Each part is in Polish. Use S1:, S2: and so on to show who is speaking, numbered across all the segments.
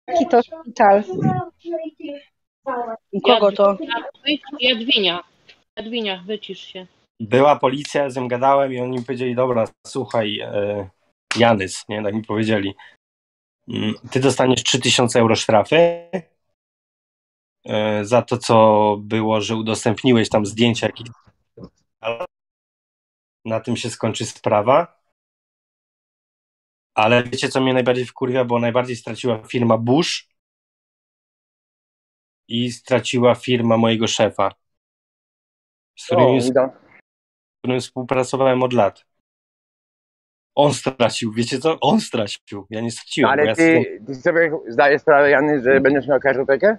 S1: Jaki to szpital? U kogo to?
S2: Jadwinia, wycisz się.
S3: Była policja, z nią gadałem i oni mi powiedzieli, dobra, słuchaj, Janys, nie, tak mi powiedzieli, ty dostaniesz 3000 euro sztrafy za to, co było, że udostępniłeś tam zdjęcia jakichś. Na tym się skończy sprawa. Ale wiecie, co mnie najbardziej wkurwia, bo najbardziej straciła firma Bush i straciła firma mojego szefa, z którym współpracowałem od lat. On stracił, wiecie co? On stracił, ja nie straciłem.
S4: Ale ty sobie zdajesz sprawę, Jany, że będziesz miał kartotekę?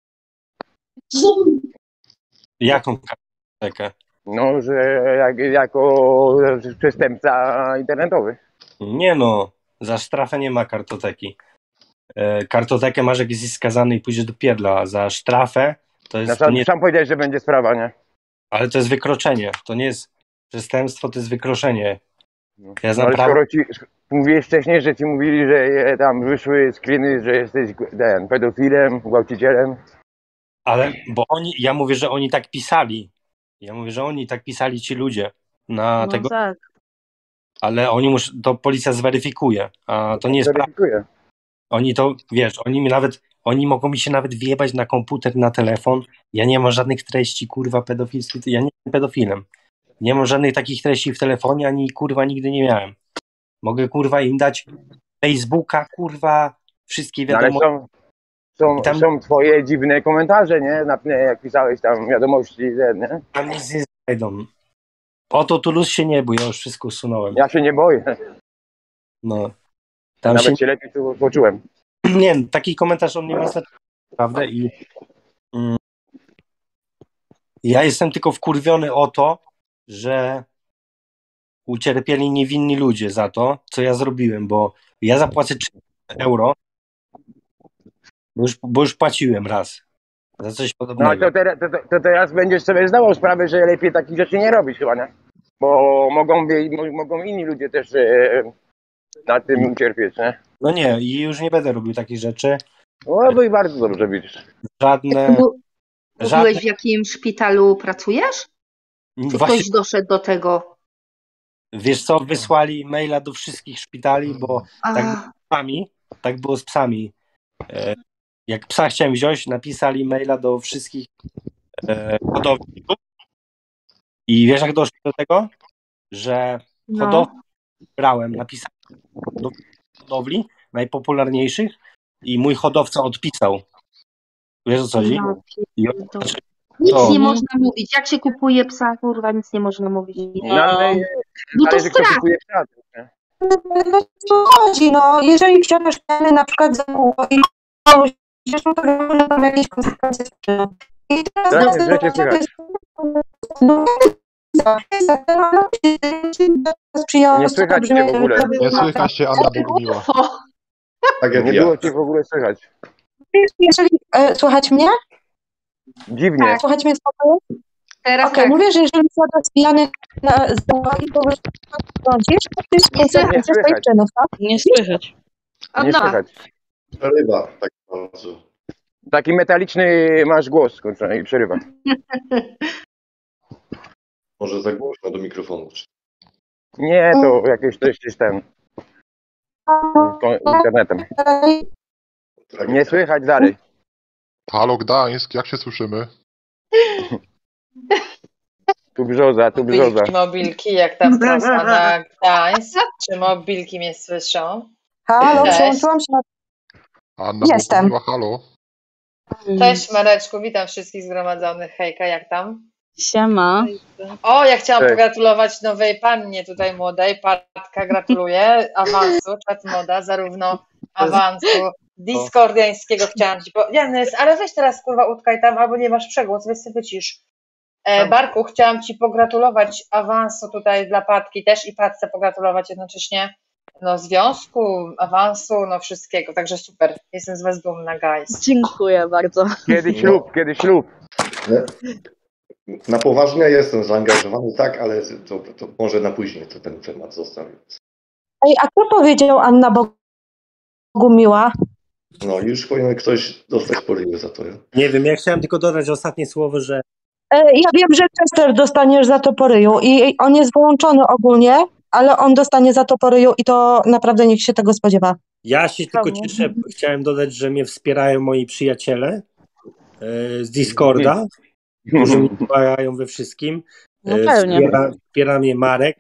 S3: Jaką kartotekę?
S4: No, że jako przestępca internetowy.
S3: Nie no, za sztrafę nie ma kartoteki. Kartotekę masz, jak jesteś skazany i pójdziesz do pierdla, a za sztrafę to jest...
S4: No, sam powiedziałeś, że będzie sprawa, nie?
S3: Ale to jest wykroczenie, to nie jest przestępstwo, to jest wykroczenie. Ja znam
S4: ale skoro ci mówiłeś wcześniej, że ci mówili, że tam wyszły screeny, że jesteś pedofilem, gwałcicielem.
S3: Ale, bo ja mówię, że oni tak pisali. Ja mówię, że oni tak pisali, ci ludzie na tego.
S1: Tak.
S3: Ale oni to policja zweryfikuje, a to nie jest prawda. Oni to, wiesz, oni mogą mi się nawet wjebać na komputer, na telefon. Ja nie mam żadnych treści, kurwa, pedofilskich. Ja nie jestem pedofilem. Nie mam żadnych takich treści w telefonie, ani kurwa nigdy nie miałem. Mogę kurwa im dać Facebooka, kurwa, wszystkie wiadomości.
S4: Ale są twoje dziwne komentarze, nie? Jak pisałeś tam wiadomości, nie?
S3: Tam nic nie znajdą. O to Toulouse się nie bój, ja już wszystko usunąłem.
S4: Ja się nie boję.
S3: No.
S4: Tam nawet się lepiej tu poczułem.
S3: Nie, taki komentarz on nie ma znaczenia, prawda? I ja jestem tylko wkurwiony o to, że ucierpieli niewinni ludzie za to, co ja zrobiłem, bo ja zapłacę 3 euro, bo już płaciłem raz za coś podobnego.
S4: No to teraz będziesz sobie zdawał sprawę, że lepiej takich rzeczy nie robić chyba, nie? Bo mogą inni ludzie też na tym ucierpieć, nie?
S3: No nie, i już nie będę robił takich rzeczy.
S4: No bo i bardzo dobrze widzisz.
S3: Żadne...
S1: Mówiłeś, w jakim szpitalu pracujesz? Czy ktoś doszedł do tego?
S3: Wiesz co, wysłali maila do wszystkich szpitali, bo tak było z psami. Jak psa chciałem wziąć, napisali maila do wszystkich hodowców. I wiesz, jak doszło do tego? Że hodowców napisałem do hodowli najpopularniejszych i mój hodowca odpisał. Wiesz, o co chodzi?
S1: Nic nie można mówić. Jak się kupuje psa, kurwa, nic nie można mówić.
S4: Ale
S1: to
S4: strach.
S5: No co chodzi, no, jeżeli wciągasz na przykład za kółko i no to można tam jakieś konsekwencje. I teraz
S4: nie słychać cię w ogóle.
S6: Nie słychać cię, Anna Bogumiła.
S4: Tak jak nie było cię w ogóle słychać.
S5: Jeżeli słuchać mnie?
S4: Dziwnie.
S5: Tak, słuchać mnie spokojnie?
S1: Teraz
S5: Okej, mówię, że jeżeli wsiadasz pijany z uwagi, to rządzisz, to ty
S4: nie słychać.
S1: Nie słychać.
S4: Nie słychać.
S6: Przerywa tak bardzo.
S4: Taki metaliczny masz głos, kurczę, i przerywa.
S6: Może za głośno do mikrofonu.
S4: Nie, to jakieś treści z tym internetem. Nie słychać dalej.
S6: Halo Gdańsk, jak się słyszymy?
S4: Tu brzoza.
S7: Mobilki, jak tam prosta na Gdańsk. Czy mobilki mnie słyszą?
S5: Halo, przełączyłam się na...
S6: Anna
S5: Jestem.
S6: Bogumiła, halo.
S7: Cześć Mareczku, witam wszystkich zgromadzonych. Hejka, jak tam?
S1: Siema.
S7: O, ja chciałam pogratulować nowej pannie tutaj młodej. Patka, gratuluję awansu, czat moda, zarówno awansu discordiańskiego chciałam ci powiedzieć. Ale weź teraz kurwa utkaj tam, albo nie masz przegłos, weź sobie wycisz. Barku, chciałam ci pogratulować awansu tutaj dla Patki też i Patce pogratulować jednocześnie związku, awansu, wszystkiego, także super. Jestem z was dumna, guys.
S1: Dziękuję bardzo.
S4: Kiedy ślub?
S6: Na poważnie jestem zaangażowany, tak, ale to może na później to ten temat zostawię.
S5: Ej, a kto powiedział Anna Bogumiła?
S6: No już powinien ktoś dostać po ryju za to. Ja?
S3: Nie wiem, ja chciałem tylko dodać ostatnie słowo, że
S5: Ja wiem, że Chester dostaniesz za to po ryju i on jest wyłączony ogólnie, ale on dostanie za to po ryju i to naprawdę niech się tego spodziewa.
S3: ja się tylko cieszę, chciałem dodać, że mnie wspierają moi przyjaciele z Discorda, którzy mi pomagają we wszystkim.
S2: No pewnie.
S3: Wspiera mnie Marek.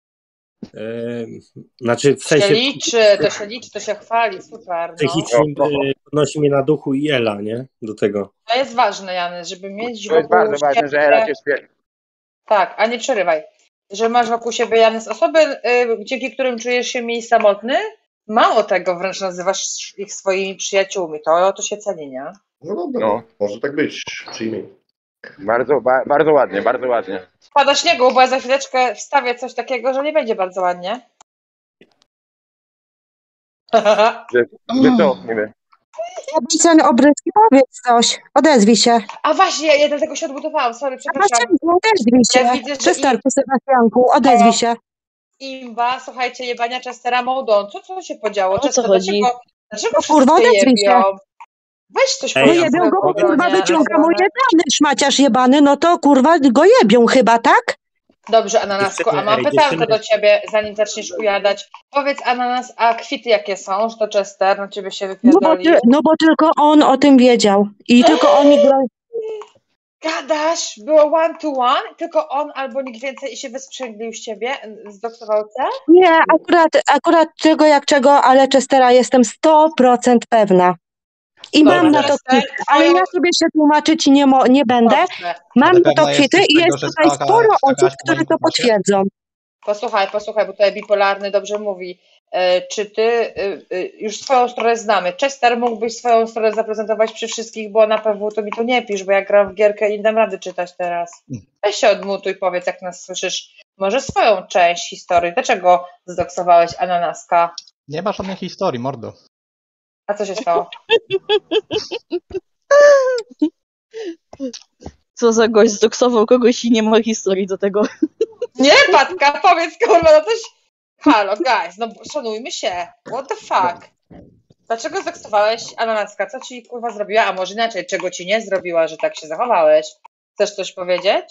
S3: Znaczy w sensie
S7: To się liczy, to się chwali, super. No.
S3: psychicznym podnosi mnie na duchu i Ela, nie? Do tego.
S7: To jest ważne, Jany, żeby mieć
S4: To jest
S7: wokół
S4: bardzo ważne, że
S7: siebie-
S4: Ela cię wspiera.
S7: Tak, a nie przerywaj. Że masz wokół siebie, Janes, osoby, dzięki którym czujesz się mniej samotny. Mało tego, wręcz nazywasz ich swoimi przyjaciółmi. To się ceni, nie?
S6: No dobra,
S4: No.
S6: może tak być. Przyjmij.
S4: Bardzo ładnie, bardzo ładnie.
S7: Pada śniegu, bo ja za chwileczkę wstawię coś takiego, że nie będzie bardzo ładnie.
S4: Że co? Nie wiem.
S5: Obicen Obrycki, powiedz coś, odezwij się.
S7: A właśnie, ja dlatego się odbudowałam, sorry, przepraszam.
S5: Odezwij
S7: Ja
S5: się.
S7: widzę, że
S5: Przesterku, Sebastianku, odezwij się.
S7: Imba, słuchajcie, jebania Chestera Mołdą. Co się podziało?
S2: O co
S7: Chester,
S2: chodzi?
S7: Dlaczego
S5: Kurwa,
S7: wszyscy
S5: odezwij się.
S7: jebią? Weź coś
S3: Ej,
S5: No
S7: powiedz
S5: jebią go,
S7: swojemu
S5: bo kurwa
S7: obronie.
S5: wyciąga mu jebany, szmaciarz jebany, no to kurwa go jebią chyba, tak?
S7: Dobrze, Ananasko, a mam
S3: Dziewczyny,
S7: pytanko do ciebie, zanim zaczniesz ujadać. Powiedz, Ananas, a kwity jakie są? Że to Chester na ciebie się wypierdolił?
S5: No bo tylko on o tym wiedział i tylko on mi gra...
S7: Gadasz? Było 1-to-1? Tylko on albo nikt więcej i się wysprzęglił z ciebie? Zdoktował C?
S5: Nie, akurat czego jak czego, ale Chestera jestem 100% pewna. I
S7: Dobra,
S5: mam na to
S7: Chester,
S5: kwity, ale ja sobie się tłumaczyć nie będę.
S7: Dobrze.
S5: Mam
S8: Ale
S5: na to
S8: pewna
S5: kwity
S8: jesteś
S5: i
S8: tego,
S5: jest
S8: że
S5: tutaj
S8: skaka-
S5: sporo osób,
S8: skakałaś po
S5: które
S8: moim
S5: to
S8: głosie?
S5: potwierdzą.
S7: Posłuchaj, bo tutaj bipolarny dobrze mówi. Czy ty już swoją stronę znamy? Chester mógłbyś swoją stronę zaprezentować przy wszystkich, bo na PW to mi tu nie pisz, bo ja gram w gierkę i nie dam rady czytać teraz. Weź się odmutuj, powiedz jak nas słyszysz. Może swoją część historii. Dlaczego zdoksowałeś Ananaska?
S8: Nie ma żadnej historii, mordo.
S7: A co się stało?
S2: Co za gość zdoksował kogoś i nie ma historii do tego.
S7: Nie, Patka, powiedz kurwa, no coś... Halo, guys, no szanujmy się. What the fuck? Dlaczego zdoksowałeś Ananaska? Co ci kurwa zrobiła? A może inaczej, czego ci nie zrobiła, że tak się zachowałeś? Chcesz coś powiedzieć?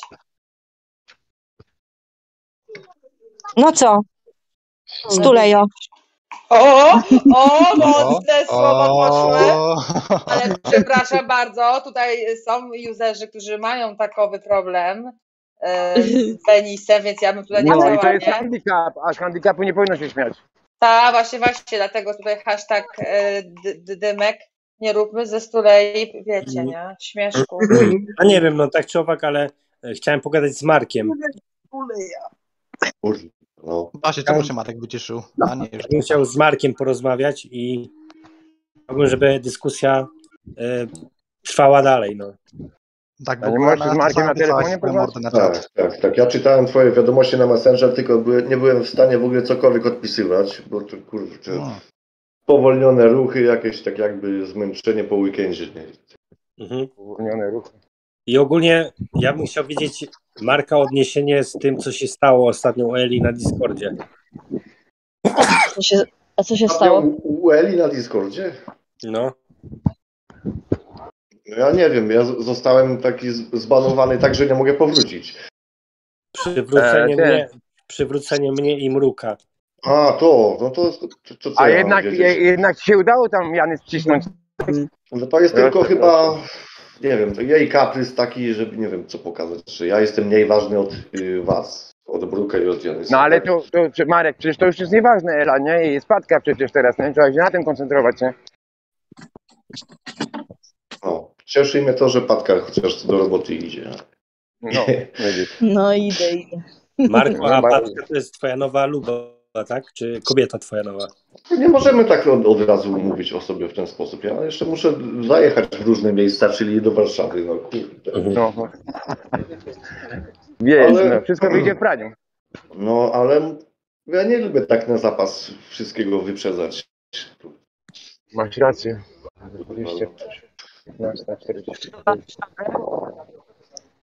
S5: No co? Stulejo.
S7: O, mocne słowa poszły.
S8: O,
S7: Ale przepraszam bardzo, tutaj są userzy, którzy mają takowy problem z penisem, więc ja bym tutaj nie
S4: No i
S7: chciała,
S4: to jest
S7: nie?
S4: handicap, a z handicapu nie powinno się śmiać.
S7: Tak, właśnie, dlatego tutaj hashtag dymek, nie róbmy ze stulei, wiecie, nie? Śmieszku.
S3: A nie wiem, no tak czy owak, ale chciałem pogadać z Markiem.
S6: Kurde, no.
S8: Właśnie, czemu się Marek wycieszył? A nie, już
S3: Bym chciał z Markiem porozmawiać i chciałbym, żeby dyskusja trwała dalej. No.
S8: tak,
S4: A nie
S8: bo
S4: możesz z Markiem na telefonie
S8: mordę na czat.
S6: Tak. Ja czytałem twoje wiadomości na Messenger, tylko nie byłem w stanie w ogóle cokolwiek odpisywać, bo to kurczę, powolnione ruchy, jakieś tak jakby zmęczenie po weekendzie. Nie?
S4: Uwolnione ruchy.
S3: I ogólnie ja bym chciał wiedzieć Marka odniesienie z tym, co się stało ostatnio u Eli na Discordzie.
S2: A co się stało?
S6: U Eli na Discordzie?
S3: No.
S6: No ja nie wiem, ja zostałem taki zbanowany tak, że nie mogę powrócić.
S3: Przywrócenie mnie i Mruka.
S6: A, to co
S4: A
S6: ja
S4: jednak,
S6: mam wiedzieć?
S4: jednak ci się udało tam Jany wcisnąć.
S6: No to jest tylko chyba, nie wiem, to jej kaprys taki, żeby nie wiem co pokazać, że ja jestem mniej ważny od was, od Bruka i od Jany.
S4: No ale to Marek, przecież to już jest nieważne, Ela, nie? I jest Patka przecież teraz, nie? Trzeba się na tym koncentrować, nie?
S6: No, cieszy mnie to, że Patka chociaż do roboty idzie.
S4: No, widzisz.
S2: No idę.
S3: Marku, a Patka to jest twoja nowa luba, tak? Czy kobieta twoja nowa?
S6: Nie możemy tak od razu mówić o sobie w ten sposób. Ja jeszcze muszę zajechać w różne miejsca, czyli do Warszawy. No, kurde.
S4: No. Wiesz,
S6: Ale-
S4: no, wszystko wyjdzie w praniu.
S6: No, ale ja nie lubię tak na zapas wszystkiego wyprzedzać.
S4: Masz rację. 20, 15, 40.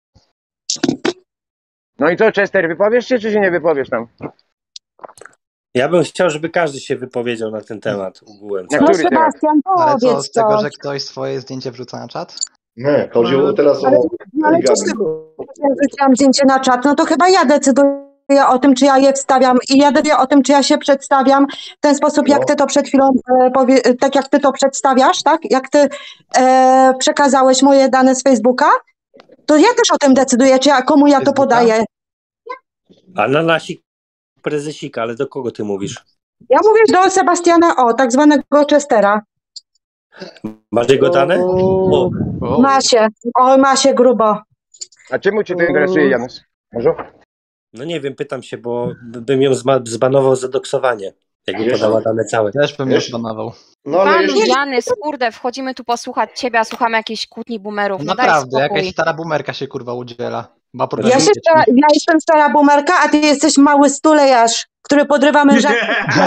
S4: No i co, Chester, wypowiesz się, czy się nie wypowiesz tam?
S3: Ja bym chciał, żeby każdy się wypowiedział na ten temat ogółem.
S4: Na
S5: No
S4: który temat?
S5: Sebastian,
S8: Ale co,
S5: powiedz
S8: z tego,
S5: coś.
S8: że ktoś swoje zdjęcie wrzuca na czat?
S6: Nie, chodziło teraz o
S5: Ale co z
S6: poligami.
S5: tego? Ja wrzuciłam zdjęcie na czat, no to chyba ja decyduję o tym, czy ja je wstawiam i ja decyduję o tym, czy ja się przedstawiam w ten sposób, jak
S6: No.
S5: ty to przed chwilą, tak jak ty to przedstawiasz, tak? Jak ty przekazałeś moje dane z Facebooka, to ja też o tym decyduję, czy komu ja to
S8: Facebooka?
S5: podaję.
S3: Ananasik prezesika, ale do kogo ty mówisz?
S5: Ja mówię do Sebastiana O, tak zwanego Chestera.
S3: Masz jego dane? O,
S8: O,
S5: Ma się grubo.
S4: A czemu cię to interesuje, Janusz? Może?
S3: no nie wiem, pytam się, bo bym ją zbanował za doksowanie, jakby
S6: Wiesz-
S3: podała dane całe.
S8: też bym
S6: Wiesz-
S8: już banował.
S6: No ale
S9: Panu
S6: jeśli...
S9: Janys, kurde, wchodzimy tu posłuchać ciebie, a słuchamy jakiejś kłótni boomerów. No daj
S8: Naprawdę,
S9: spokój.
S8: jakaś stara bumerka się kurwa udziela. Ma
S5: Ja
S8: porwać
S5: ja jestem stara bumerka, a ty jesteś mały stulejarz, który podrywa męża.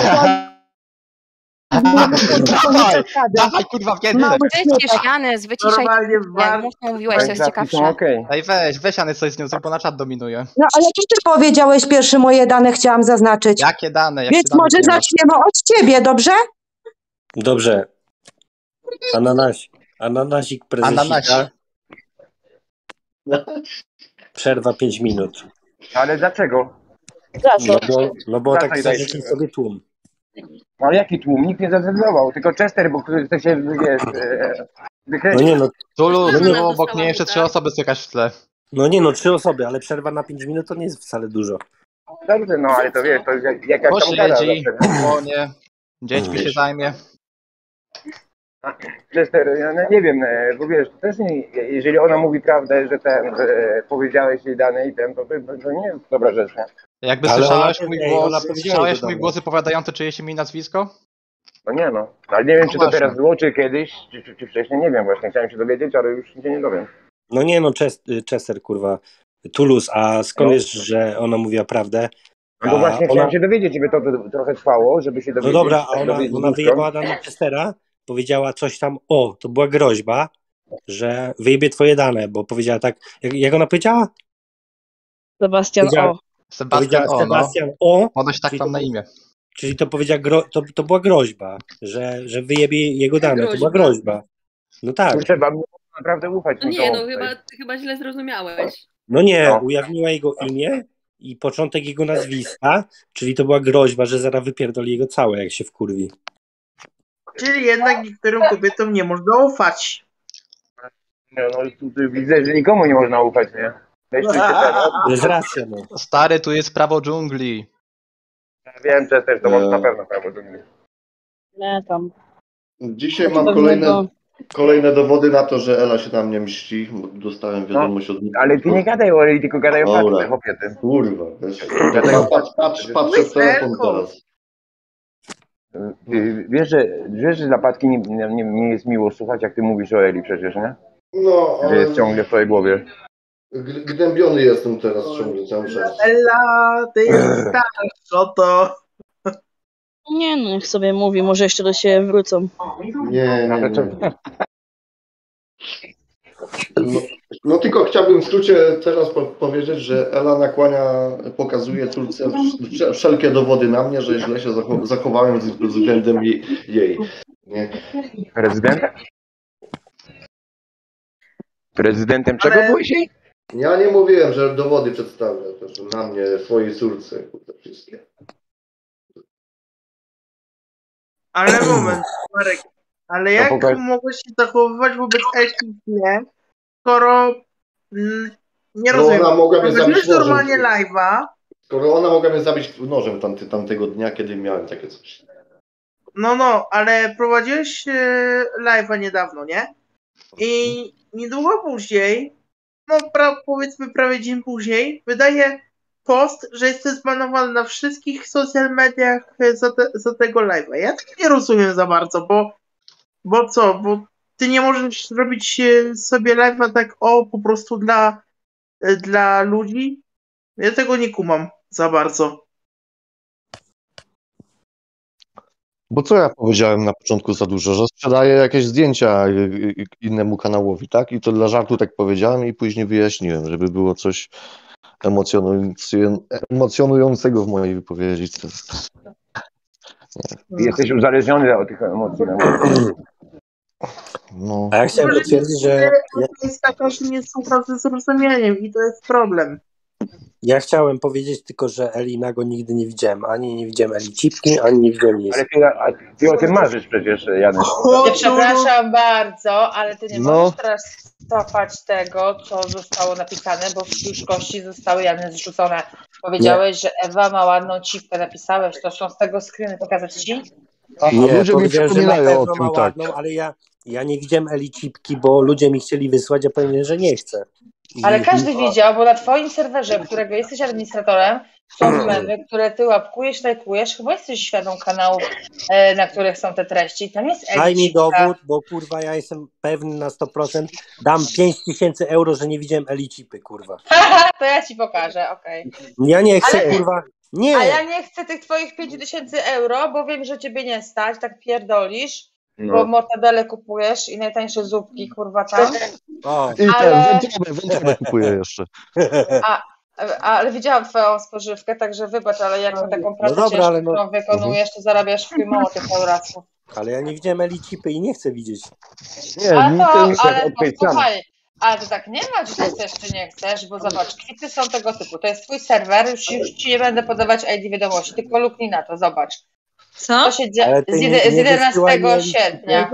S8: Dawaj kurwa w kiedy.
S5: Mały
S9: Wycisz, Janys, wyciszaj.
S10: Normalnie
S9: Mów, co mówiłeś, to jest ciekawsze.
S4: Okej.
S8: Ej weź Jany coś z nią zrób, bo na czat dominuje.
S5: No ale ty powiedziałeś pierwsze moje dane, chciałam zaznaczyć.
S8: Jakie dane? Jakie
S5: Więc
S8: dane
S5: może
S8: nie masz?
S5: zaczniemy od ciebie, dobrze?
S3: Dobrze. Ananasik prezesika. Przerwa 5 minut.
S4: Ale dlaczego?
S2: Za co?
S3: No bo tak
S4: Daj,
S3: chce
S4: daj.
S3: życzyć sobie tłum.
S4: No ale jaki tłum? Nikt nie zadecydował, tylko Chester, bo który chce się, wiesz,
S3: No
S4: wykręcić.
S3: nie no,
S8: Tulu,
S3: No nie.
S8: było obok mnie jeszcze 3 osoby słychać w tle.
S3: 3 osoby, ale przerwa na 5 minut to nie jest wcale dużo.
S4: Dobrze, no ale to wiesz, to jest jakaś tam kara.
S8: Posiedzi,
S4: zawsze.
S8: płonie, dziećmi się zajmie.
S4: Chester, ja nie wiem, bo wiesz, też nie, jeżeli ona mówi prawdę, że powiedziałeś jej dane i to nie jest dobra rzecz, nie?
S8: Jakby
S3: Ale
S8: słyszałeś
S3: ona-
S8: mój
S3: ona
S8: głos,
S3: powiedziała,
S8: słyszałeś
S3: że
S8: mój
S3: dobra.
S8: głos wypowiadający czyjeś imię i nazwisko?
S4: No nie no. Ale nie wiem,
S8: No
S4: czy to
S8: właśnie.
S4: teraz było, czy kiedyś, czy wcześniej, nie wiem właśnie. Chciałem się dowiedzieć, ale już się nie dowiem.
S3: No nie no, Chester, kurwa. Toulouse, a skąd
S4: No.
S3: wiesz, że ona mówiła prawdę?
S4: No bo
S3: A
S4: właśnie chciałem się dowiedzieć, żeby to trochę trwało, żeby się
S3: No
S4: dowiedzieć.
S3: dobra, a
S4: dowiedzieć
S3: ona
S4: z
S3: wyjebała dane Chestera, powiedziała coś tam, to była groźba, że wyjebie twoje dane, bo powiedziała tak, jak ona powiedziała?
S2: Sebastian
S3: Powiedziała-
S2: O.
S8: Sebastian
S3: Powiedziała
S8: O, no.
S3: Sebastian O,
S8: Ponoć tak
S3: Czyli
S8: tam
S3: to
S8: na
S3: był-
S8: imię.
S3: czyli to powiedziała, to była groźba, że wyjebie jego dane, to była groźba. No tak,
S4: Kurczę, wam naprawdę ufać.
S11: No nie,
S4: nikomu
S11: no
S4: tutaj.
S11: chyba źle zrozumiałeś.
S3: no nie,
S4: No.
S3: ujawniła jego imię i początek jego nazwiska, czyli to była groźba, że zaraz wypierdoli jego całe, jak się wkurwi.
S10: Czyli jednak niektórym kobietom nie można ufać.
S4: No, tu widzę, że nikomu nie można ufać, nie? Weźcie się teraz.
S3: To jest racja, no.
S8: Stary, tu jest prawo dżungli.
S4: Wiem, Chester, to masz na pewno prawo do mnie.
S2: Nie, tam.
S6: Dzisiaj mam
S2: Pewnego-
S6: kolejne dowody na to, że Ela się na mnie mści, bo dostałem wiadomość od...
S4: Ale ty nie gadaj o Eli, tylko gadaj o
S6: Dobra.
S4: fakcie, chłopie.
S6: Kurwa, wiesz,
S4: Dlatego-
S6: patrzę w telefon teraz.
S4: Wiesz, że dla Patki nie jest miło słuchać, jak ty mówisz o Eli przecież, nie?
S6: No,
S4: Że
S6: ale
S4: jest ciągle w twojej głowie.
S6: gnębiony jestem teraz ciągle cały czas.
S10: Ela, ty jest starsza, to...
S2: Nie no, niech sobie mówi, może jeszcze do siebie wrócą.
S6: Nie.
S4: Ale co?
S6: No tylko chciałbym w skrócie teraz powiedzieć, że Ela pokazuje córce wszelkie dowody na mnie, że źle się zachowałem względem jej. Nie.
S4: Prezydentem? Prezydentem czego
S10: Ale-
S4: byłeś jej?
S6: Ja nie mówiłem, że dowody przedstawia też na mnie, swojej córce, kurde, wszystkie.
S10: Ale moment, Marek. Ale jak
S4: pokaż.
S10: mogłeś się zachowywać wobec Elki źle, skoro... nie
S6: No
S10: rozumiem.
S6: ona mogła mnie
S10: Weźmiesz
S6: zabić nożem.
S10: normalnie live'a,
S6: Skoro ona mogła mnie zabić nożem tamtego dnia, kiedy miałem takie coś.
S10: no, ale prowadziłeś live'a niedawno, nie? I niedługo później, no powiedzmy prawie dzień później, wydaje post, że jesteś zbanowany na wszystkich social mediach za tego live'a. Ja tego nie rozumiem za bardzo, bo co? Bo ty nie możesz robić sobie live'a tak po prostu dla ludzi? Ja tego nie kumam za bardzo.
S6: Bo co ja powiedziałem na początku za dużo, że sprzedaję jakieś zdjęcia innemu kanałowi, tak? I to dla żartu tak powiedziałem i później wyjaśniłem, żeby było coś emocjonującego w mojej wypowiedzi.
S4: Jesteś uzależniony od tych emocji.
S6: No.
S3: A ja chciałem potwierdzić, że
S10: Jest taka, że nie słucha ze zrozumieniem i to jest problem.
S3: ja chciałem powiedzieć tylko, że Eli Nago nigdy nie widziałem. Ani nie widziałem Eli Cipki, ani nie widziałem nic.
S4: Ale ty o tym marzysz przecież, Janek.
S7: Nie, przepraszam bardzo, ale ty nie możesz teraz cofać tego, co zostało napisane, bo już kości zostały Jany zrzucone. Powiedziałeś, że Ewa ma ładną cipkę, napisałeś, to są z tego screeny, pokazać ci?
S3: Nie,
S6: ludzie mi
S3: powiedziałem, że na
S6: przypominają
S3: pewno
S6: o tym,
S3: ma
S6: tak.
S3: ładną, ale ja nie widziałem Eli Cipki, bo ludzie mi chcieli wysłać, a powiedziałem, że nie chcę.
S7: Ale każdy widział, bo na twoim serwerze, którego jesteś administratorem, są memy, które ty łapkujesz, lajkujesz, chyba jesteś świadom kanałów, na których są te treści. Tam jest
S3: Daj mi
S7: Elicipka.
S3: dowód, bo kurwa ja jestem pewny na 100%. Dam 5000 euro, że nie widziałem Eli Cipy, kurwa.
S7: To ja ci pokażę, okej.
S3: Ja nie chcę,
S7: Ale-
S3: kurwa. Nie!
S7: A ja nie chcę tych twoich 5000 euro, bo wiem, że ciebie nie stać, tak pierdolisz, bo mortadele kupujesz i najtańsze zupki, kurwa, tam.
S3: O.
S6: I
S7: Ale-
S6: wędrówę kupuję jeszcze.
S7: Ale widziałam twoją spożywkę, także wybacz, ale jak na taką pracę
S3: dobra,
S7: ciężką,
S3: ale no-
S7: którą wykonujesz, to zarabiasz w mało tych eurasów.
S3: Ale ja nie widziałem Eli Cipy i nie chcę widzieć.
S7: Ale to
S4: odkryć
S7: posłuchaj, ale to tak nie ma, czy chcesz, czy nie chcesz, bo zobacz, kwity są tego typu. To jest twój serwer, już ci nie będę podawać ID wiadomości, tylko luknij na to, zobacz.
S2: Co?
S7: To się dzieje
S3: Ale ty
S7: z
S3: nie
S7: 11
S3: wysyłaj mi
S7: sierpnia.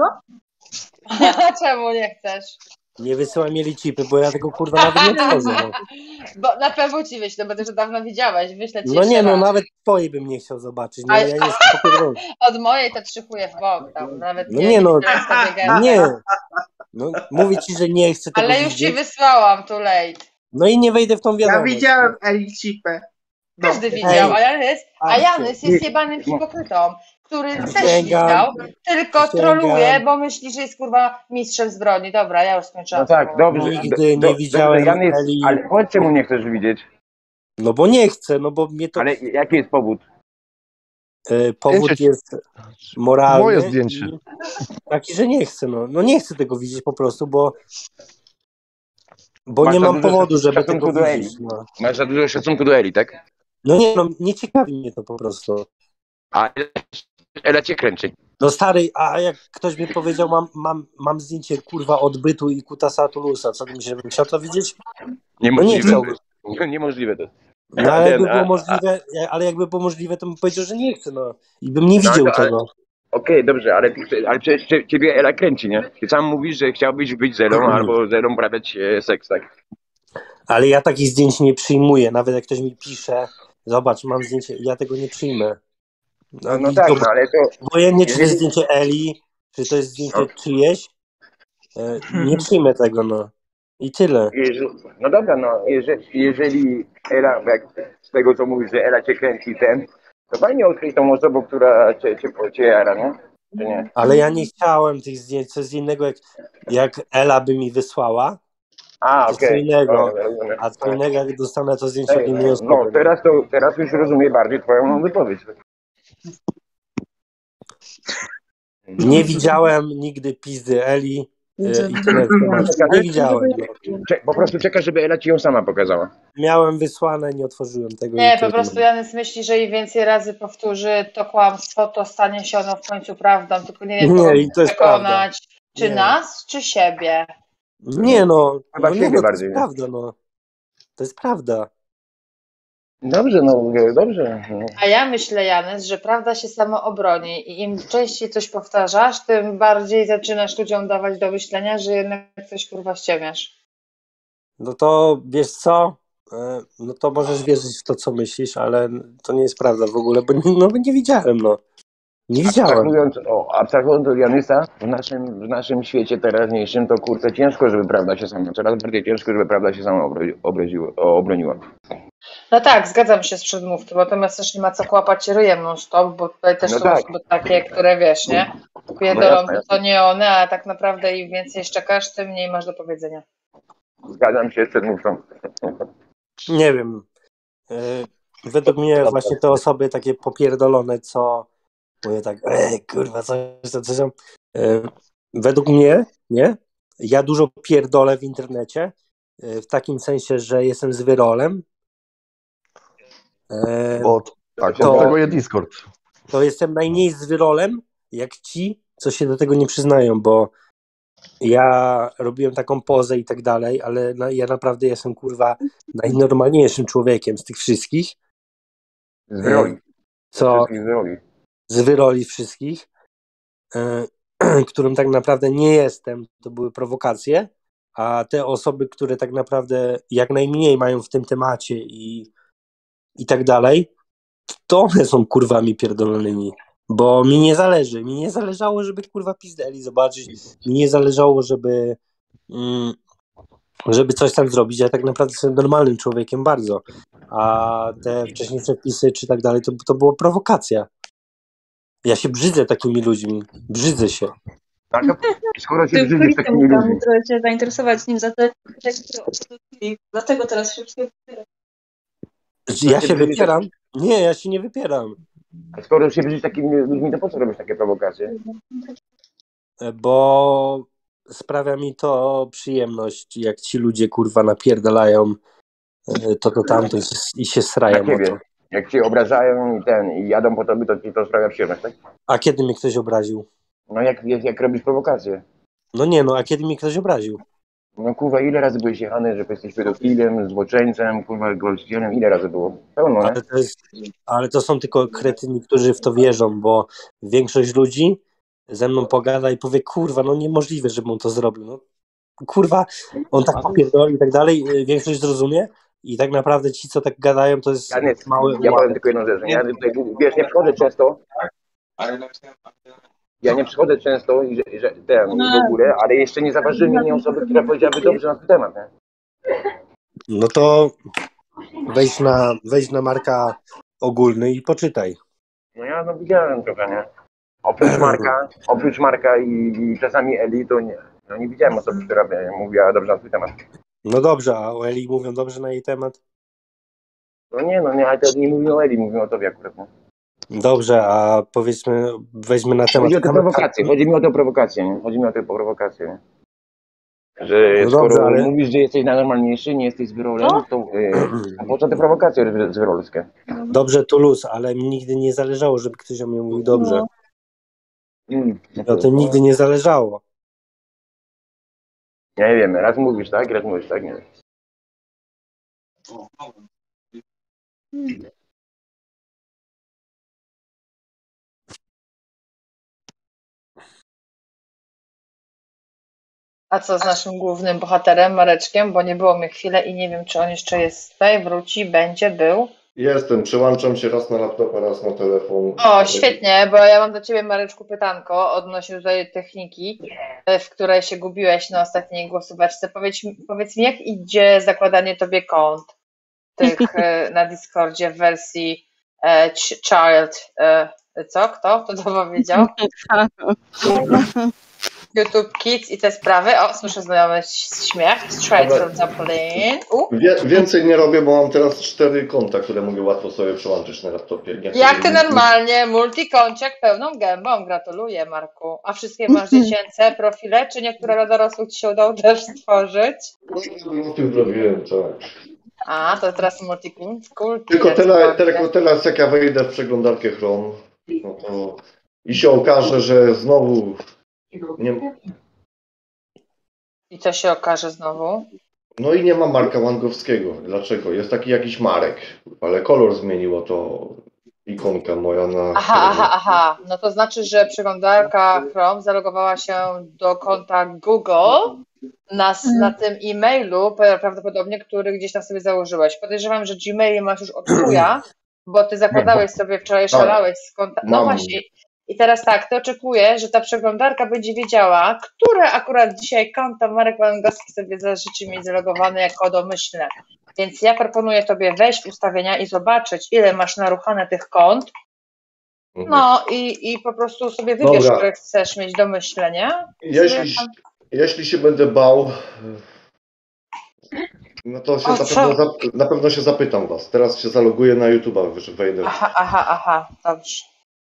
S7: Czemu nie chcesz?
S3: Nie wysyłaj mi Eli Cipy, bo ja tego kurwa nawet nie wchodzę. No,
S7: Bo na pewno ci wyślę, bo ty już dawno widziałeś, wyślę ci
S3: no
S7: jeszcze
S3: nie, no
S7: raz.
S3: nawet twojej bym nie chciał zobaczyć. No
S7: A-
S3: ja nie jestem popierdolony.
S7: Od mojej to trzychuję w bok tam, nawet
S3: No nie, no.
S7: widziałem sobie gębę.
S3: Nie. No, mówię ci, że nie chcę tego
S7: Ale już ci
S3: widzieć.
S7: wysłałam, too late.
S3: No i nie wejdę w tą
S10: Ja
S3: wiadomość.
S10: widziałem Elicipę.
S7: Każdy widział, a Janys jest jebanym
S3: No.
S7: hipokrytą, który też
S3: Przysięgam.
S7: widział, tylko
S3: Przysięgam.
S7: troluje, bo myśli, że jest kurwa mistrzem zbrodni. Dobra, ja już skończyłam.
S4: No tak, dobrze.
S3: Nigdy nie widziałem
S4: Janek,
S3: Eli.
S4: ale powiedz, czemu nie chcesz widzieć?
S3: No bo nie chcę, no bo mnie to...
S4: Ale jaki jest powód?
S3: Powód
S6: Zdjęcie-
S3: jest moralny.
S6: Moje zdjęcie.
S3: i Taki, że nie chcę, no. No nie chcę tego widzieć po prostu, bo
S4: Masz
S3: nie
S4: za
S3: mam
S4: dużo
S3: powodu, żeby
S4: szacunku
S3: tego
S4: do Eli.
S3: widzieć. No.
S4: Masz za dużo szacunku do Eli, tak?
S3: No nie, no nie ciekawi mnie to po prostu.
S4: A Ela cię kręci.
S3: No stary, a jak ktoś mi powiedział, mam zdjęcie kurwa odbytu i kutasa Tulusa, co ty myślisz, żebym chciał to widzieć?
S4: Niemożliwe.
S3: No nie chciałbym.
S4: Niemożliwe to.
S3: No ale jakby było możliwe, to bym powiedział, że nie chcę, no. I bym nie widział tego.
S4: Okej, dobrze, ale przecież ciebie Ela kręci, nie? Ty sam mówisz, że chciałbyś być Zelą albo Zelą uprawiać seks, tak?
S3: Ale ja takich zdjęć nie przyjmuję. Nawet jak ktoś mi pisze, zobacz, mam zdjęcie, ja tego nie przyjmę.
S4: No tak, no ale to...
S3: Obojętnie, czy to jest zdjęcie Eli, czy to jest zdjęcie czyjeś, nie przyjmę tego, no. I tyle.
S4: No dobra, no, jeżeli Ela, jak z tego co mówisz, że Ela cię kręci to fajnie odkryć tą osobą, która cię jara, nie? Czy nie?
S3: Ale ja nie chciałem tych zdjęć, co z innego, jak Ela by mi wysłała,
S4: A,
S3: to co
S4: okej.
S3: innego,
S4: Rozumiem.
S3: a co innego, jak dostanę to zdjęcie od innej osoby.
S4: No, teraz już rozumiem bardziej twoją wypowiedź.
S3: Nie widziałem nigdy pizdy Eli i tyle w temacie. Nie widziałem. No.
S4: Po prostu czekasz, żeby Ela ci ją sama pokazała.
S3: Miałem wysłane, nie otworzyłem tego.
S7: Nie,
S3: i
S7: po
S3: tyle.
S7: prostu Janys myśli, że im więcej razy powtórzy to kłamstwo, to stanie się ono w końcu prawdą, tylko nie wiem,
S3: Nie,
S7: kogo
S3: i to jest
S7: przekonać, czy
S3: Nie.
S7: nas, czy siebie.
S3: Nie no,
S4: Chyba
S3: no,
S4: siebie
S3: nie, no to
S4: bardziej,
S3: jest
S4: nie?
S3: prawda, no. To jest prawda.
S4: Dobrze, no, dobrze.
S7: A ja myślę, Janys, że prawda się samo obroni i im częściej coś powtarzasz, tym bardziej zaczynasz ludziom dawać do myślenia, że jednak coś kurwa ściemiasz.
S3: No to wiesz co? No to możesz wierzyć w to, co myślisz, ale to nie jest prawda w ogóle, bo nie widziałem, no. Nie widziałem.
S4: Abstrahując od Janysa, w naszym świecie teraźniejszym, to kurczę ciężko, żeby prawda się sama, coraz bardziej ciężko, żeby prawda się sama obroniła.
S7: No tak, zgadzam się z przedmówcą, natomiast też nie ma co kłapać ryjem non-stop, bo tutaj też
S4: No
S7: są
S4: tak.
S7: osoby takie, które wiesz, nie? Pierdolą, to nie one, a tak naprawdę im więcej szczekasz, tym mniej masz do powiedzenia.
S4: Zgadzam się z przedmówcą.
S3: Nie wiem. Według mnie właśnie te osoby takie popierdolone, co mówię tak, kurwa, coś tam. Według mnie, nie? Ja dużo pierdolę w internecie, w takim sensie, że jestem z wyrolem.
S6: Bo tak,
S3: to-
S6: od tego jest Discord.
S3: to jestem najmniej z wyrolem, jak ci, co się do tego nie przyznają, bo ja robiłem taką pozę i tak dalej, ale ja naprawdę jestem, kurwa, najnormalniejszym człowiekiem z tych wszystkich.
S4: Z wyroli.
S3: Co? Z wyroli wszystkich, którym tak naprawdę nie jestem, to były prowokacje, a te osoby, które tak naprawdę jak najmniej mają w tym temacie i tak dalej, to one są kurwami pierdolonymi, bo mi nie zależało, żeby kurwa pizdeli zobaczyć, mi nie zależało, żeby coś tam zrobić, ja tak naprawdę jestem normalnym człowiekiem bardzo, a te wcześniejsze wpisy czy tak dalej, to była prowokacja. Ja się brzydzę takimi ludźmi, brzydzę się.
S4: Skoro się brzydzisz takimi ludźmi.
S2: Trochę cię zainteresować nim za te dlatego teraz się wypieram.
S3: Ja się wypieram? Nie, ja się nie wypieram.
S4: A skoro się brzydzisz takimi ludźmi, to po co robisz takie prowokacje?
S3: Bo sprawia mi to przyjemność, jak ci ludzie kurwa napierdalają to tamto i się srają o to.
S4: Jak cię obrażają i jadą po tobie, to ci to sprawia przyjemność, tak?
S3: A kiedy mnie ktoś obraził?
S4: No jak robisz prowokacje.
S3: No nie, no a kiedy mnie ktoś obraził?
S4: No kurwa, ile razy byłeś jechany, że jesteś pedofilem, zboczeńcem, kurwa, gwałcicielem, ile razy było? Pełno, nie?
S3: Ale to są tylko kretyni, którzy w to wierzą, bo większość ludzi ze mną pogada i powie, kurwa, no niemożliwe, żeby on to zrobił. No, kurwa, on tak popierdoli i tak dalej, większość zrozumie i tak naprawdę ci, co tak gadają, to jest mały...
S4: Ja powiem tylko jedną rzecz, nie? Wiesz, nie przychodzę często, w ogóle, ale jeszcze nie zauważyłem mnie osoby, która powiedziałaby dobrze na ten temat, nie?
S3: No to wejdź na Marka ogólny i poczytaj.
S4: No ja widziałem trochę, nie? Oprócz Marka i czasami Eli, to nie widziałem osoby, która by mówiła dobrze na swój temat.
S3: No dobrze, a o Eli mówią dobrze na jej temat?
S4: No nie, ale to nie mówimy o Eli, mówimy o tobie akurat, nie?
S3: Dobrze, a powiedzmy, weźmy na temat...
S4: Chodzi mi o tę prowokację, nie? Nie? Że no skoro dobrze, ale... mówisz, że jesteś najnormalniejszy, nie jesteś z wyrolem, to po co te prowokacje z wyrolskie?
S3: Dobrze, Toulouse, ale mi nigdy nie zależało, żeby ktoś o mnie mówił dobrze. O tym nigdy nie zależało.
S4: Ja nie wiem, raz mówisz tak, nie wiem.
S7: A co z naszym głównym bohaterem, Mareczkiem? Bo nie było mnie chwilę i nie wiem, czy on jeszcze jest tutaj, wróci, był.
S6: Jestem, przełączam się raz na laptopa, raz na telefon.
S7: O, świetnie, bo ja mam do ciebie, Mareczku, pytanko odnośnie tutaj techniki, w której się gubiłeś na ostatniej głosóweczce. Powiedz mi, jak idzie zakładanie tobie kont tych na Discordzie w wersji Child, Kto to powiedział? YouTube Kids i te sprawy. O, słyszę znajomy śmiech. Straight from Dublin.
S6: Więcej nie robię, bo mam teraz 4 konta, które mogę łatwo sobie przełączyć na laptopie.
S7: Jak ty normalnie, multikonciak pełną gębą. Gratuluję, Marku. A wszystkie masz dziecięce profile, czy niektóre dla dorosłych ci się udało też stworzyć?
S6: No, tym zrobiłem, tak.
S7: A, to teraz multikulti.
S6: Tylko teraz jak ja wejdę w przeglądarkę Chrome, no to i się okaże, że znowu nie...
S7: I co się okaże znowu?
S6: No i nie ma Marka Łangowskiego. Dlaczego? Jest taki jakiś Marek, ale kolor zmieniło to ikonka moja na...
S7: Aha. No to znaczy, że przeglądarka Chrome zalogowała się do konta Google na tym e-mailu, prawdopodobnie, który gdzieś tam sobie założyłeś. Podejrzewam, że Gmail masz już od chuja, bo ty zakładałeś sobie wczoraj, szalałeś z konta... No właśnie. I teraz tak, ty oczekujesz, że ta przeglądarka będzie wiedziała, które akurat dzisiaj konto Marek Łangowski sobie życzy mieć zalogowane jako domyślne. Więc ja proponuję tobie wejść w ustawienia i zobaczyć, ile masz naruchane tych kont. No i po prostu sobie wybierz, które chcesz mieć domyślne, nie?
S6: Jeśli się będę bał, no to się na pewno się zapytam was. Teraz się zaloguję na YouTube'a, że wejdę.
S7: Aha, dobrze.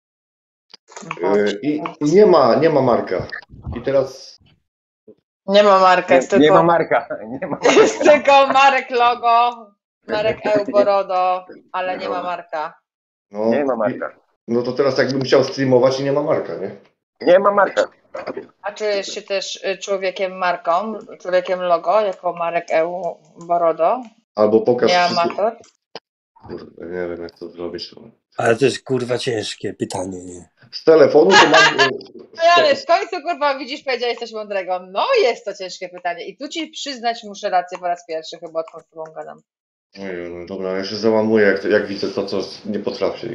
S6: I nie ma Marka. I teraz...
S7: Nie ma Marka, jest tylko...
S4: Nie ma Marka.
S7: Jest tylko Marek Logo, Marek Euborodo, ale nie ma Marka.
S6: No,
S4: nie ma Marka.
S6: No to teraz jakbym chciał streamować i nie ma Marka, nie?
S4: Nie ma Marka.
S7: A czujesz się też człowiekiem marką, człowiekiem logo, jako Marek EU Borodo?
S6: Albo pokaż
S7: Nie
S6: wszystkie...
S7: amator?
S6: Kurde, nie wiem jak to zrobić.
S3: Ale to jest kurwa ciężkie pytanie, nie?
S6: Z telefonu to mam...
S7: Ale w końcu kurwa widzisz, powiedziałeś coś mądrego. No jest to ciężkie pytanie. I tu ci przyznać muszę rację po raz pierwszy chyba, odkąd z tobą gadam.
S6: Ojej, no dobra, ja się załamuję, jak widzę to, co nie potrafię.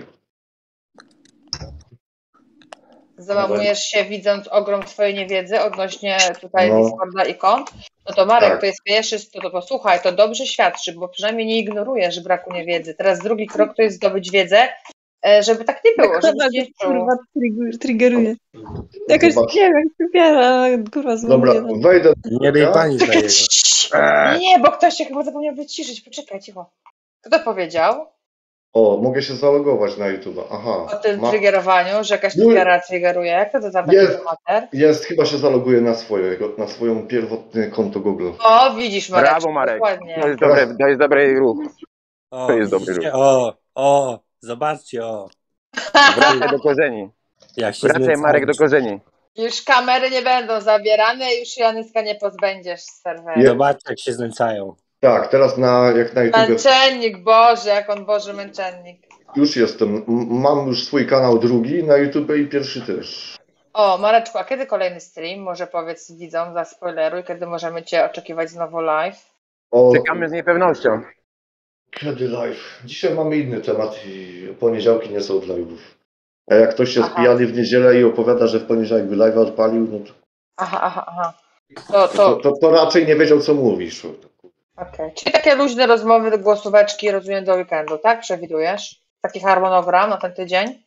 S7: Załamujesz się widząc ogrom twojej niewiedzy odnośnie tutaj
S6: No.
S7: Discorda i kont. No to Marek,
S6: Tak.
S7: to jest pierwszy, to posłuchaj, to dobrze świadczy, bo przynajmniej nie ignorujesz braku niewiedzy. Teraz drugi krok to jest zdobyć wiedzę, żeby tak nie było, żeby nie
S2: Kurwa, triggeruje. Jakaś,
S6: Zobacz.
S2: nie wiem, przypiera, kurwa,
S6: Dobra,
S2: złamuje.
S6: wejdę...
S3: Nie daj pani za jego.
S7: Nie, bo ktoś się chyba zapomniał wyciszyć. Poczekaj, cicho. Kto to powiedział?
S6: O, mogę się zalogować na YouTube. Aha.
S7: O tym triggerowaniu, że jakaś
S6: No.
S7: triggera triggeruje. Jak to za taki
S6: Jest.
S7: amator?
S6: Jest, chyba się zaloguję na swoją pierwotne konto Google.
S7: O, widzisz, Marek.
S4: Brawo, Marek.
S7: Dokładnie.
S4: To jest dobry ruch.
S3: O,
S4: To jest dobry
S3: widzicie?
S4: ruch.
S3: Zobaczcie,
S4: Wracaj do korzeni.
S3: Jak się
S4: Wracaj,
S3: znęcałem.
S4: Marek, do korzeni.
S7: Już kamery nie będą zabierane, już się Anyska nie pozbędziesz z serwera.
S3: Zobaczcie, jak się znęcają.
S6: Tak, teraz jak na YouTube
S7: Męczennik, Boże, jak on Boży męczennik.
S6: już jestem. Mam już swój kanał drugi na YouTube i pierwszy też.
S7: O, Mareczku, a kiedy kolejny stream? Może powiedz widzom, zaspoileruj, kiedy możemy Cię oczekiwać znowu live?
S4: Czekamy z niepewnością.
S6: Kiedy live? Dzisiaj mamy inny temat i poniedziałki nie są live'ów. A jak ktoś jest pijany w niedzielę i opowiada, że w poniedziałek by live'a odpalił, no
S7: Aha.
S6: to raczej nie wiedział, co mówisz.
S7: Okej. Czyli takie luźne rozmowy do głosóweczki, rozumiem, do weekendu, tak? Przewidujesz? Taki harmonogram na ten tydzień?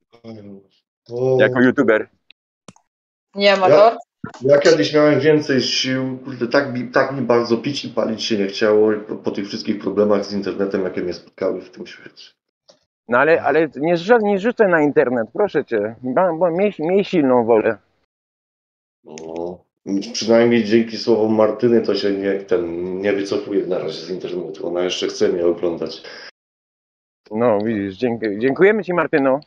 S4: Jako youtuber.
S7: Nie amator?
S6: Ja kiedyś miałem więcej sił, kurde, tak mi bardzo pić i palić się nie chciało po tych wszystkich problemach z internetem, jakie mnie spotkały w tym świecie.
S4: No ale nie rzucę na internet, proszę cię. Bo miej silną wolę.
S6: No, przynajmniej dzięki słowom Martyny to się nie wycofuje na razie z internetu. Ona jeszcze chce mnie oglądać.
S4: No widzisz, dziękujemy ci, Martyno.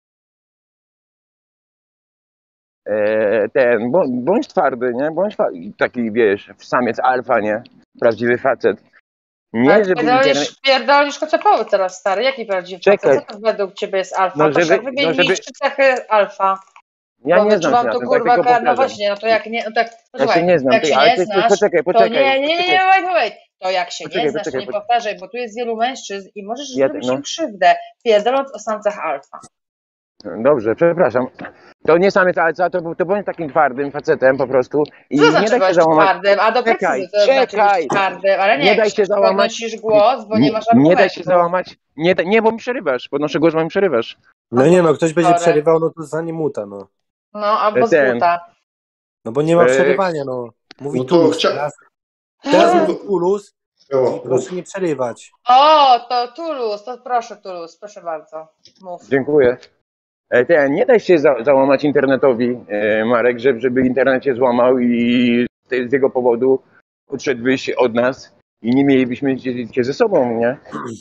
S4: Bądź twardy, nie? Bądź taki, wiesz, samiec alfa, nie? Prawdziwy facet. Nie, żeby
S7: Pierdolisz kocopoły teraz, stary. Jaki prawdziwy facet? Co to według ciebie jest alfa?
S4: No,
S7: Proszę, wymień mi 3 cechy alfa.
S4: Ja nie znam się
S7: tu
S4: na tym,
S7: kurwa,
S4: tak
S7: no właśnie, no to jak nie, no tak,
S4: ja się nie znam,
S7: jak się nie znasz,
S4: poczekaj.
S7: to nie, wait. To jak się nie znasz, to nie powtarzaj, bo tu jest wielu mężczyzn i możesz zrobić im krzywdę, pierdoląc o samcach alfa.
S4: Dobrze, przepraszam. To nie samiec alfa, to bądź takim twardym facetem po prostu. I
S7: Co
S4: nie
S7: znaczy
S4: daj się załamać.
S7: twardym? A do precyzy to znaczy być twardym, ale
S4: nie daj się załamać.
S7: Podnosisz głos, bo nie masz argumentu.
S4: Nie daj się załamać. Nie, bo mi przerywasz. Podnoszę głos, bo mi przerywasz.
S3: No nie no, ktoś będzie przerywał, no to za nie muta, no.
S7: No, albo z buta.
S3: No bo nie ma przerywania, no. Mówi
S6: No to
S3: Tulus teraz mówi Tulus i proszę nie przerywać.
S7: O, to Tulus, to proszę Tulus, proszę bardzo. Mów.
S4: Dziękuję. Nie daj się załamać internetowi, Marek, żeby internet się złamał i z jego powodu odszedłbyś od nas i nie mielibyśmy cię ze sobą, nie?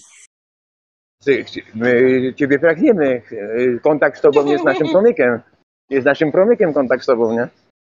S4: My ciebie pragniemy. Kontakt z tobą jest naszym promykiem. Jest naszym promykiem kontakt z tobą, nie?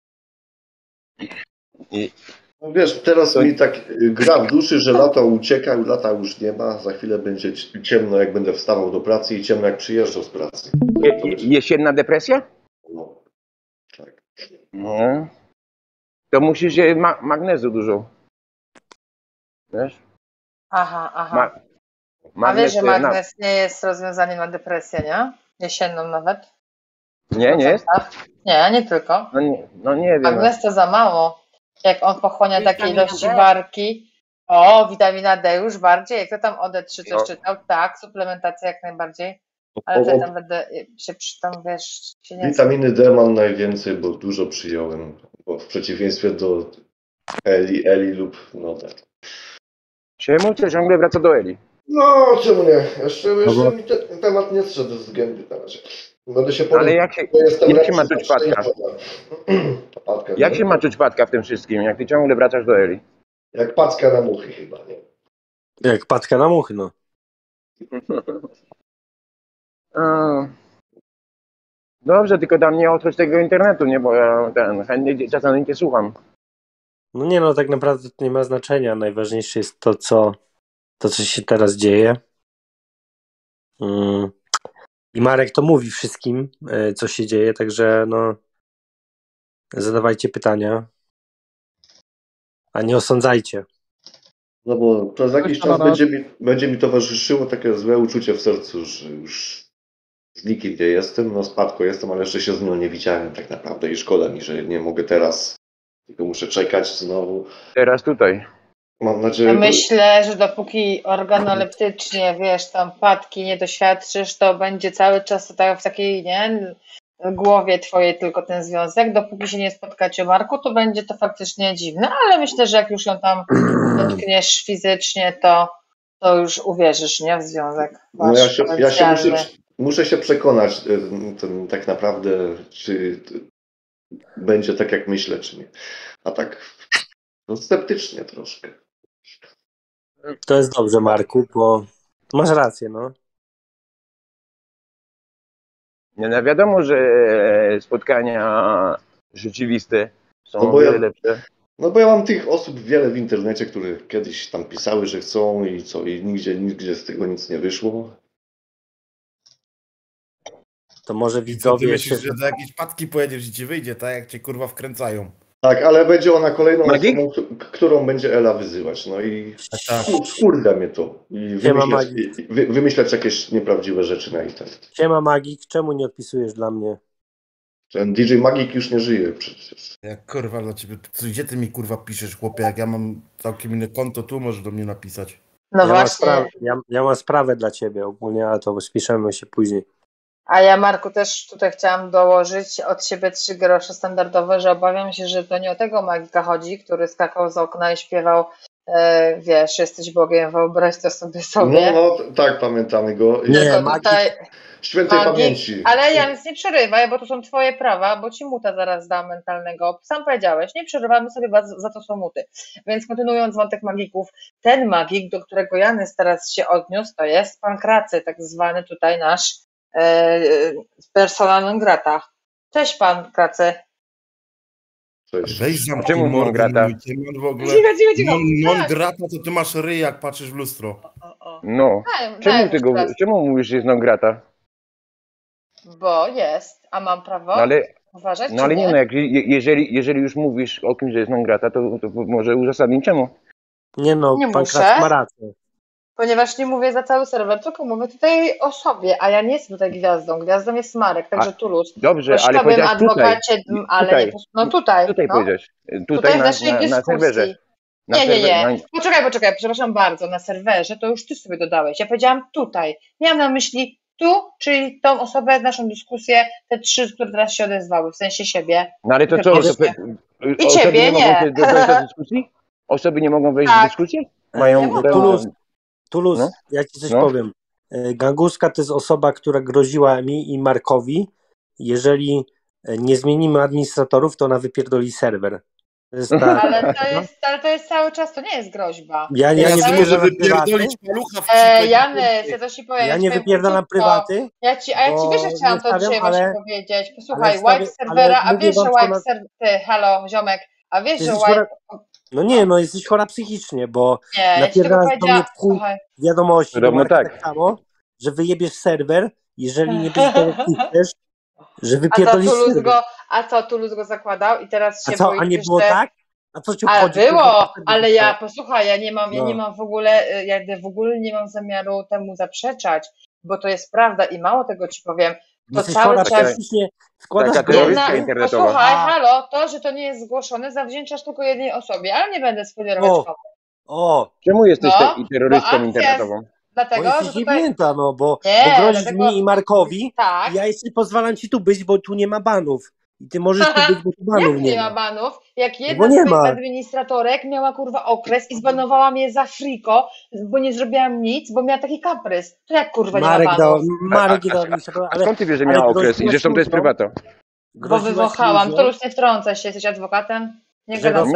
S6: No wiesz, teraz mi tak gra w duszy, że lata ucieka, lata już nie ma. Za chwilę będzie ciemno, jak będę wstawał do pracy i ciemno, jak przyjeżdżał z pracy.
S4: Jesienna depresja?
S6: No, tak.
S4: No. To musisz magnezu dużo. Wiesz?
S7: Aha. A wiesz, że magnez nie jest rozwiązaniem na depresję, nie? Jesienną nawet.
S4: Nie jest?
S7: Nie tylko.
S4: No nie wiem.
S7: Magnez to za mało. Jak on pochłania takiej ilości warki. O, witamina D już bardziej. Jak to tam Ode3 coś czytał? Tak, suplementacja jak najbardziej. Ale tutaj tam będę się wiesz, się nie...
S6: Witaminy D mam najwięcej, bo dużo przyjąłem. Bo w przeciwieństwie do Eli lub tak.
S4: Czemu cię ciągle wraca do Eli?
S6: No, czemu nie? Jeszcze mi ten temat nie zszedł z gęby na razie. Będę się
S4: Ale jak się ma czuć Patka? Jak się ma czuć Patka w tym wszystkim, jak ty ciągle wracasz do Eli?
S6: Jak Packa na muchy chyba, nie?
S3: Jak Patka na muchy, no.
S4: Dobrze, tylko dam nie otworzyć tego internetu, nie? Bo ja chętnie czasami nie słucham.
S3: No nie no, tak naprawdę to nie ma znaczenia. Najważniejsze jest to, co się teraz dzieje. I Marek to mówi wszystkim, co się dzieje, także no zadawajcie pytania, a nie osądzajcie.
S6: No bo przez jakiś czas będzie mi towarzyszyło takie złe uczucie w sercu, że już z nikim gdzie jestem, no spadko jestem, ale jeszcze się z nią nie widziałem tak naprawdę i szkoda mi, że nie mogę teraz, tylko muszę czekać znowu.
S4: Teraz tutaj.
S6: Mam nadzieję,
S7: Ja myślę, że dopóki organoleptycznie, wiesz, tam padki nie doświadczysz, to będzie cały czas tak w takiej, nie, głowie twojej tylko ten związek. Dopóki się nie spotkacie, Marku, to będzie to faktycznie dziwne, ale myślę, że jak już ją tam dotkniesz fizycznie, to już uwierzysz, nie, w związek.
S6: no muszę się przekonać tak naprawdę, czy będzie tak jak myślę, czy nie. A tak no, sceptycznie troszkę.
S3: To jest dobrze, Marku, bo masz rację, no.
S4: Nie, no wiadomo, że spotkania rzeczywiste są
S6: No
S4: o wiele lepsze.
S6: No bo ja mam tych osób wiele w internecie, które kiedyś tam pisały, że chcą i nigdzie z tego nic nie wyszło.
S3: To może
S11: Ty
S3: widzowie
S11: myślisz, że do jakiejś patki pojedziesz i ci wyjdzie, tak jak cię kurwa wkręcają.
S6: Tak, ale będzie ona kolejną
S4: Magik?
S6: osobą, którą będzie Ela wyzywać. No i
S11: Tak.
S6: wkurwia mnie to. I wymyślać jakieś nieprawdziwe rzeczy na internet.
S3: Siema Magik, czemu nie odpisujesz dla mnie?
S6: Ten DJ Magik już nie żyje przecież.
S11: Jak kurwa dla ciebie, gdzie ty mi kurwa piszesz, chłopie, jak ja mam całkiem inne konto, tu możesz do mnie napisać.
S7: No właśnie.
S3: Ja mam sprawę dla ciebie ogólnie, ale to spiszemy się później.
S7: A ja, Marku, też tutaj chciałam dołożyć od siebie 3 grosze standardowe, że obawiam się, że to nie o tego magika chodzi, który skakał z okna i śpiewał wiesz, jesteś Bogiem, wyobraź to sobie.
S6: No tak, pamiętamy go.
S7: Nie, tutaj
S6: świętej pamięci.
S7: Ale Janis, nie przerywaj, bo to są twoje prawa, bo ci muta zaraz dam mentalnego. Sam powiedziałeś, nie przerywamy sobie, za to są muty. Więc kontynuując wątek magików, ten magik, do którego Janis teraz się odniósł, to jest pan Kracy, tak zwany tutaj nasz persona non grata. Cześć pan Kracy.
S11: Weź zamknij
S4: Czemu non grata?
S11: w ogóle.
S7: Cicho.
S11: Non grata, to ty masz ryj, jak patrzysz w lustro.
S4: No. Czemu mówisz, że jest non grata?
S7: Bo jest, a mam prawo uważać,
S4: no ale nie, no, jeżeli już mówisz o kimś, że jest non grata, to może uzasadnić czemu?
S3: Nie no,
S7: nie
S3: pan
S7: muszę,
S3: Krac ma rację.
S7: Ponieważ nie mówię za cały serwer, tylko mówię tutaj o sobie, a ja nie jestem tutaj gwiazdą. Gwiazdą jest Marek, także Tulus.
S4: Dobrze, ale powiedziałeś
S7: adwokacie,
S4: tutaj.
S7: ale nie, no tutaj.
S4: Tutaj
S7: no.
S4: powiedziałeś.
S7: Tutaj w naszej dyskusji.
S4: Na serwerze.
S7: Nie. Poczekaj, przepraszam bardzo, na serwerze to już ty sobie dodałeś. Ja powiedziałam tutaj. Miałam na myśli tu, czyli tą osobę, naszą dyskusję, te 3, które teraz się odezwały, w sensie siebie.
S4: No ale to co?
S7: I ciebie nie.
S4: Do dyskusji? Osoby nie mogą wejść w dyskusję? Mają
S3: Tulus, no? Ja ci coś powiem. Ganguska to jest osoba, która groziła mi i Markowi. Jeżeli nie zmienimy administratorów, to ona wypierdoli serwer. To jest ta...
S7: ale to jest cały czas, to nie jest groźba.
S3: Ja nie wypierdalam prywaty.
S7: Janes, ja to ci powiem.
S3: Ja nie wypierdalam prywaty.
S7: A ja ci wiesz, że chciałam to dzisiaj właśnie powiedzieć. Posłuchaj, wipe serwera, a wiesz, że wipe serwer... Ty, halo, ziomek, a wiesz, że wipe...
S3: No nie, no jesteś chora psychicznie, bo
S7: napierdalasz
S3: do mnie w wiadomości, tak samo, że wyjebiesz serwer, jeżeli nie będziesz tego chcesz, że wypierdolisz serwer.
S7: A co, Tulus go zakładał i teraz się boisz,
S3: a nie było tak? A co ci
S7: obchodzi? Było, ale posłuchaj, ja nie mam w ogóle nie mam zamiaru temu zaprzeczać, bo to jest prawda i mało tego ci powiem. To cały czas
S3: składasz
S7: posłuchaj, halo, to, że to nie jest zgłoszone, zawdzięczasz tylko jednej osobie, ale nie będę spoilerować komu.
S4: Czemu jesteś terrorystką internetową?
S7: Dlatego,
S3: bo jesteś jebnięta, bo grozisz mi i Markowi i ja jeszcze pozwalam ci tu być, bo tu nie ma banów. I ty możesz tu być, bo tu banów
S7: nie ma banów. Jak jedna z tych administratorek miała kurwa okres i zbanowała mnie za friko, bo nie zrobiłam nic, bo miała taki kaprys. To jak kurwa nie ma banów?
S3: Marek dał administratora.
S4: A skąd ty wiesz, że miała okres? I zresztą to jest prywatna.
S7: Bo wywochałam. To już nie wtrącaj się, jesteś adwokatem? Nie gadam.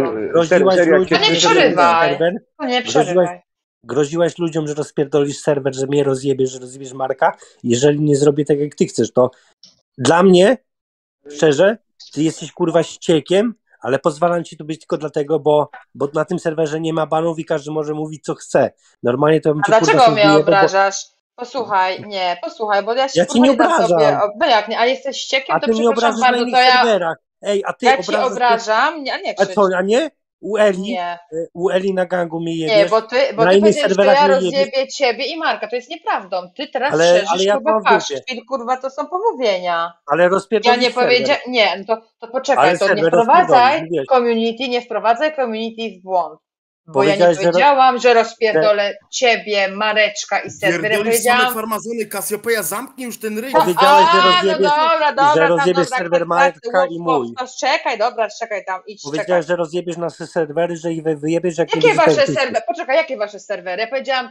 S7: Nie przerywaj.
S3: Groziłaś ludziom, że rozpierdolisz serwer, że mnie rozjebiesz, że rozjebiesz Marka. Jeżeli nie zrobię tak, jak ty chcesz, to Dla mnie, szczerze, ty jesteś kurwa ściekiem, ale pozwalam ci tu być tylko dlatego, bo na tym serwerze nie ma banów i każdy może mówić co chce. Normalnie to bym cię
S7: dlaczego
S3: kurwa
S7: mnie
S3: wyjebał,
S7: obrażasz? Posłuchaj, bo ja się
S3: Ja cię nie
S7: sobie...
S3: obrażam.
S7: No jak nie, a jesteś ściekiem,
S3: A
S7: to
S3: ty mnie
S7: przepraszam
S3: obrażasz na
S7: bardzo,
S3: innych
S7: to ja...
S3: serwerach. Ej, a ty
S7: Ja ci
S3: obrażasz...
S7: obrażam, a nie
S3: A
S7: krzycz.
S3: co, a nie?
S7: Nie.
S3: U Eli na gangu mnie jebiesz.
S7: Nie, bo ty
S3: na innych
S7: powiedziałeś, że
S3: serwerach
S7: ja
S3: mnie jebiesz.
S7: rozjebię ciebie i Marka. To jest nieprawdą. Ty teraz
S3: Ale
S7: szerzysz,
S3: ja
S7: kurwa,
S3: mam w dupie.
S7: paszkwil, kurwa, to są pomówienia.
S3: Ale
S7: Ja
S3: rozpierdolisz
S7: nie
S3: serwer.
S7: powiedziałem, nie, to poczekaj,
S3: Ale
S7: to nie
S3: serwer
S7: wprowadzaj
S3: rozpierdolisz,
S7: nie wprowadzaj community w błąd. Bo ja nie
S3: Powiedziałeś, że
S7: powiedziałam, że rozpierdolę ciebie, Mareczka i serwer. Ja
S11: Pierdolisz same
S7: powiedziałam...
S11: farmazony, Cassiopeia, zamknij już ten ryj.
S3: Powiedziałeś, że
S7: no
S3: rozjebiesz,
S7: dobra,
S3: że rozjebiesz
S7: dobra,
S3: serwer Marka i mój.
S7: Czekaj, dobra, czekaj tam, idź, czekaj.
S3: Powiedziałeś, że rozjebiesz nasze serwery, że ich wyjebiesz, jak nie
S7: Jakie
S3: będziesz
S7: wasze
S3: tak
S7: serwery? Poczekaj, jakie wasze serwery?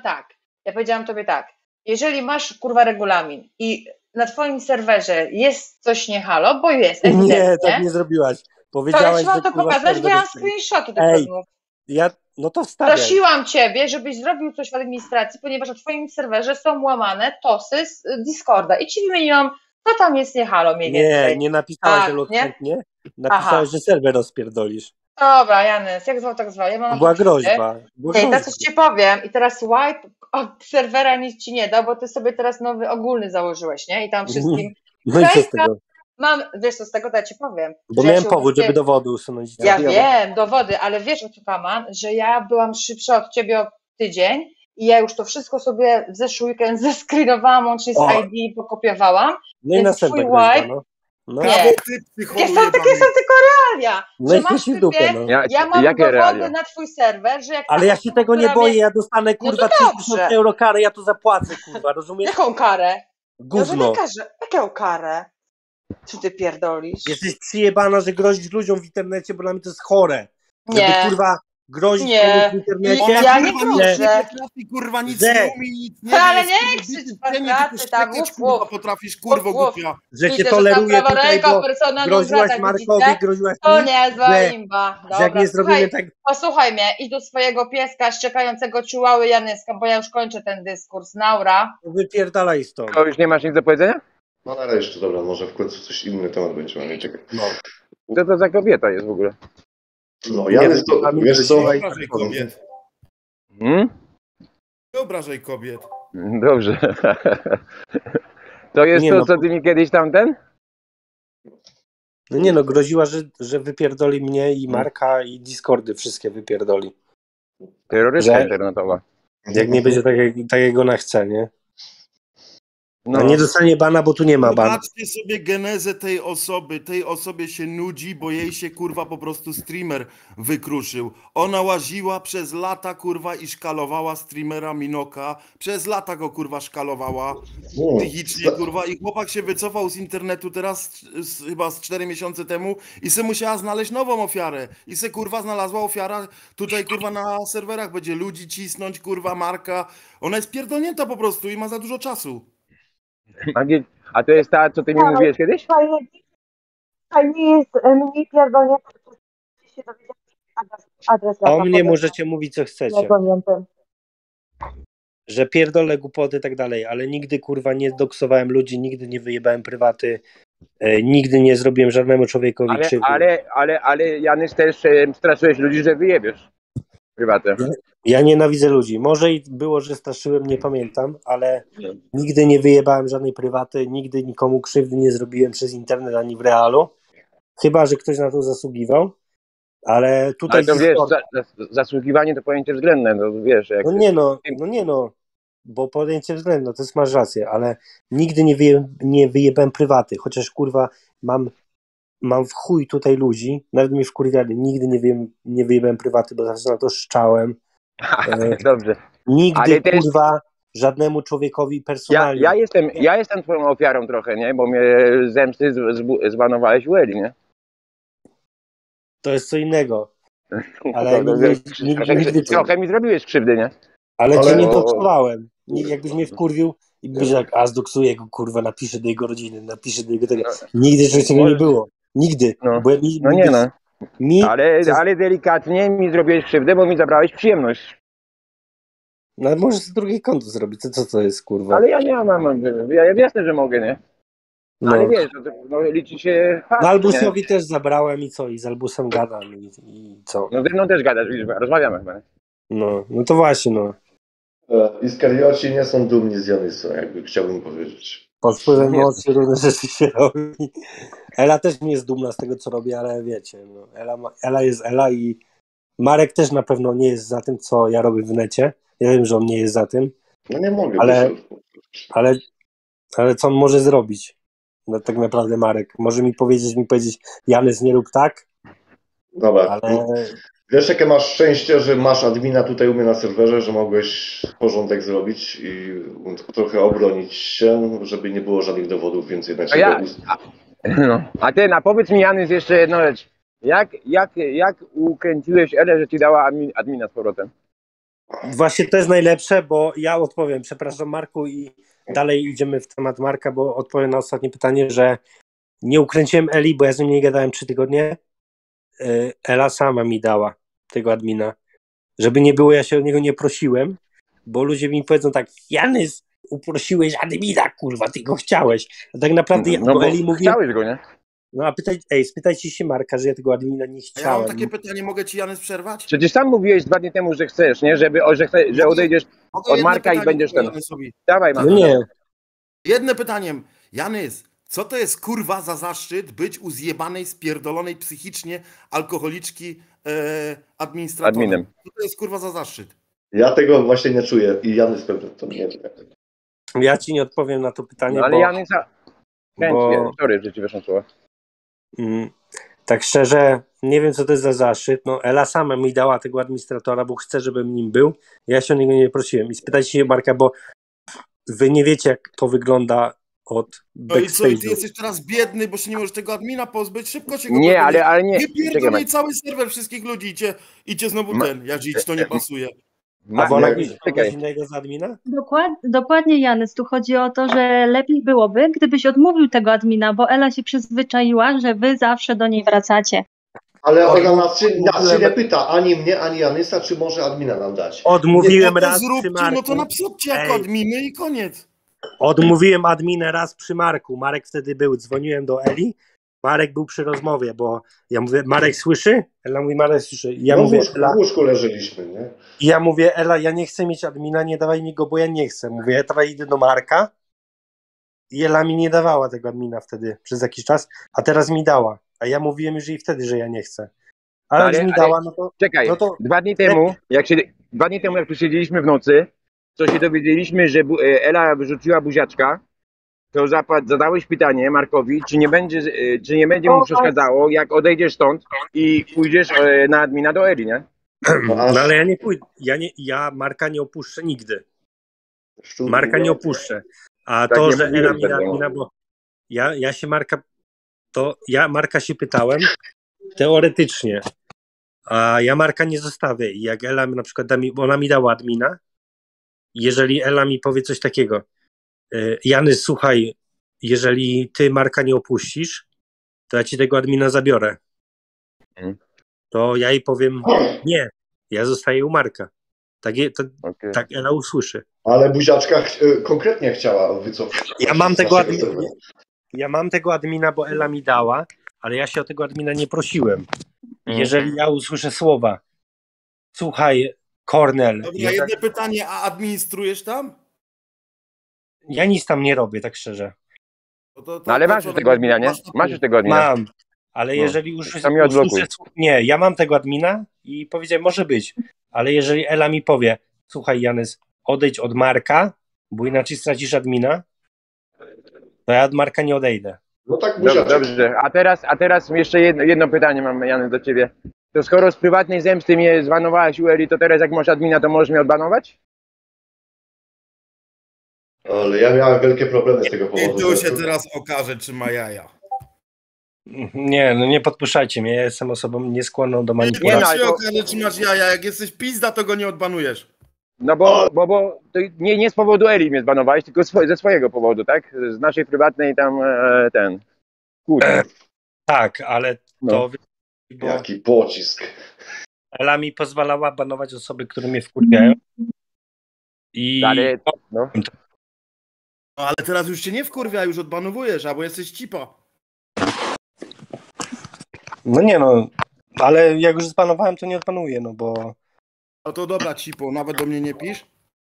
S7: Ja powiedziałam tobie tak. Jeżeli masz kurwa regulamin i na twoim serwerze jest coś nie halo, bo jest ewidentnie.
S3: Nie, tak nie zrobiłaś.
S7: To ja
S3: Powiedziałaś,
S7: ci mam
S3: że
S7: to
S3: kurwa
S7: pokazać, bo ja mam
S3: serwery-
S7: screenshoty tych
S3: Ej,
S7: rozmów.
S3: no to wstawiaj.
S7: Prosiłam ciebie, żebyś zrobił coś w administracji, ponieważ na twoim serwerze są łamane tosy z Discorda i ci wymieniłam, co tam jest nie halo mniej więcej.
S3: Nie napisałaś
S7: Tak,
S3: elokwentnie.
S7: Aha.
S3: Napisałaś, że serwer rozpierdolisz.
S7: Dobra, Janys, jak zwał, tak zwał. Ja mam
S3: Była
S7: napisy.
S3: groźba.
S7: Nie, teraz coś ci powiem i teraz wipe od serwera nic ci nie da, bo ty sobie teraz nowy ogólny założyłeś, nie? I tam wszystkim...
S3: No i co z tego?
S7: Wiesz co z tego, to ja ci powiem.
S3: Bo
S7: że
S3: miałem
S7: się
S3: powód,
S7: uwolnię-
S3: żeby dowody usunąć.
S7: Ja wiem, dowody, ale wiesz o co kaman, że ja byłam szybsza od ciebie o tydzień i ja już to wszystko sobie w zeszły weekend zescreenowałam, łącznie z
S3: O.
S7: ID pokopiowałam.
S3: No i
S7: więc
S3: następna
S7: twój
S3: groźba,
S7: wipe-
S3: no. No.
S7: Nie. Takie są tylko realia.
S3: No
S7: że
S3: i
S7: masz
S3: chuj ci w dupę,
S7: typie,
S3: no.
S7: ja mam
S4: Jakie
S7: dowody
S4: realia?
S7: na twój serwer, że jak
S3: Ale ja się tego nie
S7: która
S3: boję,
S7: mnie-
S3: ja dostanę
S7: No
S3: kurwa
S7: to
S3: 3000
S7: dobrze.
S3: euro karę, ja to zapłacę, kurwa, rozumiesz?
S7: Jaką karę?
S3: Gówno.
S7: Jaką karę? Co ty pierdolisz?
S3: Jesteś przyjebana, że grozisz ludziom w internecie, bo dla mnie to jest chore. Żeby
S7: Nie.
S3: kurwa grozić
S7: Nie.
S3: komuś w internecie.
S7: Ja nie
S11: kurwa,
S7: grożę.
S11: nic nie potrafi, kurwa, nic
S3: Że-
S11: nie umie, nic nie
S7: Ale
S11: wie,
S7: nie
S11: jest,
S7: krzycz,
S11: kurwa, bity,
S7: kwadraty,
S11: tylko
S7: tam,
S11: szczekać,
S7: mów,
S11: kurwa, potrafisz, kurwo
S7: mów.
S11: głupia.
S3: Że cię
S7: Widzę, że
S3: toleruję
S7: tam prawa
S3: tutaj,
S7: ręka
S3: bo
S7: persona non
S3: groziłaś
S7: grata,
S3: Markowi,
S7: widzicie?
S3: groziłaś
S7: To
S3: mi,
S7: niezła
S3: że-
S7: imba.
S3: że jak
S7: Dobra,
S3: nie zrobimy
S7: słuchaj,
S3: tak...
S7: posłuchaj mnie, idź do swojego pieska szczekającego czułały Janyska, bo ja już kończę ten dyskurs. Naura.
S3: Wypierdalaj stąd.
S4: To już nie masz nic do powiedzenia?
S6: No ale jeszcze, dobra, może w końcu coś inny temat będziemy mieć. Czekaj.
S4: Co to za kobieta jest w ogóle?
S6: No, Janys, to, wiesz co?
S11: Nie obrażaj kobiet.
S4: Hmm?
S11: Nie obrażaj kobiet.
S4: Dobrze. To jest
S3: Nie
S4: to,
S3: no,
S4: co ty mi kiedyś tamten?
S3: No nie no, groziła, że wypierdoli mnie i Marka i Discordy wszystkie wypierdoli.
S4: Terrorysta
S3: Że-
S4: internetowa.
S3: Jak nie będzie tak jak ona chce, nie?
S4: No.
S3: A nie dostanie bana, bo tu nie ma bana.
S11: Zobaczcie sobie genezę tej osoby. Tej osobie się nudzi, bo jej się kurwa po prostu streamer wykruszył. Ona łaziła przez lata kurwa i szkalowała streamera Minoka. Przez lata go kurwa szkalowała. Psychicznie kurwa i chłopak się wycofał z internetu teraz chyba z 4 miesiące temu i se musiała znaleźć nową ofiarę. I se kurwa znalazła ofiara tutaj kurwa na serwerach. Będzie ludzi cisnąć kurwa Marka. Ona jest pierdolnięta po prostu i ma za dużo czasu.
S4: A to jest ta, co ty mi mówiłeś kiedyś?
S5: Fajnie jest mniej pierdolnięte, się dowiedzieć adres
S3: O mnie możecie mówić co chcecie.
S5: pierdolniętym.
S3: Że pierdolę głupoty i tak dalej, ale nigdy kurwa nie doksowałem ludzi, nigdy nie wyjebałem prywaty, nigdy nie zrobiłem żadnemu człowiekowi krzywdy.
S4: Ale Janys też straszyłeś ludzi, że wyjebiesz prywatę.
S3: Ja nienawidzę ludzi. Może i było, że straszyłem, nie pamiętam, ale nigdy nie wyjebałem żadnej prywaty, nigdy nikomu krzywdy nie zrobiłem przez internet ani w realu. Chyba że ktoś na to zasługiwał, ale tutaj...
S4: Ale to wiesz,
S3: Discord...
S4: zasługiwanie to pojęcie względne, no wiesz. Jak
S3: No nie no, bo pojęcie względne, to jest masz rację, ale nigdy nie wyjebałem prywaty, chociaż kurwa mam w chuj tutaj ludzi, nawet mnie wkurwiali, nigdy nie wyjebałem prywaty, bo zawsze na to szczałem.
S4: Dobrze.
S3: Nigdy
S4: Ale też...
S3: kurwa żadnemu człowiekowi personalnie.
S4: Ja jestem twoją ofiarą trochę, nie? Bo mnie zemsty zbanowałeś u Eli, nie?
S3: To jest co innego. Ale nigdy
S4: trochę mi zrobiłeś krzywdy, nie?
S3: Ale cię nie doksowałem. Jakbyś mnie wkurwił i byś jak zdoksuję go, kurwa, napiszę do jego rodziny, napiszę do jego tego. Nigdy czegoś takiego nie było. Nigdy. Bo
S4: Ale delikatnie mi zrobiłeś krzywdę, bo mi zabrałeś przyjemność.
S3: No możesz z drugiej konto zrobić, co to jest, kurwa?
S4: Ale ja nie mam, ja jasne, że mogę, nie?
S3: No.
S4: Ale wiesz, no, liczy się fakt,
S3: No Albusowi
S4: nie?
S3: też zabrałem i co? I z Albusem gadam i co?
S4: No ze mną też gadasz, widzisz, rozmawiamy chyba.
S3: No to właśnie, no.
S6: Iskarioci nie są dumni z Janysa, jakby chciałbym powiedzieć.
S3: Pod wpływem
S4: Nie.
S3: mocy różne rzeczy się robi. Ela też nie jest dumna z tego, co robi, ale wiecie, no, Ela jest Ela i Marek też na pewno nie jest za tym, co ja robię w necie. Ja wiem, że on nie jest za tym.
S6: No nie mogę.
S3: Ale co on może zrobić? No tak naprawdę Marek. Może mi powiedzieć, Janys, nie rób tak.
S6: Dobra.
S3: Ale...
S6: Wiesz, jakie masz szczęście, że masz admina tutaj u mnie na serwerze, że mogłeś porządek zrobić i trochę obronić się, żeby nie było żadnych dowodów więcej na ciebie.
S4: A ty, powiedz mi, Janys, jeszcze jedną rzecz. Jak ukręciłeś Elę, że ci dała admina z powrotem?
S3: Właśnie to jest najlepsze, bo ja odpowiem, przepraszam Marku, i dalej idziemy w temat Marka, bo odpowiem na ostatnie pytanie, że nie ukręciłem Eli, bo ja z nim nie gadałem 3 tygodnie. Ela sama mi dała tego admina. Żeby nie było, ja się o niego nie prosiłem, bo ludzie mi powiedzą tak, Janys, uprosiłeś admina, kurwa, ty go chciałeś. A tak naprawdę ja
S4: bo
S3: Eli mówię...
S4: Chciałeś go, nie?
S3: No a spytajcie się Marka, że ja tego admina nie chciałem.
S11: Ja mam takie pytanie, mogę ci, Janys, przerwać?
S4: Przecież sam mówiłeś 2 dni temu, że chcesz, nie? Że odejdziesz od Marka i będziesz ten. Dawaj, Marek.
S3: No nie.
S11: Jednym pytaniem. Janys, co to jest kurwa za zaszczyt być u zjebanej, spierdolonej psychicznie alkoholiczki administratorem?
S4: Adminem.
S11: Co to jest kurwa za zaszczyt?
S6: Ja tego właśnie nie czuję i Janys pewnie to nie wie.
S3: Ja ci nie odpowiem na to pytanie,
S4: No, ale
S3: bo...
S4: Janys, sorry, że ci weszło słowa.
S3: Tak szczerze, nie wiem, co to jest za zaszczyt. No, Ela sama mi dała tego administratora, bo chce, żebym nim był. Ja się o niego nie prosiłem. I spytajcie się Marka, bo wy nie wiecie, jak to wygląda od
S11: No i co, i ty
S3: backstage'u.
S11: jesteś teraz biedny, bo się nie możesz tego admina pozbyć? Szybko się go
S4: Nie,
S11: pozbyć.
S4: ale nie.
S11: Wypierdolaj cały serwer wszystkich ludzi i cię znowu jak ci to nie pasuje.
S3: A wolę kogoś innego za admina?
S2: Dokładnie, Janys. Tu chodzi o to, że lepiej byłoby, gdybyś odmówił tego admina, bo Ela się przyzwyczaiła, że wy zawsze do niej wracacie.
S6: Ale ona nas nie pyta ani mnie, ani Janysa, czy może admina nam dać.
S3: Odmówiłem
S11: no to
S3: raz
S11: zróbcie,
S3: przy Marku.
S11: no to napisujcie jako adminy i koniec.
S3: Odmówiłem adminę raz przy Marku. Marek wtedy był. Dzwoniłem do Eli. Marek był przy rozmowie, bo ja mówię, Marek słyszy? Ela mówi, Marek słyszy. Ja mówię,
S6: w łóżku leżeliśmy, nie?
S3: I ja mówię, Ela, ja nie chcę mieć admina, nie dawaj mi go, bo ja nie chcę. Mówię, ja teraz idę do Marka. I Ela mi nie dawała tego admina wtedy przez jakiś czas, a teraz mi dała. A ja mówiłem już jej wtedy, że ja nie chcę. Ale jak mi dała, no to...
S4: Czekaj,
S3: no to
S4: 2 dni temu, jak tu siedzieliśmy w nocy, to się dowiedzieliśmy, że Ela wyrzuciła buziaczka, to zadałeś pytanie Markowi, czy nie będzie mu przeszkadzało, jak odejdziesz stąd i pójdziesz na admina do Eli, nie?
S3: No ale ja nie pójdę. Ja Marka nie opuszczę nigdy. Marka nie opuszczę. A tak to, że Ela mi da admina, bo ja się Marka... To ja Marka się pytałem teoretycznie, a ja Marka nie zostawię. I jak Ela na przykład bo ona mi dała admina, jeżeli Ela mi powie coś takiego, Janys, słuchaj, jeżeli ty Marka nie opuścisz, to ja ci tego admina zabiorę. To ja jej powiem, nie, ja zostaję u Marka. Tak Ela usłyszy.
S6: Ale buziaczka konkretnie chciała wycofać.
S3: Ja mam tego admina, bo Ela mi dała, ale ja się o tego admina nie prosiłem. Jeżeli ja usłyszę słowa, słuchaj, Kornel...
S11: Dobra, jedno pytanie, a administrujesz tam?
S3: Ja nic tam nie robię, tak szczerze.
S4: No ale masz już tego admina, nie? Masz już tego admina.
S3: Mam, ale jeżeli usłyszę... Nie, ja mam tego admina i powiedziałem, może być, ale jeżeli Ela mi powie, słuchaj Janys, odejdź od Marka, bo inaczej stracisz admina, to ja od Marka nie odejdę.
S6: No tak,
S4: dobrze. A teraz jeszcze jedno pytanie mam, Janys, do ciebie. To skoro z prywatnej zemsty mnie zbanowałeś u Eli, to teraz jak masz admina, to możesz mnie odbanować?
S6: Ale ja miałem wielkie problemy z tego powodu.
S11: I tu się teraz okaże, czy ma jaja.
S3: Nie, no nie podpuszczajcie mnie, ja jestem osobą nieskłonną do manipulacji.
S11: Nie, no, się okaże, czy masz jaja, jak jesteś pizda, to go nie odbanujesz.
S4: No bo to nie z powodu Eli mnie zbanowałeś, tylko ze swojego powodu, tak? Z naszej prywatnej tam kłótni.
S3: Tak, ale to...
S6: Bo jaki pocisk.
S3: Ela mi pozwalała banować osoby, które mnie wkurwiają. I...
S4: Ale, no.
S11: No, ale teraz już cię nie wkurwia, już odbanowujesz, albo jesteś cipa.
S3: No nie no, ale jak już zbanowałem, to nie odbanuję, no bo...
S11: No to dobra, cipo, nawet do mnie nie pisz?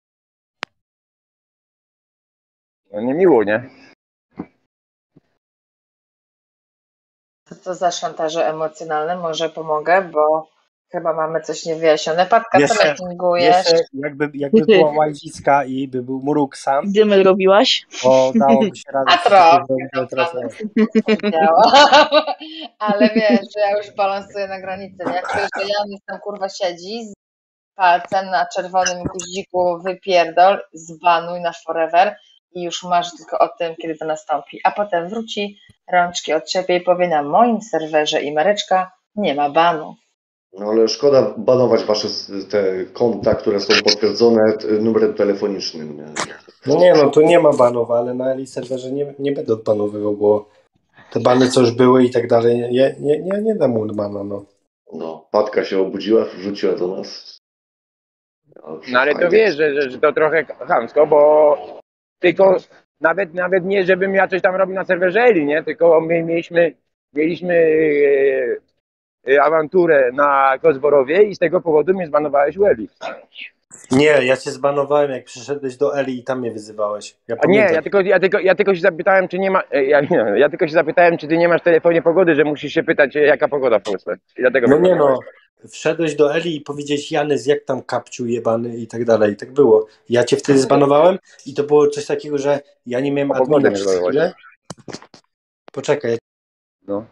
S4: No niemiło, nie?
S7: Co za szantaże emocjonalne? Może pomogę, bo chyba mamy coś niewyjaśnione. Patka, co meetingujesz?
S3: Jeszcze jakby była Łajdzicka i by był Mruk sam,
S12: Dymy robiłaś?
S3: to dałoby się radę.
S7: A trochę. Ale wiesz, że ja już balansuję na granicy. Jak czujesz, że Janis tam kurwa siedzi z palcem na czerwonym guziku, wypierdol, zbanuj na forever i już masz tylko o tym, kiedy to nastąpi. A potem wróci, rączki od ciebie i powie: na moim serwerze i Mareczka nie ma banu.
S6: No ale szkoda banować wasze te konta, które są potwierdzone numerem telefonicznym. Nie?
S3: No nie no, tu nie ma banów, ale na Eli serwerze nie będę odbanowywał, bo te bany co już były i tak dalej, nie dam mu bana, no.
S6: No, Patka się obudziła, wrzuciła do nas.
S4: No ale to wiesz, że to trochę chamsko, bo tylko nawet nie, żebym ja coś tam robił na serwerze Eli, nie? Tylko my mieliśmy awanturę na Kozborowie i z tego powodu mnie zbanowałeś u Eli.
S3: Nie, ja cię zbanowałem, jak przyszedłeś do Eli i tam mnie wyzywałeś.
S4: Ja tylko się zapytałem, czy nie ma. Ja tylko się zapytałem, czy ty nie masz w telefonie pogody, że musisz się pytać, jaka pogoda w Polsce. I dlatego
S3: no nie no, wszedłeś do Eli i powiedziałeś: Janys, jak tam kapciu jebany i tak dalej. I tak było. Ja cię wtedy zbanowałem i to było coś takiego, że ja nie miałem admina przez chwilę. Poczekaj.
S4: No.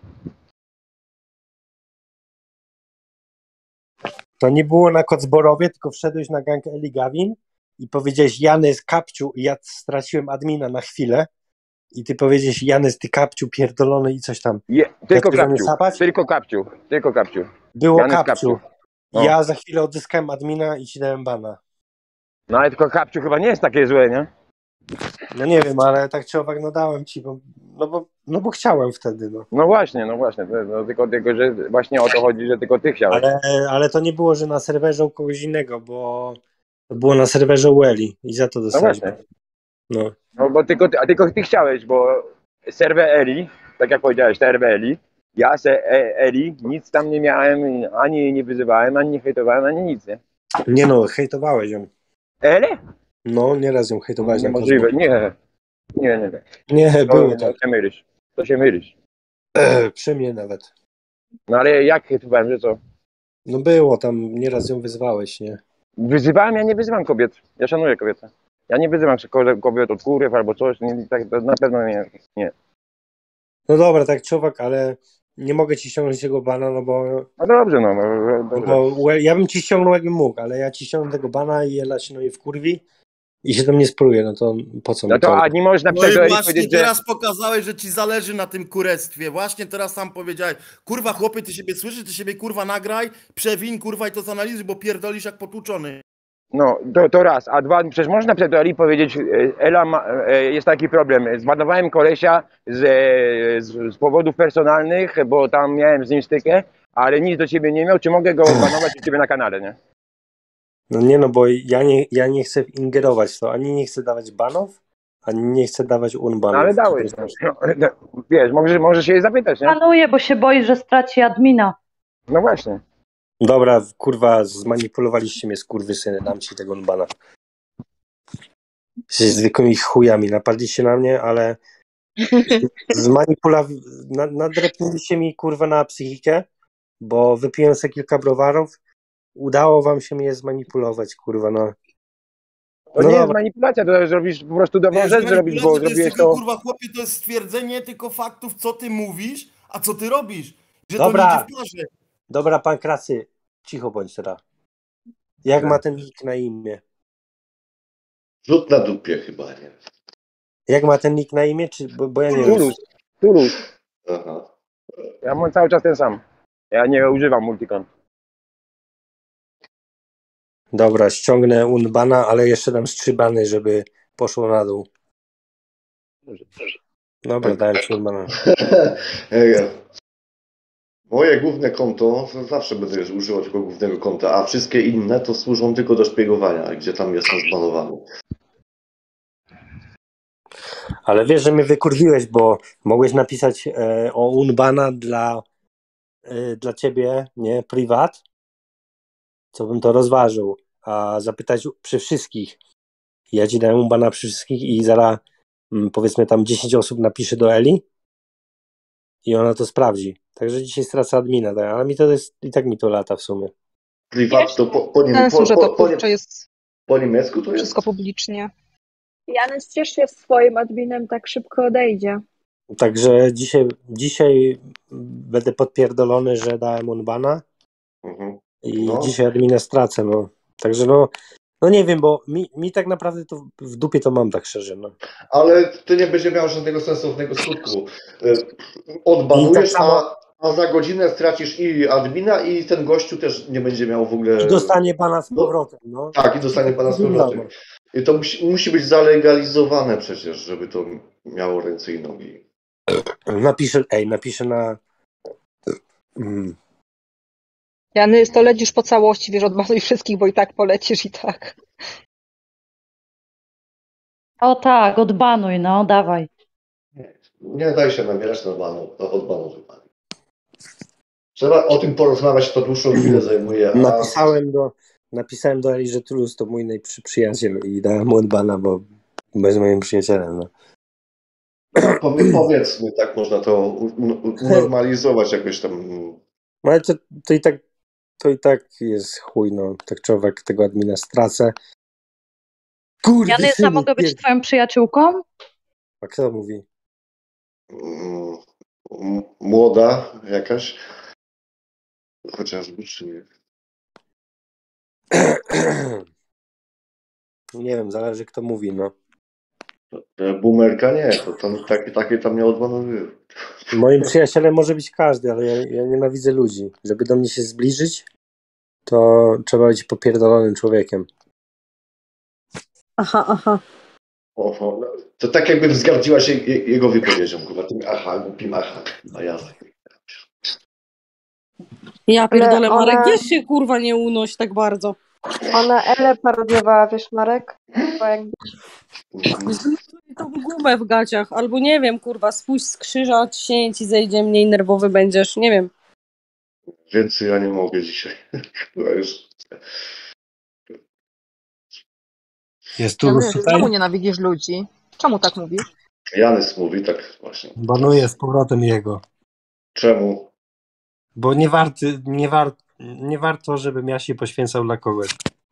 S3: To nie było na Kocborowie, tylko wszedłeś na gang Eli Gawin i powiedziałeś: Janys, kapciu, i ja straciłem admina na chwilę i ty powiedziałeś: Janys, ty kapciu pierdolony i coś tam.
S4: Tylko kapciu.
S3: Było
S4: Janys
S3: kapciu.
S4: No.
S3: Ja za chwilę odzyskałem admina i ci dałem bana.
S4: No ale tylko kapciu chyba nie jest takie złe, nie?
S3: No nie wiem, ale tak czy owak no dałem ci, bo chciałem wtedy, no.
S4: No właśnie. No, tylko, że właśnie o to chodzi, że tylko ty chciałeś.
S3: Ale to nie było, że na serwerze u kogoś innego, bo to było na serwerze u Eli i za to dostałeś.
S4: No właśnie.
S3: No
S4: bo tylko ty chciałeś, bo serwer Eli, tak jak powiedziałeś, serwer Eli, ja Eli nic tam nie miałem, ani nie wyzywałem, ani nie hejtowałem, ani nic, nie?
S3: Nie no, hejtowałeś ją.
S4: Eli?
S3: No, nieraz ją hejtowałeś.
S4: Niemożliwe, nie.
S3: Nie, było tak.
S4: To się mylisz.
S3: Przy mnie nawet.
S4: No ale jak hejtowałem, że co?
S3: No było, tam nieraz ją wyzwałeś, nie?
S4: Wyzywałem? Ja nie wyzywam kobiet. Ja szanuję kobiety. Ja nie wyzywam kobiet od kurw albo coś, tak, to na pewno nie.
S3: No dobra, tak czy owak, ale nie mogę ci ściągnąć tego bana, no bo...
S4: No dobrze,
S3: Bo ja bym ci ściągnął, jakbym mógł, ale ja ci ściągnę tego bana i Ela się wkurwi i się do mnie spruje, no to po co mi to?
S4: A nie można
S11: No i właśnie teraz pokazałeś, że ci zależy na tym kurestwie. Właśnie teraz sam powiedziałeś: kurwa chłopie, ty siebie słyszysz, ty siebie kurwa nagraj, przewiń kurwa i to zanalizuj, bo pierdolisz jak potłuczony.
S4: No, to raz. A dwa, przecież można przed Eli powiedzieć: Ela, jest taki problem. Zbanowałem kolesia z powodów personalnych, bo tam miałem z nim stykę, ale nic do ciebie nie miał. Czy mogę go zbanować u ciebie na kanale, nie?
S3: No nie no, bo ja nie chcę ingerować w to. Ani nie chcę dawać banów, ani nie chcę dawać unbanów.
S4: No, ale dałeś. No, wiesz, możesz się jej zapytać, nie?
S2: Panuje, bo się boi, że straci admina.
S4: No właśnie.
S3: Dobra, kurwa, zmanipulowaliście mnie, skurwysyny, dam ci tego unbana. Jesteście zwykłymi chujami, napadliście na mnie, ale nadrepnęliście mi, kurwa, na psychikę, bo wypiłem sobie kilka browarów, udało wam się mnie zmanipulować, kurwa, no.
S4: To nie jest manipulacja, to zrobisz po prostu dobrą rzecz, zrobić, bo zrobiłeś to...
S11: Kurwa chłopie, to jest stwierdzenie tylko faktów, co ty mówisz, a co ty robisz. Że
S3: dobra,
S11: to nie idzie w parze.
S3: Dobra, pan Kracy, cicho bądź teraz. Jak ma ten nick na imię?
S6: Rzut na dupie chyba, nie?
S3: Jak ma ten nick na imię? Bo ja nie wiem.
S4: Tulus.
S6: Aha.
S4: Ja mam cały czas ten sam. Ja nie używam multikont.
S3: Dobra, ściągnę unbana, ale jeszcze dam 3 bany, żeby poszło na dół. Dobra, dałem ci unbana.
S6: Moje główne konto, zawsze będę używał tylko głównego konta, a wszystkie inne to służą tylko do szpiegowania, gdzie tam jestem zbanowany.
S3: Ale wiesz, że mnie wykurwiłeś, bo mogłeś napisać o Unbana dla ciebie, nie, prywat, co bym to rozważył, a zapytać przy wszystkich. Ja ci dałem Unbana przy wszystkich i zaraz powiedzmy tam 10 osób napisze do Eli i ona to sprawdzi. Także dzisiaj stracę admina, tak? Ale mi to jest, i tak mi to lata w sumie.
S6: Prywat to po niemiecku to jest?
S12: Wszystko publicznie.
S13: Janusz, ciesz się swoim adminem, tak szybko odejdzie.
S3: Także dzisiaj będę podpierdolony, że dałem Unbana i dzisiaj admina stracę, no. Także no nie wiem, bo mi tak naprawdę to w dupie to mam, tak szczerze, no.
S6: Ale to nie będzie miało żadnego sensownego skutku. Odbanujesz, a za godzinę stracisz i admina, i ten gościu też nie będzie miał w ogóle...
S3: I dostanie pana z powrotem, no.
S6: Tak, i dostanie pana z powrotem. I to musi być zalegalizowane przecież, żeby to miało ręce i nogi.
S3: Napiszę na...
S12: Janys, to lecisz po całości, wiesz, odbanuj wszystkich, bo i tak polecisz i tak.
S2: O tak, odbanuj, no, dawaj.
S6: Nie daj się nabierać od banu. Trzeba o tym porozmawiać, to dłuższą chwilę zajmuje.
S3: Napisałem do Eli, że Tulus to mój najlepszy przyjaciel i dałem mu Unbana, bo jest moim przyjacielem, no.
S6: Powiedzmy, tak można to unormalizować jakoś tam.
S3: No ale to i tak jest chuj, no. Tak człowiek tego admina stracę. Kurde,
S2: Janys, ja mogę być twoją przyjaciółką?
S3: A kto mówi?
S6: Młoda jakaś? Chociażby, czy nie? Nie
S3: wiem, zależy kto mówi, no.
S6: Boomerka nie, to takie tam nie odbanowują.
S3: Moim przyjacielem może być każdy, ale ja nienawidzę ludzi. Żeby do mnie się zbliżyć, to trzeba być popierdolonym człowiekiem.
S12: Aha.
S6: Oho, to tak jakby wzgardziła się jego wypowiedzią, kurwa, tym głupim a ja...
S14: Ja pierdolę, Marek, gdzieś się kurwa nie unoś tak bardzo.
S5: Ona Elę parodiowała, wiesz, Marek? Bo jakby...
S14: Tą gumę w gaciach, albo nie wiem, kurwa, spuść z krzyża, ciśnienie ci zejdzie, mniej nerwowy będziesz, nie wiem.
S6: Więcej ja nie mogę dzisiaj.
S3: Jest tu
S12: Czemu nienawidzisz ludzi? Czemu tak mówisz?
S6: Janys mówi tak właśnie.
S3: Banuję z powrotem jego.
S6: Czemu?
S3: Bo nie warto, żebym ja się poświęcał dla kogoś.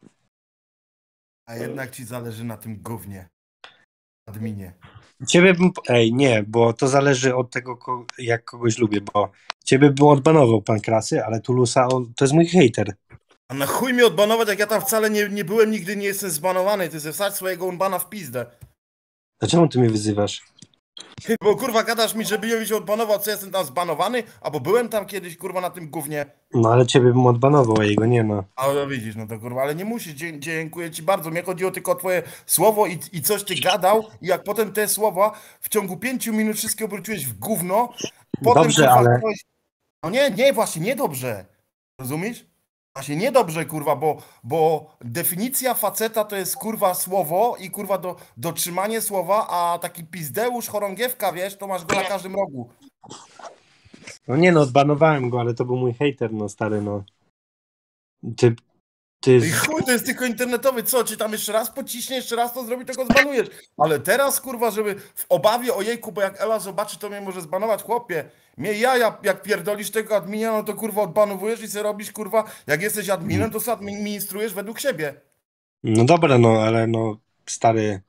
S11: A jednak ci zależy na tym gównie. Adminie.
S3: Ciebie bym... nie, bo to zależy od tego, jak kogoś lubię, bo ciebie bym odbanował, pan Krasy, ale Tulusa, to jest mój hejter.
S11: A na chuj mi odbanować, jak ja tam wcale nie byłem, nigdy nie jestem zbanowany. Ty wsadź swojego Unbana w pizdę.
S3: Dlaczego ty mnie wyzywasz?
S11: Bo kurwa gadasz mi, żeby mi się odbanował, co jestem tam zbanowany? Albo byłem tam kiedyś, kurwa, na tym gównie.
S3: No ale ciebie bym odbanował, a jego nie ma.
S11: A no widzisz, no to kurwa, ale nie musisz, dziękuję ci bardzo. Mnie chodziło tylko o twoje słowo i coś ty gadał i jak potem te słowa w ciągu 5 minut wszystkie obróciłeś w gówno. Potem,
S3: dobrze,
S11: kurwa,
S3: ale...
S11: No nie, właśnie niedobrze. Rozumiesz? Właśnie niedobrze, kurwa, bo definicja faceta to jest, kurwa, słowo i, kurwa, dotrzymanie słowa, a taki pizdeusz, chorągiewka, wiesz, to masz go na każdym rogu.
S3: No nie no, odbanowałem go, ale to był mój hejter, no stary, no. Ty...
S11: I chuj, to jest tylko internetowy, co? Czy tam jeszcze raz pociśnie, jeszcze raz to zrobi, to go zbanujesz. Ale teraz, kurwa, żeby w obawie o jejku, bo jak Ela zobaczy, to mnie może zbanować, chłopie. Jak pierdolisz tego adminia, no to kurwa odbanowujesz i sobie robisz, kurwa, jak jesteś adminem, to sobie administrujesz według siebie.
S3: No dobra, no, ale no, stary...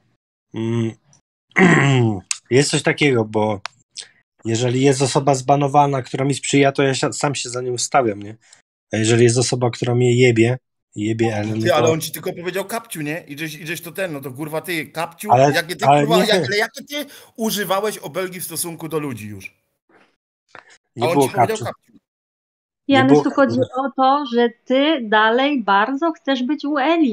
S3: Jest coś takiego, bo jeżeli jest osoba zbanowana, która mi sprzyja, to ja sam się za nią stawiam, nie? A jeżeli jest osoba, która mnie jebie Elę, no to...
S11: Ale on ci tylko powiedział kapciu, nie? Idziesz to no to kurwa ty, kapciu,
S3: ale,
S11: jakie ty używałeś obelgi w stosunku do ludzi już?
S3: Nie było kapciu.
S2: Janys, tu chodzi o to, że ty dalej bardzo chcesz być u Eli.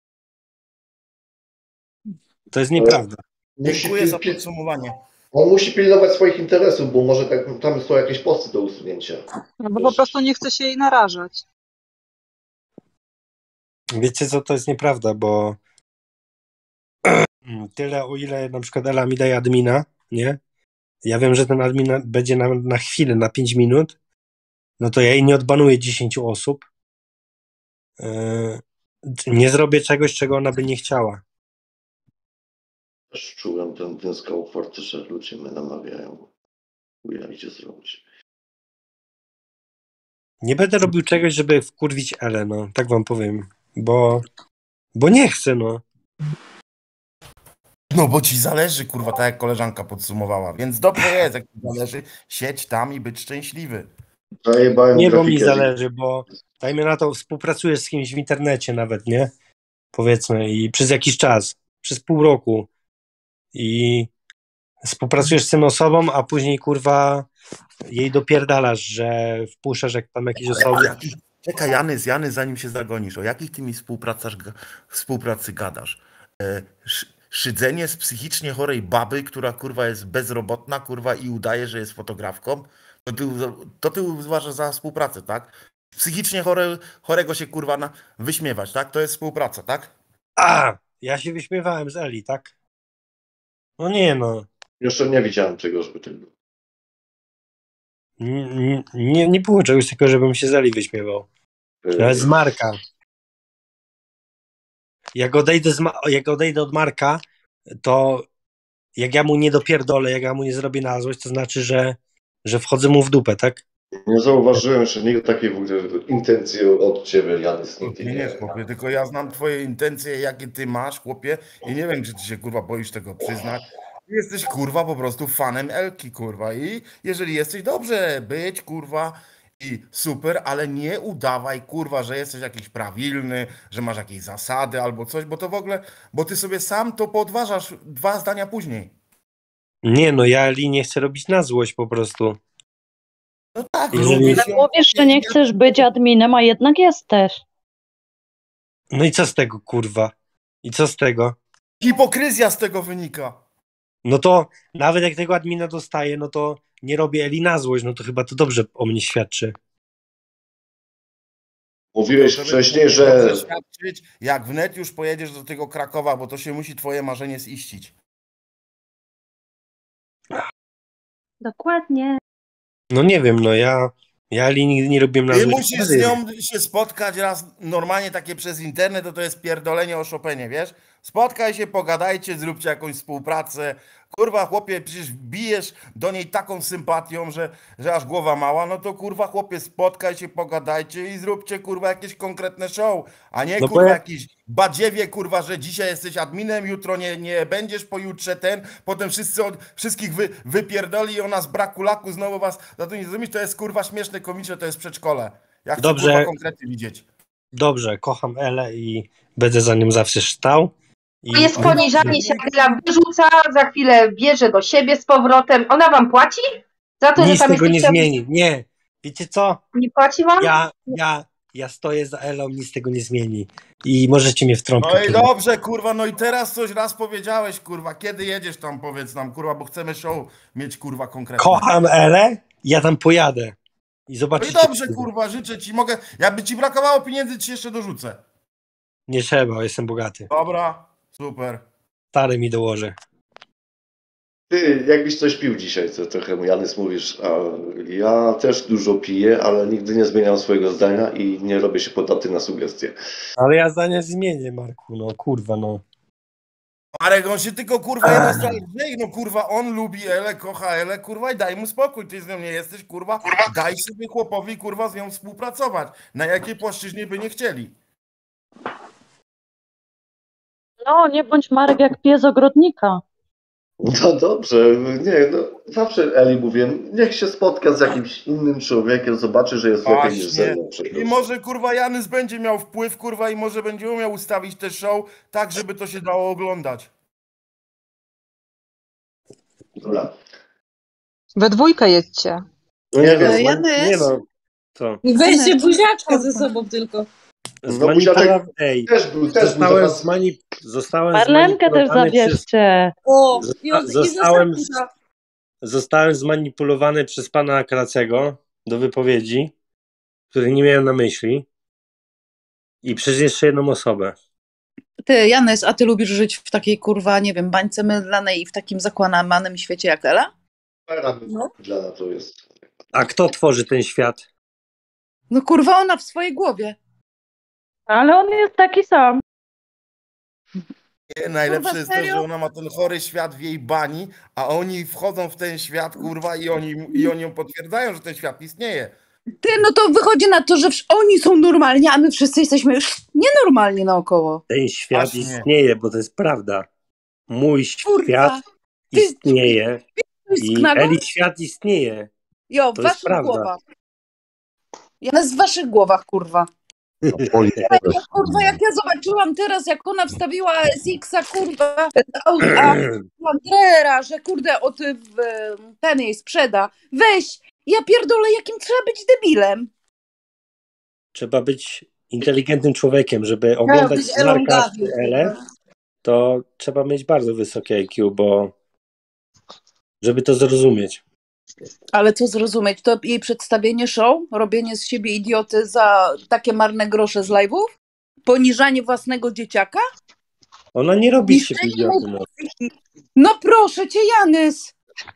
S3: To jest nieprawda.
S11: Dziękuję za podsumowanie.
S6: On musi pilnować swoich interesów, bo może tam są jakieś posty do usunięcia.
S12: No bo po prostu nie chce się jej narażać.
S3: Wiecie co, to jest nieprawda, bo tyle, o ile na przykład Ela mi daje admina, nie? Ja wiem, że ten admin będzie na chwilę, na 5 minut, no to ja jej nie odbanuję 10 osób. Nie zrobię czegoś, czego ona by nie chciała.
S6: Też czułem ten dyskomfort, że ludzie mnie namawiają. Ja idzie zrobić.
S3: Nie będę robił czegoś, żeby wkurwić Elę, no, tak wam powiem, bo nie chcę, no.
S11: No bo ci zależy, kurwa, tak jak koleżanka podsumowała, więc dobrze jest, jak ci zależy, siedź tam i być szczęśliwy.
S3: Nie, bo mi zależy, bo dajmy na to, współpracujesz z kimś w internecie nawet, nie? Powiedzmy, i przez jakiś czas, przez pół roku i współpracujesz z tym osobą, a później, kurwa, jej dopierdalasz, że wpuszczasz jak tam jakieś osoby.
S11: Czekaj, Janys, zanim się zagonisz, o jakich ty mi współpracy gadasz? Szydzenie z psychicznie chorej baby, która, kurwa, jest bezrobotna, kurwa, i udaje, że jest fotografką, to ty uważasz za współpracę, tak? Psychicznie chorego się, kurwa, wyśmiewać, tak? To jest współpraca, tak?
S3: Ja się wyśmiewałem z Eli, tak? No nie, no.
S6: Jeszcze nie widziałem czegoś, żeby tego.
S3: Nie było czegoś takiego, żebym się z Eli wyśmiewał. Ale z Marka. Jak odejdę od Marka, to jak ja mu nie dopierdolę, jak ja mu nie zrobię na złość, to znaczy, że wchodzę mu w dupę, tak?
S6: Nie zauważyłem, że nigdy takiej w ogóle intencji od ciebie, Janys, nigdy
S11: Nie, chłopie, tylko ja znam twoje intencje, jakie ty masz, chłopie, i nie wiem, czy ty się, kurwa, boisz tego przyznać. Ty jesteś, kurwa, po prostu fanem Elki, kurwa, i jeżeli jesteś, dobrze być, kurwa, i super, ale nie udawaj, kurwa, że jesteś jakiś prawilny, że masz jakieś zasady albo coś, bo to w ogóle, bo ty sobie sam to podważasz 2 zdania później.
S3: Nie, no ja Eli nie chcę robić na złość po prostu.
S11: No tak,
S2: Mówisz, że nie chcesz być adminem, a jednak jesteś.
S3: No i co z tego, kurwa? I co z tego?
S11: Hipokryzja z tego wynika.
S3: No to nawet jak tego admina dostaję, no to nie robię Eli na złość, no to chyba to dobrze o mnie świadczy.
S6: Mówiłeś wcześniej, że...
S11: Jak wnet już pojedziesz do tego Krakowa, bo to się musi twoje marzenie ziścić.
S2: Dokładnie.
S3: No nie wiem, no ja Eli nigdy nie robiłem na
S11: Ty
S3: złość.
S11: musisz z nią się spotkać raz normalnie takie przez internet, to jest pierdolenie o Chopinie, wiesz? Spotkaj się, pogadajcie, zróbcie jakąś współpracę. Kurwa, chłopie, przecież bijesz do niej taką sympatią, że aż głowa mała, no to kurwa, chłopie, spotkaj się, pogadajcie i zróbcie, kurwa, jakieś konkretne show, a nie,
S3: No
S11: kurwa, jakiś badziewie, kurwa, że dzisiaj jesteś adminem, jutro nie będziesz, pojutrze potem wszystkich wypierdoli i ona z braku laku znowu was za to nie zrozumieć, to jest, kurwa, śmieszne, komiczne, to jest przedszkole. Ja chcę,
S3: Dobrze,
S11: kurwa, konkrety widzieć.
S3: Dobrze, kocham Elę i będę za nią zawsze stał.
S1: To jest poniżanie się, Ela wyrzuca, za chwilę bierze do siebie z powrotem. Ona wam płaci? Za to,
S3: Nic
S1: że tam
S3: tego nie
S1: jesteście...
S3: zmieni. Nie. Wiecie co?
S1: Nie płaci wam?
S3: Ja stoję za Elą, nic tego nie zmieni. I możecie mnie w trąbkę.
S11: No i dobrze, kurwa, no i teraz coś raz powiedziałeś, kurwa. Kiedy jedziesz tam, powiedz nam, kurwa, bo chcemy show mieć, kurwa, konkretnie.
S3: Kocham Elę, ja tam pojadę. I zobaczycie.
S11: No i dobrze, kurwa, życzę ci, mogę, jakby ci brakowało pieniędzy, ci jeszcze dorzucę.
S3: Nie trzeba, jestem bogaty.
S11: Dobra, super.
S3: Stary mi dołoży.
S6: Ty, jakbyś coś pił dzisiaj, co trochę Janys mówisz, a ja też dużo piję, ale nigdy nie zmieniam swojego zdania i nie robię się podatny na sugestie.
S3: Ale ja zdania zmienię, Marku, no kurwa, no.
S11: Marek, on się tylko, kurwa, jedna strona, no kurwa, on lubi Elę, kocha Elę, kurwa, i daj mu spokój, ty z nią nie jesteś, kurwa, daj sobie chłopowi, kurwa, z nią współpracować, na jakiej płaszczyźnie by nie chcieli.
S2: No, nie bądź, Marek, jak pies ogrodnika.
S6: No dobrze, nie, no zawsze Eli mówię, niech się spotka z jakimś innym człowiekiem, zobaczy, że jest lepiej niż ze mną.
S11: I może, kurwa, Janys będzie miał wpływ, kurwa, i może będzie umiał ustawić te show tak, żeby to się dało oglądać.
S6: Dobra.
S12: We dwójkę jedźcie.
S6: No nie wiem,
S14: Janys.
S3: Nie no, co?
S14: Weźcie buziaczka ze sobą tylko.
S3: Zostałem
S2: Marlenkę też zabierzcie.
S14: O,
S3: zostałem zmanipulowany przez pana Kracego do wypowiedzi, której nie miałem na myśli, i przez jeszcze jedną osobę.
S15: Ty, Janys, a ty lubisz żyć w takiej, kurwa, nie wiem, bańce mydlanej i w takim zakłamanym świecie jak Ela? No.
S6: Dla to jest.
S3: A kto tworzy ten świat?
S15: No kurwa, ona w swojej głowie.
S2: Ale on jest taki sam.
S11: Nie, najlepsze
S15: Kurwa,
S11: jest to,
S15: serio?
S11: że ona ma ten chory świat w jej bani, a oni wchodzą w ten świat, kurwa, i oni ją potwierdzają, że ten świat istnieje.
S15: Ty, no to wychodzi na to, że oni są normalni, a my wszyscy jesteśmy już nienormalni naokoło.
S3: Ten świat
S11: Właśnie.
S3: istnieje, bo to jest prawda. Mój
S15: Kurwa,
S3: świat istnieje i
S15: sknago?
S3: Eli świat istnieje.
S15: Jo, w
S3: To jest
S15: waszych
S3: prawda.
S15: głowach. Janys, w waszych głowach, kurwa. Kurwa, jak ja zobaczyłam teraz, jak ona wstawiła SX-a, kurwa, a Andrera, że kurde, ten jej sprzeda. Weź, ja pierdolę, jakim trzeba być debilem.
S3: Trzeba być inteligentnym człowiekiem, żeby oglądać
S15: być Elą
S3: Marka czy
S15: Gawił,
S3: Elę, to trzeba mieć bardzo wysokie IQ, bo żeby to zrozumieć.
S15: Ale co zrozumieć, to jej przedstawienie show, robienie z siebie idioty za takie marne grosze z live'ów? Poniżanie własnego dzieciaka?
S3: Ona nie robi z siebie
S15: Niszczenie
S3: idioty.
S15: mu-
S3: No.
S15: No proszę cię, Janys!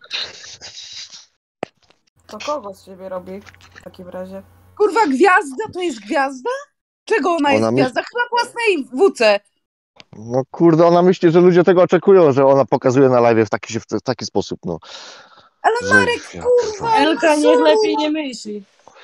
S14: To kogo z siebie robi w takim razie?
S15: Kurwa, gwiazda to jest gwiazda? Czego ona jest
S16: Ona
S15: gwiazda? Chyba własnej WC.
S16: No kurde, ona myśli, że ludzie tego oczekują, że ona pokazuje na live w taki sposób, no.
S15: Ale
S16: Że-
S15: Marek, kurwa,
S14: Elka niech
S15: sorry.
S14: lepiej nie myśli.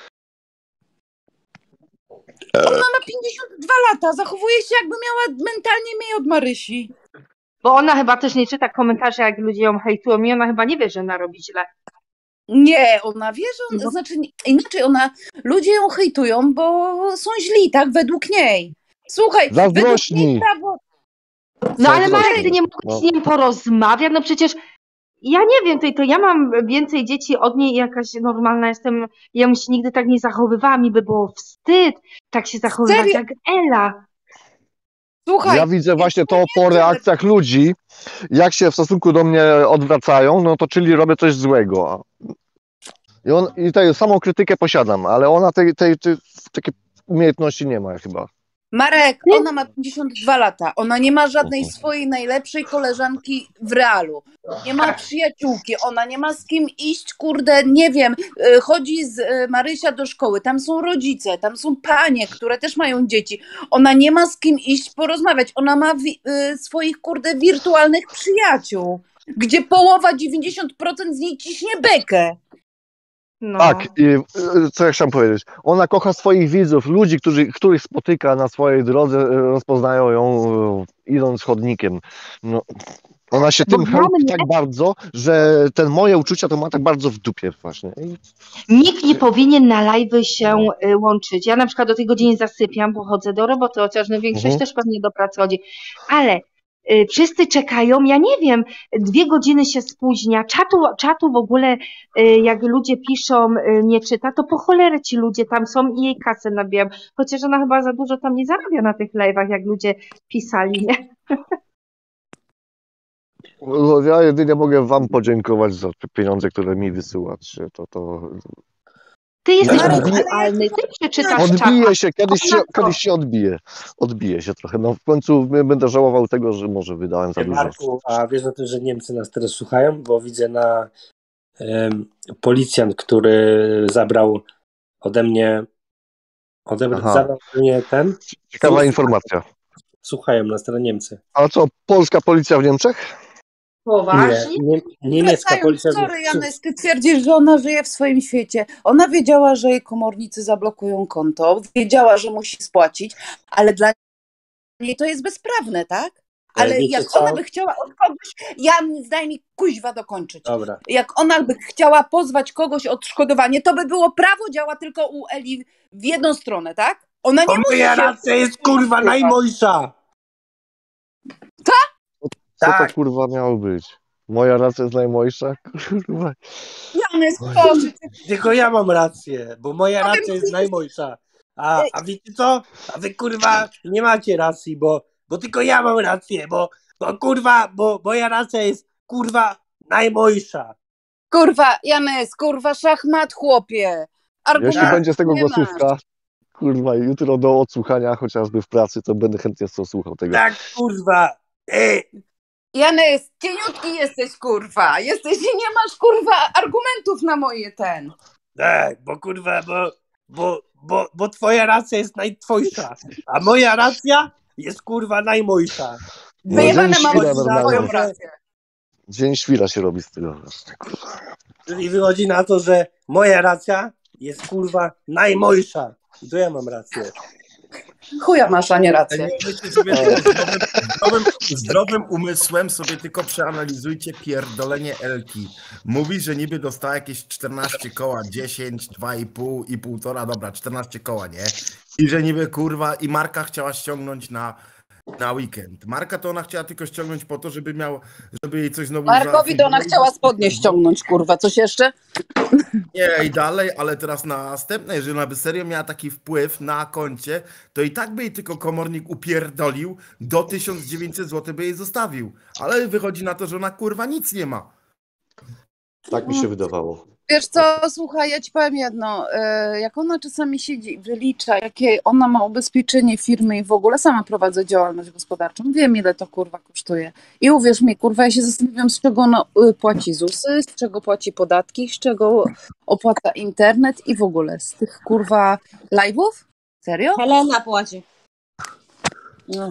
S15: Ona ma 52 lata, zachowuje się jakby miała mentalnie mniej od Marysi.
S1: Bo ona chyba też nie czyta komentarzy, jak ludzie ją hejtują i ona chyba nie wie, że ona robi źle.
S15: Nie, ona wie, że znaczy inaczej, ludzie ją hejtują, bo są źli, tak, według niej. Słuchaj, według
S16: Zazdrośni.
S15: niej prawo...
S1: No ale
S16: Zazdrośni.
S1: Marek, ty nie mogłeś z nim porozmawiać, no przecież ja nie wiem, to ja mam więcej dzieci od niej, jakaś normalna jestem, ja bym się nigdy tak nie zachowywała, mi by było wstyd tak się zachowywać
S15: Serio?
S1: jak Ela.
S15: Słuchaj,
S16: Ja widzę właśnie to po reakcjach ludzi, jak się w stosunku do mnie odwracają, no to czyli robię coś złego. I tę samą krytykę posiadam, ale ona tej takiej umiejętności nie ma chyba.
S15: Marek, ona ma 52 lata. Ona nie ma żadnej swojej najlepszej koleżanki w realu. Nie ma przyjaciółki. Ona nie ma z kim iść, kurde, nie wiem. Chodzi z Marysia do szkoły. Tam są rodzice, tam są panie, które też mają dzieci. Ona nie ma z kim iść porozmawiać. Ona ma swoich, kurde, wirtualnych przyjaciół, gdzie połowa, 90% z nich ciśnie bekę.
S1: No.
S16: Tak, i co ja chciałem powiedzieć? Ona kocha swoich widzów, ludzi, których spotyka na swojej drodze, rozpoznają ją idąc chodnikiem. No, ona się tym chęci tak bardzo, że te moje uczucia to ma tak bardzo w dupie właśnie.
S1: Nikt nie powinien na live'y się łączyć. Ja na przykład do tej godziny zasypiam, bo chodzę do roboty, chociaż no większość też pewnie do pracy chodzi. Ale wszyscy czekają, ja nie wiem, 2 godziny się spóźnia, czatu w ogóle jak ludzie piszą, nie czyta, to po cholerę ci ludzie tam są i jej kasę nabijają. Chociaż ona chyba za dużo tam nie zarabia na tych live'ach, jak ludzie pisali, nie?
S16: No, ja jedynie mogę wam podziękować za te pieniądze, które mi wysyłacie.
S1: Ty jesteś
S16: Marek,
S1: punktualny, ty przeczytasz
S16: Odbije
S1: czata.
S16: się, kiedyś się odbije. Odbije się trochę. No w końcu będę żałował tego, że może wydałem za dużo.
S3: Marku, a wiesz o tym, że Niemcy nas teraz słuchają? Bo widzę na policjant, który zabrał ode mnie ten.
S16: Ciekawa informacja.
S3: Słuchają nas teraz Niemcy.
S16: A co, polska policja w Niemczech?
S1: Poważnie?
S3: Niemiecka policja.
S15: Sorry, Janys, ty twierdzisz, że ona żyje w swoim świecie. Ona wiedziała, że jej komornicy zablokują konto, wiedziała, że musi spłacić, ale dla niej to jest bezprawne, tak? Ale
S3: wiecie
S15: jak
S3: co?
S15: ona by chciała od kogoś, Janys, daj mi kuźwa dokończyć.
S3: Dobra.
S15: Jak ona by chciała pozwać kogoś o odszkodowanie, to by było prawo, działa tylko u Eli w jedną stronę, tak? Ona nie musi
S3: Moja
S15: się...
S3: racja jest kurwa najmojsza.
S16: Co to kurwa miało być? Moja racja jest najmojsza? Kurwa.
S15: Janys, proszę cię.
S3: Tylko ja mam rację, bo moja racja jest najmojsza. A wiecie co? A wy kurwa nie macie racji, bo tylko ja mam rację, bo kurwa, bo moja racja jest kurwa najmojsza.
S15: Kurwa, Janys, kurwa, szachmat, chłopie.
S16: Jeśli będzie z tego
S15: nie masz.
S16: głosówka, Kurwa, jutro do odsłuchania, chociażby w pracy, to będę chętnie słuchał tego.
S3: Tak, kurwa.
S15: Janys, cieniutki jesteś, kurwa. Jesteś i nie masz, kurwa, argumentów na moje ten.
S3: Tak, bo kurwa, bo twoja racja jest najtwojsza, a moja racja jest kurwa najmojsza.
S16: No, dzień świra normalnie.
S15: rację.
S16: Dzień świra się robi z tego.
S3: Czyli wychodzi na to, że moja racja jest kurwa najmojsza. I to ja mam rację.
S15: Chuja masz, a nie rację.
S11: Zdrowym umysłem sobie tylko przeanalizujcie pierdolenie Elki. Mówi, że niby dostała jakieś 14 koła, 10, 2,5 i 1,5, dobra, 14 koła, nie? I że niby kurwa i Marka chciała ściągnąć na weekend. Marka to ona chciała tylko ściągnąć po to, żeby jej coś znowu...
S15: Markowi to ona chciała spodnie ściągnąć, kurwa. Coś jeszcze?
S11: Nie, i dalej, ale teraz następne, jeżeli ona by serio miała taki wpływ na koncie, to i tak by jej tylko komornik upierdolił, do 1900 zł by jej zostawił. Ale wychodzi na to, że ona kurwa nic nie ma.
S6: Tak mi się wydawało.
S15: Wiesz co, słuchaj, ja ci powiem jedno. Jak ona czasami siedzi, wylicza, jakie ona ma ubezpieczenie firmy i w ogóle sama prowadzę działalność gospodarczą, wiem ile to kurwa kosztuje. I uwierz mi, kurwa, ja się zastanawiam, z czego ona płaci ZUS-y, z czego płaci podatki, z czego opłaca internet i w ogóle z tych kurwa live'ów? Serio?
S14: Helena płaci.
S15: No.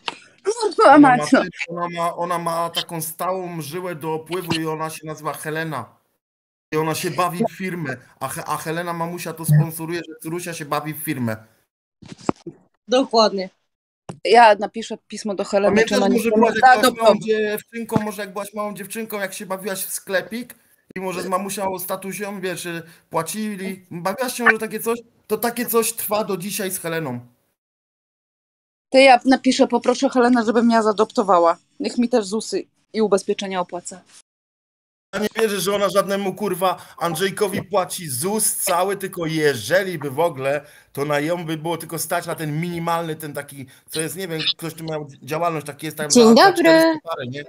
S11: Ona ma taką stałą żyłę do opływu i ona się nazywa Helena. I ona się bawi w firmę, a Helena mamusia to sponsoruje, że Cyrusia się bawi w firmę.
S14: Dokładnie.
S15: Ja napiszę pismo do Heleny.
S11: Pamiętasz, może jak byłaś małą dziewczynką, jak się bawiłaś w sklepik i może z mamusią, z tatusią, wiesz, płacili, bawiłaś się może takie coś, to takie coś trwa do dzisiaj z Heleną.
S15: To ja napiszę, poproszę Helenę, żeby mnie zaadoptowała. Niech mi też ZUS-y i ubezpieczenia opłaca.
S11: Ja nie wierzę, że ona żadnemu kurwa Andrzejkowi płaci ZUS cały, tylko jeżeli by w ogóle, to na ją by było tylko stać na ten minimalny, ten taki, co jest, nie wiem, ktoś tu miał działalność, taki jest tam.
S14: Dzień dobry.
S11: Parę, nie?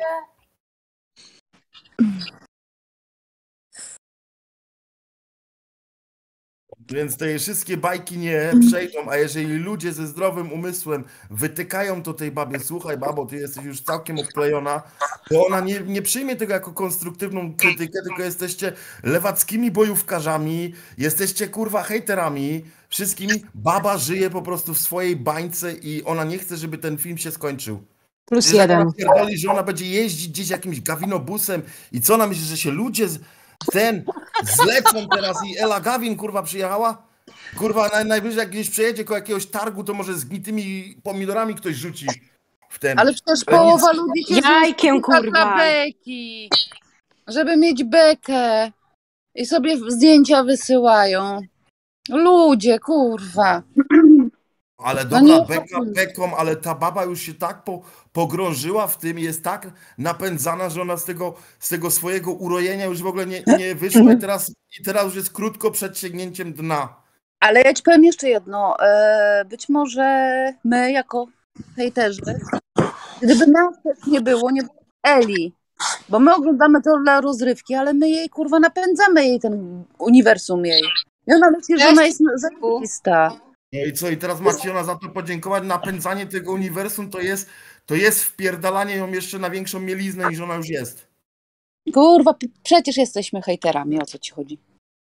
S11: Więc te wszystkie bajki nie przejdą, a jeżeli ludzie ze zdrowym umysłem wytykają to tej babie, słuchaj babo, ty jesteś już całkiem odklejona, to ona nie przyjmie tego jako konstruktywną krytykę, tylko jesteście lewackimi bojówkarzami, jesteście kurwa hejterami, wszystkimi. Baba żyje po prostu w swojej bańce i ona nie chce, żeby ten film się skończył.
S14: +1.
S11: Ona pierdoli, że ona będzie jeździć gdzieś jakimś gawinobusem i co ona myśli, że się ludzie zlecą teraz i Ela Gawin kurwa przyjechała? Kurwa najwyżej jak gdzieś przejedzie koło jakiegoś targu, to może z gnitymi pomidorami ktoś rzuci w ten.
S15: Ale przecież połowa ludzi się
S14: jajkiem, kurwa.
S15: Beki, żeby mieć bekę i sobie zdjęcia wysyłają. Ludzie, kurwa.
S11: Ale dobra, beka beką, ale ta baba już się tak pogrążyła w tym, jest tak napędzana, że ona z tego swojego urojenia już w ogóle nie wyszła i teraz już jest krótko przed sięgnięciem dna.
S15: Ale ja ci powiem jeszcze jedno. Być może my jako hejterzy, gdyby nas też nie było Eli, bo my oglądamy to dla rozrywki, ale my jej kurwa napędzamy jej ten uniwersum jej. I ona myśli, że ona jest zajebista.
S11: No i co? I teraz macie ona za to podziękować. Napędzanie tego uniwersum to jest wpierdalanie ją jeszcze na większą mieliznę niż ona już jest.
S15: Kurwa, przecież jesteśmy hejterami, o co ci chodzi?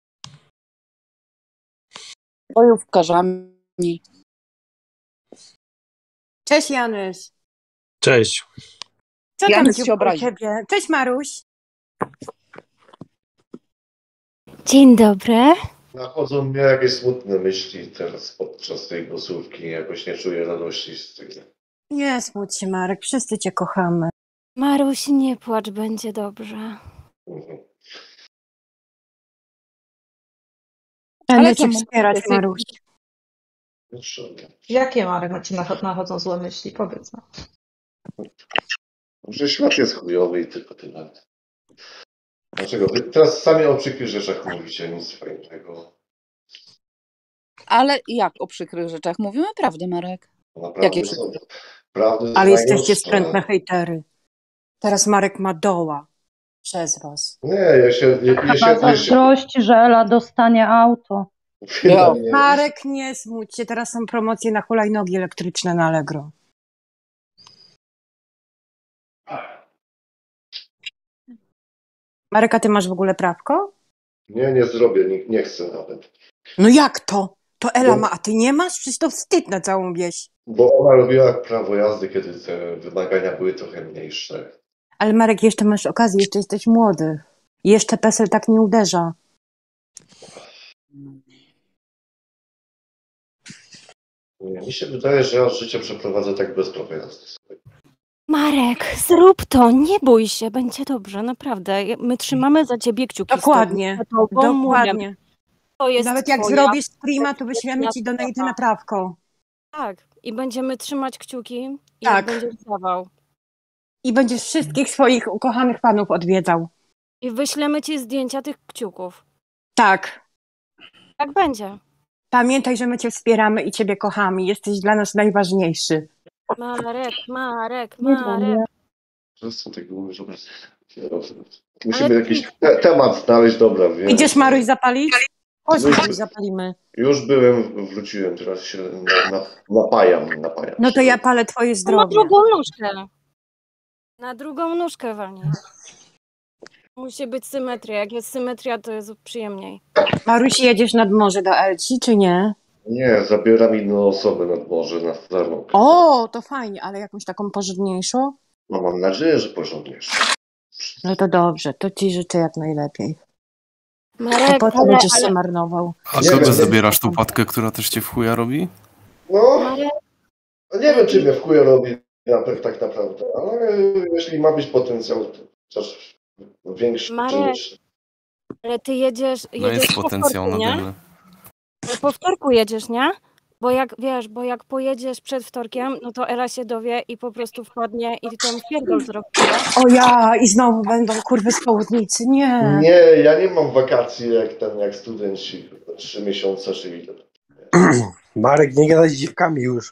S15: Bojówkarzami.
S14: Cześć Janusz.
S3: Cześć.
S14: Co tam
S15: Janusz
S14: się
S15: się obraził.
S14: ciebie? Cześć Maruś.
S17: Dzień dobry.
S6: Nachodzą mnie jakieś smutne myśli teraz podczas tej głosówki. Jakoś nie czuję radości z tego.
S14: Nie smuć się Marek, wszyscy cię kochamy.
S17: Maruś, nie płacz, będzie dobrze.
S14: Będę cię wspierać, Maruś.
S5: Jakie, Marek, ci nachodzą złe myśli? Powiedz nam.
S6: Że świat jest chujowy i tylko tyle. Dlaczego? Wy teraz sami o przykrych rzeczach mówicie, nic fajnego.
S15: Ale jak o przykrych rzeczach? Mówimy prawdę, Marek. Jakie przykre?
S14: Ale jesteście wstrętne hejtery. Teraz Marek ma doła. Przez was.
S6: Nie, ja się...
S2: Zazdrości, że Ela dostanie auto.
S4: Chyba nie.
S5: Marek, nie smuć się, teraz są promocje na hulajnogi elektryczne na Allegro. Marek, a ty masz w ogóle prawko?
S6: Nie zrobię, nie chcę nawet.
S5: No jak to? To Ela
S6: Bo-
S5: ma, a ty nie masz? Przecież to wstyd na całą wieś.
S6: Bo ona robiła prawo jazdy, kiedy te wymagania były trochę mniejsze.
S5: Ale Marek, jeszcze masz okazję, jeszcze jesteś młody. Jeszcze PESEL tak nie uderza.
S6: Nie, mi się wydaje, że ja życie przeprowadzę tak bez prawa jazdy.
S17: Marek, zrób to, nie bój się, będzie dobrze, naprawdę. My trzymamy za ciebie kciuki.
S5: Dokładnie, dokładnie.
S17: To jest
S5: Nawet jak
S17: twoja
S5: zrobisz streama, to wyślemy ci donaty
S17: sprawa.
S5: na prawko.
S17: Tak, i będziemy trzymać kciuki, i
S5: Tak.
S17: jak będziesz dawał.
S5: I będziesz wszystkich swoich ukochanych panów odwiedzał.
S17: I wyślemy ci zdjęcia tych kciuków.
S5: Tak.
S17: Tak będzie.
S5: Pamiętaj, że my cię wspieramy i ciebie kochamy. Jesteś dla nas najważniejszy.
S17: Marek.
S6: Zresztą tego mówisz, musimy jakiś temat znaleźć, dobra, wiem.
S5: Idziesz, Maruś, zapalić? Chodź,
S6: Już-
S5: Maruś, zapalimy.
S6: Już byłem, wróciłem, teraz się napajam.
S5: No to ja palę twoje
S17: Na
S5: zdrowie.
S17: drugą nóżkę. Na drugą nóżkę walnij. Musi być symetria. Jak jest symetria, to jest przyjemniej.
S5: Maruś, jedziesz nad morze do Elci, czy nie?
S6: Nie, zabieram inną osobę nad morze, na zarobek.
S5: O, to fajnie, ale jakąś taką porządniejszą?
S6: No mam nadzieję, że porządniejsze.
S5: No to dobrze, to ci życzę jak najlepiej.
S17: Marek,
S5: A potem będziesz się marnował.
S18: A kogo zabierasz tą patkę, która też cię w chuja robi?
S6: No, nie wiem, czy mnie w chuja robi tak naprawdę, ale jeśli ma być potencjał, to chociaż większy czy
S17: Marek,
S6: mniejszy.
S17: ale ty jedziesz
S18: No jest
S17: po
S18: potencjał
S17: wtorku,
S18: na
S17: nie?
S18: wiele.
S17: Po wtorku jedziesz, nie? Bo jak pojedziesz przed wtorkiem, no to Ela się dowie i po prostu wpadnie i ten pierdol zrobi.
S5: O ja, i znowu będą kurwy z południcy, nie.
S6: Nie, ja nie mam wakacji jak studenci, 3 miesiące czy ile.
S3: Marek, nie gadaj z dziwkami już.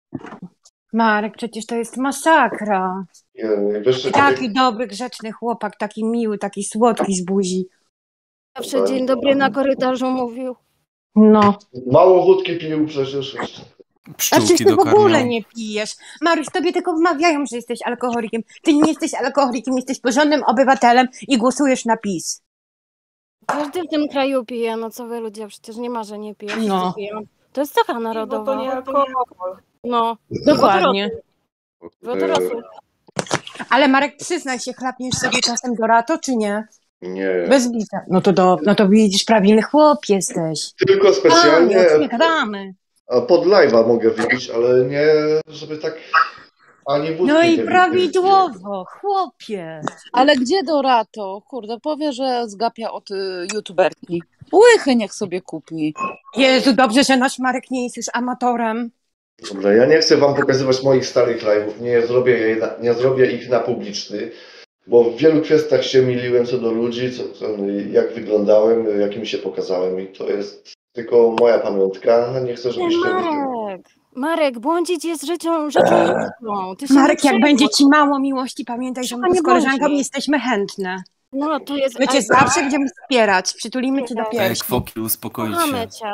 S5: Marek, przecież to jest masakra.
S6: Wiesz,
S5: Taki dobry, grzeczny chłopak, taki miły, taki słodki z buzi.
S17: Zawsze dzień dobry na korytarzu mówił.
S5: No.
S6: Mało wódki pił przecież.
S5: A przecież ty w ogóle nie pijesz. Maruś, tobie tylko wmawiają, że jesteś alkoholikiem. Ty nie jesteś alkoholikiem, jesteś porządnym obywatelem i głosujesz na PiS.
S17: Każdy w tym kraju pije, no co wy ludzie, przecież nie ma, że nie pije.
S5: No.
S17: Wszyscy piją. To jest cecha narodowa.
S19: To nie alkohol.
S17: No.
S5: Dokładnie.
S17: Wodorosu.
S5: Ale Marek, przyznaj się, chlapniesz sobie czasem Dorato, czy nie?
S6: Nie.
S5: Bez bicia. No to widzisz, prawilny chłop jesteś.
S6: Tylko specjalnie
S5: A, nie gadamy.
S6: pod live'a mogę wypić, ale nie, żeby tak ani wódki
S5: No i
S6: nie
S5: prawidłowo, chłopie.
S15: Ale gdzie Dorato? Kurde, powie, że zgapia od youtuberki. Łychy niech sobie kupi.
S5: Jezu, dobrze, że nasz Marek nie jest już amatorem.
S6: Dobra, ja nie chcę wam pokazywać moich starych live'ów, nie zrobię ich na publiczny, bo w wielu kwestiach się myliłem co do ludzi, jak wyglądałem, jakim się pokazałem i to jest tylko moja pamiątka, nie chcę, żebyście...
S17: Marek, błądzić jest rzeczą ludzką. Ty się
S5: Marek,
S17: nie
S5: jak
S17: przejmuj.
S5: będzie ci mało miłości, pamiętaj, że
S17: Trzeba
S5: my
S17: nie
S5: z koleżanką
S17: błądzić.
S5: jesteśmy chętne.
S17: No, to jest...
S5: My cię zawsze będziemy wspierać, przytulimy cię do
S18: Tak,
S5: piersi.
S18: Foki, uspokoić się.
S17: Kochamy cię.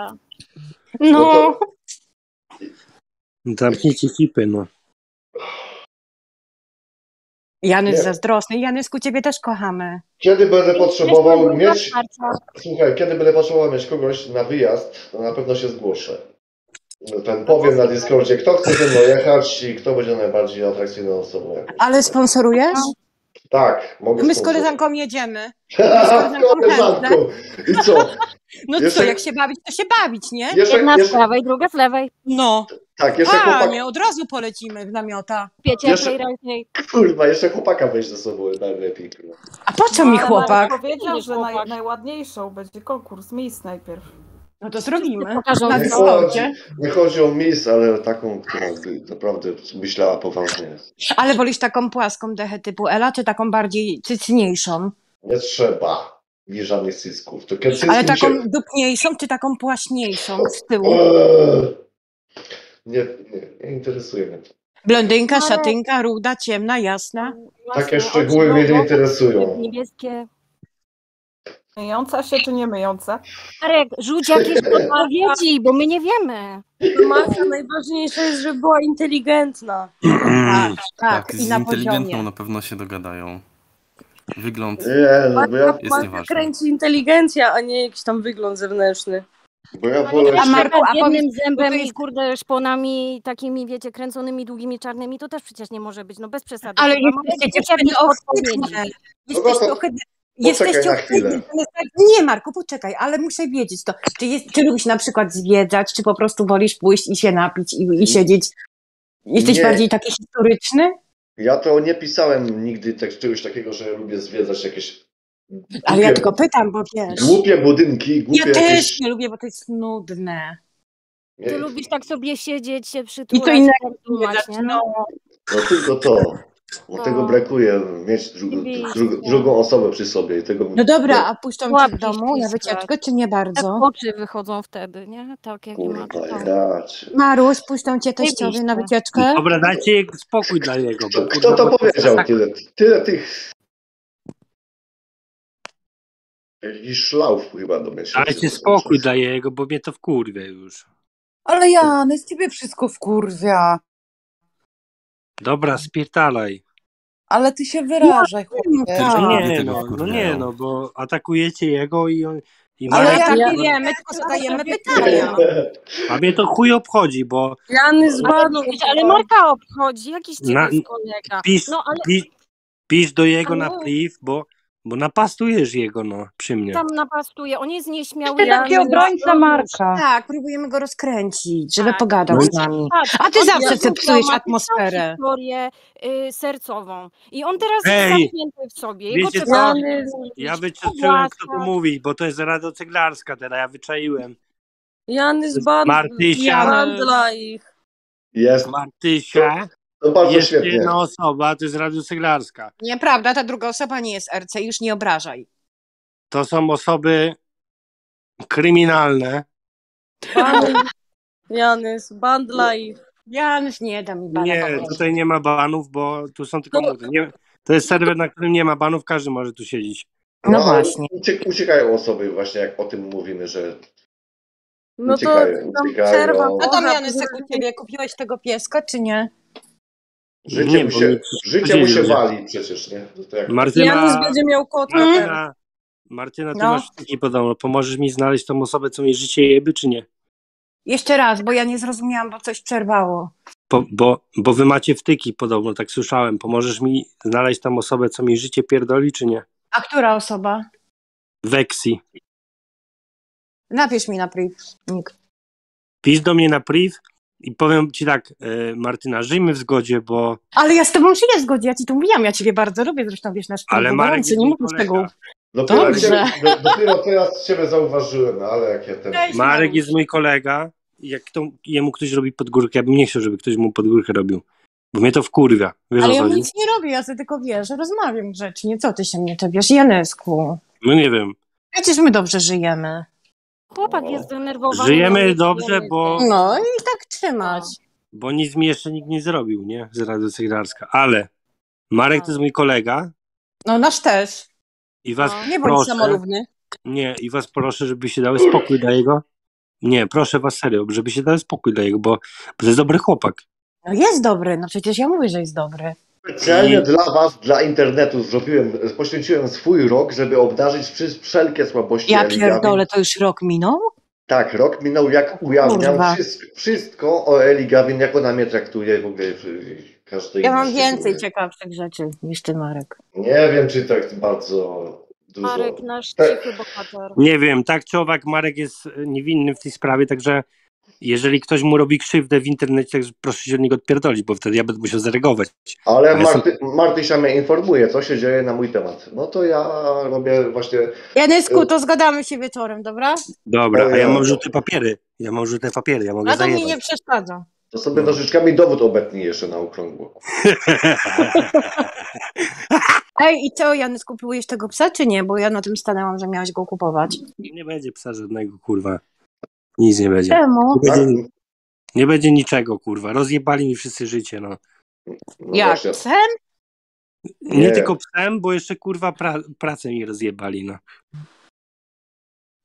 S5: No.
S3: Zamknijcie hipy, no.
S5: Janys
S6: Nie.
S5: zazdrosny. Janysku, ciebie też kochamy.
S6: Kiedy będę potrzebował mieć... Słuchaj, kiedy będę potrzebował mieć kogoś na wyjazd, to na pewno się zgłoszę. Powiem na Discordzie, kto chce ze mną jechać i kto będzie najbardziej atrakcyjną osobą.
S5: Ale sponsorujesz?
S6: Tak, mogę
S5: My z
S6: sponsorować.
S5: koleżanką jedziemy. My z koleżanką chętne.
S6: I co?
S5: No
S6: Jeszcze-
S5: co, jak się bawić, to się bawić, nie?
S17: Jedna z prawej, druga z lewej.
S5: No.
S6: Tak, jeszcze chłopak...
S5: Panie, od razu polecimy w namiota.
S17: Wiecie,
S6: Jeszcze-
S17: jak najraźniej.
S6: Kurwa, jeszcze chłopaka weź ze sobą najlepiej. Kurwa.
S5: A po co mi
S19: Ale
S5: chłopak?
S19: Marek powiedział, że najładniejszą będzie konkurs miejsc najpierw.
S5: No to zrobimy.
S17: Pokażą
S5: Na
S6: Nie
S5: Discordzie.
S6: chodzi o mis, ale taką, która by naprawdę myślała poważnie.
S5: Ale wolisz taką płaską dechę typu Ela, czy taką bardziej cycniejszą?
S6: Nie trzeba mi żadnych cysków. To kiedy cycki
S5: Ale
S6: mi
S5: taką
S6: się...
S5: dupniejszą, czy taką płaśniejszą z tyłu?
S6: Nie interesuje mnie to.
S5: Blondynka, szatynka, ruda, ciemna, jasna.
S6: Takie szczegóły mnie nie interesują.
S17: Niebieskie.
S19: Myjąca się czy nie myjąca?
S17: Marek, rzuć jakieś odpowiedzi, bo my nie wiemy.
S14: Marta, najważniejsze jest, żeby była inteligentna.
S18: Tak,
S14: i
S18: z
S14: na
S18: inteligentną
S14: poziomie.
S18: na pewno się dogadają. Wygląd
S14: Marta
S18: jest nieważny.
S14: kręci inteligencja, a nie jakiś tam wygląd zewnętrzny.
S6: Bo ja
S17: A Marku,
S12: a
S17: jednym
S12: powiedz-
S17: zębem
S12: to
S17: i
S12: jest-
S17: kurde szponami takimi, wiecie, kręconymi, długimi, czarnymi, to też przecież nie może być, no bez przesady.
S12: Ale
S17: Chyba
S12: jesteście
S17: mamy
S12: dziewczyny
S17: jakieś
S12: ohydne.
S17: odpowiedzi.
S12: Jesteście ohydne. Jesteście ohydne. Nie, Marku, poczekaj, ale muszę wiedzieć to. Czy lubisz na przykład zwiedzać, czy po prostu wolisz pójść i się napić i siedzieć? Jesteś
S6: Nie.
S12: bardziej taki historyczny?
S6: Ja to nie pisałem nigdy czegoś takiego, że lubię zwiedzać jakieś
S12: Ale ja tylko pytam, bo wiesz.
S6: głupie budynki, głupie
S12: Ja też
S6: jakieś...
S12: nie lubię, bo to jest nudne.
S17: Ty lubisz tak sobie siedzieć, się
S12: I
S17: przytulać,
S12: to innego
S17: tak dumać, nie?
S12: no.
S6: No tylko to. Bo tego brakuje, mieć drugą osobę przy sobie. I tego...
S12: No dobra, a puszczą cię w
S17: Łapki
S12: domu na
S17: ściskać.
S12: wycieczkę, czy nie
S17: Tak
S12: bardzo?
S17: oczy wychodzą wtedy, nie? Tak jak ma
S6: Kurwa,
S17: to.
S6: inaczej.
S12: Maruś, puszczą cię teściowie na wycieczkę?
S3: Dobra, dajcie spokój dla niego. Bo,
S6: Kto to
S3: bo
S6: powiedział
S3: tak-
S6: tyle tych... Jakiś szlauf chyba do mnie się...
S3: Dajcie spokój dla jego, bo mnie to wkurwia już.
S15: Ale Jan, z ciebie wszystko wkurwia.
S3: Dobra, spierdalaj.
S15: Ale ty się wyrażaj, chłopie.
S3: No, bo atakujecie jego i on... I
S12: Ale
S3: Marek-
S12: ja nie wiemy, tylko zadajemy pytania.
S3: A mnie to chuj obchodzi, bo...
S14: Jany z banu.
S17: Ale Marka obchodzi, jakiś ciebie
S3: Na-
S17: z kolega.
S3: Pisz,
S17: No ale
S3: pisz do jego na
S17: Ale-
S3: priv, bo napastujesz jego, no, przy mnie.
S17: tam napastuje, on jest nieśmiały.
S12: Ty taki
S17: Jany,
S12: obrońca
S17: no,
S12: Marka. Tak, próbujemy go rozkręcić, żeby pogadał
S3: No i-
S12: z nami.
S17: Patrz,
S12: A ty
S17: on
S12: zawsze
S17: napisał,
S12: psujesz
S17: ma
S12: atmosferę.
S17: historię sercową. I on teraz
S3: Ej,
S17: jest zamknięty w sobie. Jego
S3: Wiecie
S17: trzeba
S3: co?
S17: wyłudzić,
S3: Ja wyczaiłem, kto to
S17: pogłaskać.
S3: mówi, bo to jest Rado Ceglarska teraz, ja wyczaiłem.
S14: Jany z banu.
S3: Martysia.
S14: Bandla ich.
S6: Jest.
S3: Martysia.
S6: To bardzo
S3: Jest
S6: świetnie.
S3: jedna osoba, to jest Radio Ceglarska.
S12: Nieprawda, ta druga osoba nie jest RC, już nie obrażaj.
S3: To są osoby kryminalne.
S14: Janys, bandla ich.
S12: Janys nie da mi bana.
S3: Nie, tutaj nie ma banów, bo tu są tylko młode. Nie, to jest serwer, na którym nie ma banów, każdy może tu siedzieć.
S12: No
S6: ale
S12: właśnie.
S6: Uciekają osoby właśnie, jak o tym mówimy, że
S14: No to
S6: uciekają,
S14: tam
S6: uciekają.
S14: przerwa.
S12: No to Janysek u ciebie, kupiłeś tego pieska, czy nie?
S6: Życie,
S3: Nie,
S6: mu
S3: bo
S6: się,
S3: mi
S6: życie mu się
S3: ludzie.
S6: wali przecież, nie? To jak...
S14: Janys będzie miał kota.
S3: Martyna, ty
S12: No.
S3: masz taki podobno. Pomożesz mi znaleźć tą osobę, co mi życie jeby, czy nie?
S12: Jeszcze raz, bo ja nie zrozumiałam, bo coś przerwało.
S3: Bo wy macie wtyki podobno, tak słyszałem. Pomożesz mi znaleźć tą osobę, co mi życie pierdoli, czy nie?
S12: A która osoba?
S3: Weksi.
S12: Napisz mi na priv.
S3: Pisz do mnie na priv i powiem ci tak, Martyna, żyjmy w zgodzie, bo...
S12: Ale ja z tobą się nie zgodzę, ja ci to mówiłam, ja ciebie bardzo lubię, zresztą wiesz, nasz
S3: Ale
S12: klub
S3: Marek
S12: gorący,
S3: jest
S12: nie
S3: mój
S12: mówisz
S3: kolega.
S12: tego.
S6: Dopiero,
S12: Dobrze.
S6: dopiero teraz ciebie zauważyłem, ale jak ja ten...
S3: Marek jest mój kolega i jak jemu ktoś robi podgórkę, ja bym nie chciał, żeby ktoś mu podgórkę robił. Bo mnie to wkurwia. Wiesz,
S12: Ale
S3: o
S12: ja
S3: co
S12: mu
S3: chodzi?
S12: nic nie robię, ja sobie tylko wiesz, rozmawiam grzecznie, co ty się mnie czepiasz, Janysku?
S3: No nie wiem.
S12: Przecież my dobrze żyjemy.
S17: Chłopak jest zdenerwowany.
S3: Żyjemy
S17: no,
S3: dobrze, bo...
S12: No i tak trzymać.
S3: Bo nic mi jeszcze nikt nie zrobił, nie? Z Radio Ceglarska. Ale Marek to jest mój kolega
S12: No nasz też.
S3: i was
S12: Nie bądź
S3: proszę...
S12: samolubny.
S3: Nie, i was proszę, żeby się dały spokój dla jego. Nie, proszę was serio, żeby się dały spokój dla jego, bo to jest dobry chłopak.
S12: No jest dobry, no przecież ja mówię, że jest dobry.
S6: Specjalnie dla was, dla internetu poświęciłem swój rok, żeby obdarzyć wszelkie słabości
S12: Ja
S6: Eli Gavin.
S12: pierdolę, to już rok minął?
S6: Tak, rok minął, jak ujawniam
S12: Kurwa.
S6: wszystko o Eli Gavin, jak ona mnie traktuje w ogóle każdej
S12: Ja mam
S6: innej
S12: więcej
S6: szczegóły.
S12: ciekawszych rzeczy niż ty, Marek.
S6: Nie wiem, czy tak bardzo dużo.
S17: Marek, nasz cichy bohater.
S3: Nie wiem, tak czy owak Marek jest niewinny w tej sprawie, także jeżeli ktoś mu robi krzywdę w internecie, to proszę się od niego odpierdolić, bo wtedy ja będę musiał zareagować.
S6: Ale
S3: A ja sam-
S6: Martysia mnie informuje, co się dzieje na mój temat. No to ja robię właśnie...
S12: Janysku, to zgadamy się wieczorem, dobra?
S3: Dobra, a ja
S6: Ojej.
S3: mam żółte papiery. Ja mogę
S12: A to mi
S3: zajebać.
S12: nie przeszkadza.
S6: To sobie nożyczkami dowód obetnij jeszcze na okrągło.
S12: Ej, i co, Janys, kupujesz tego psa, czy nie? Bo ja na tym stanęłam, że miałeś go kupować.
S3: Nie będzie psa żadnego, kurwa. Nic nie będzie.
S12: Czemu?
S3: Nie będzie niczego, kurwa. Rozjebali mi wszyscy życie, no.
S12: Jak,
S6: właśnie.
S12: psem?
S3: Nie tylko psem, bo jeszcze, kurwa, pracę mi rozjebali, no.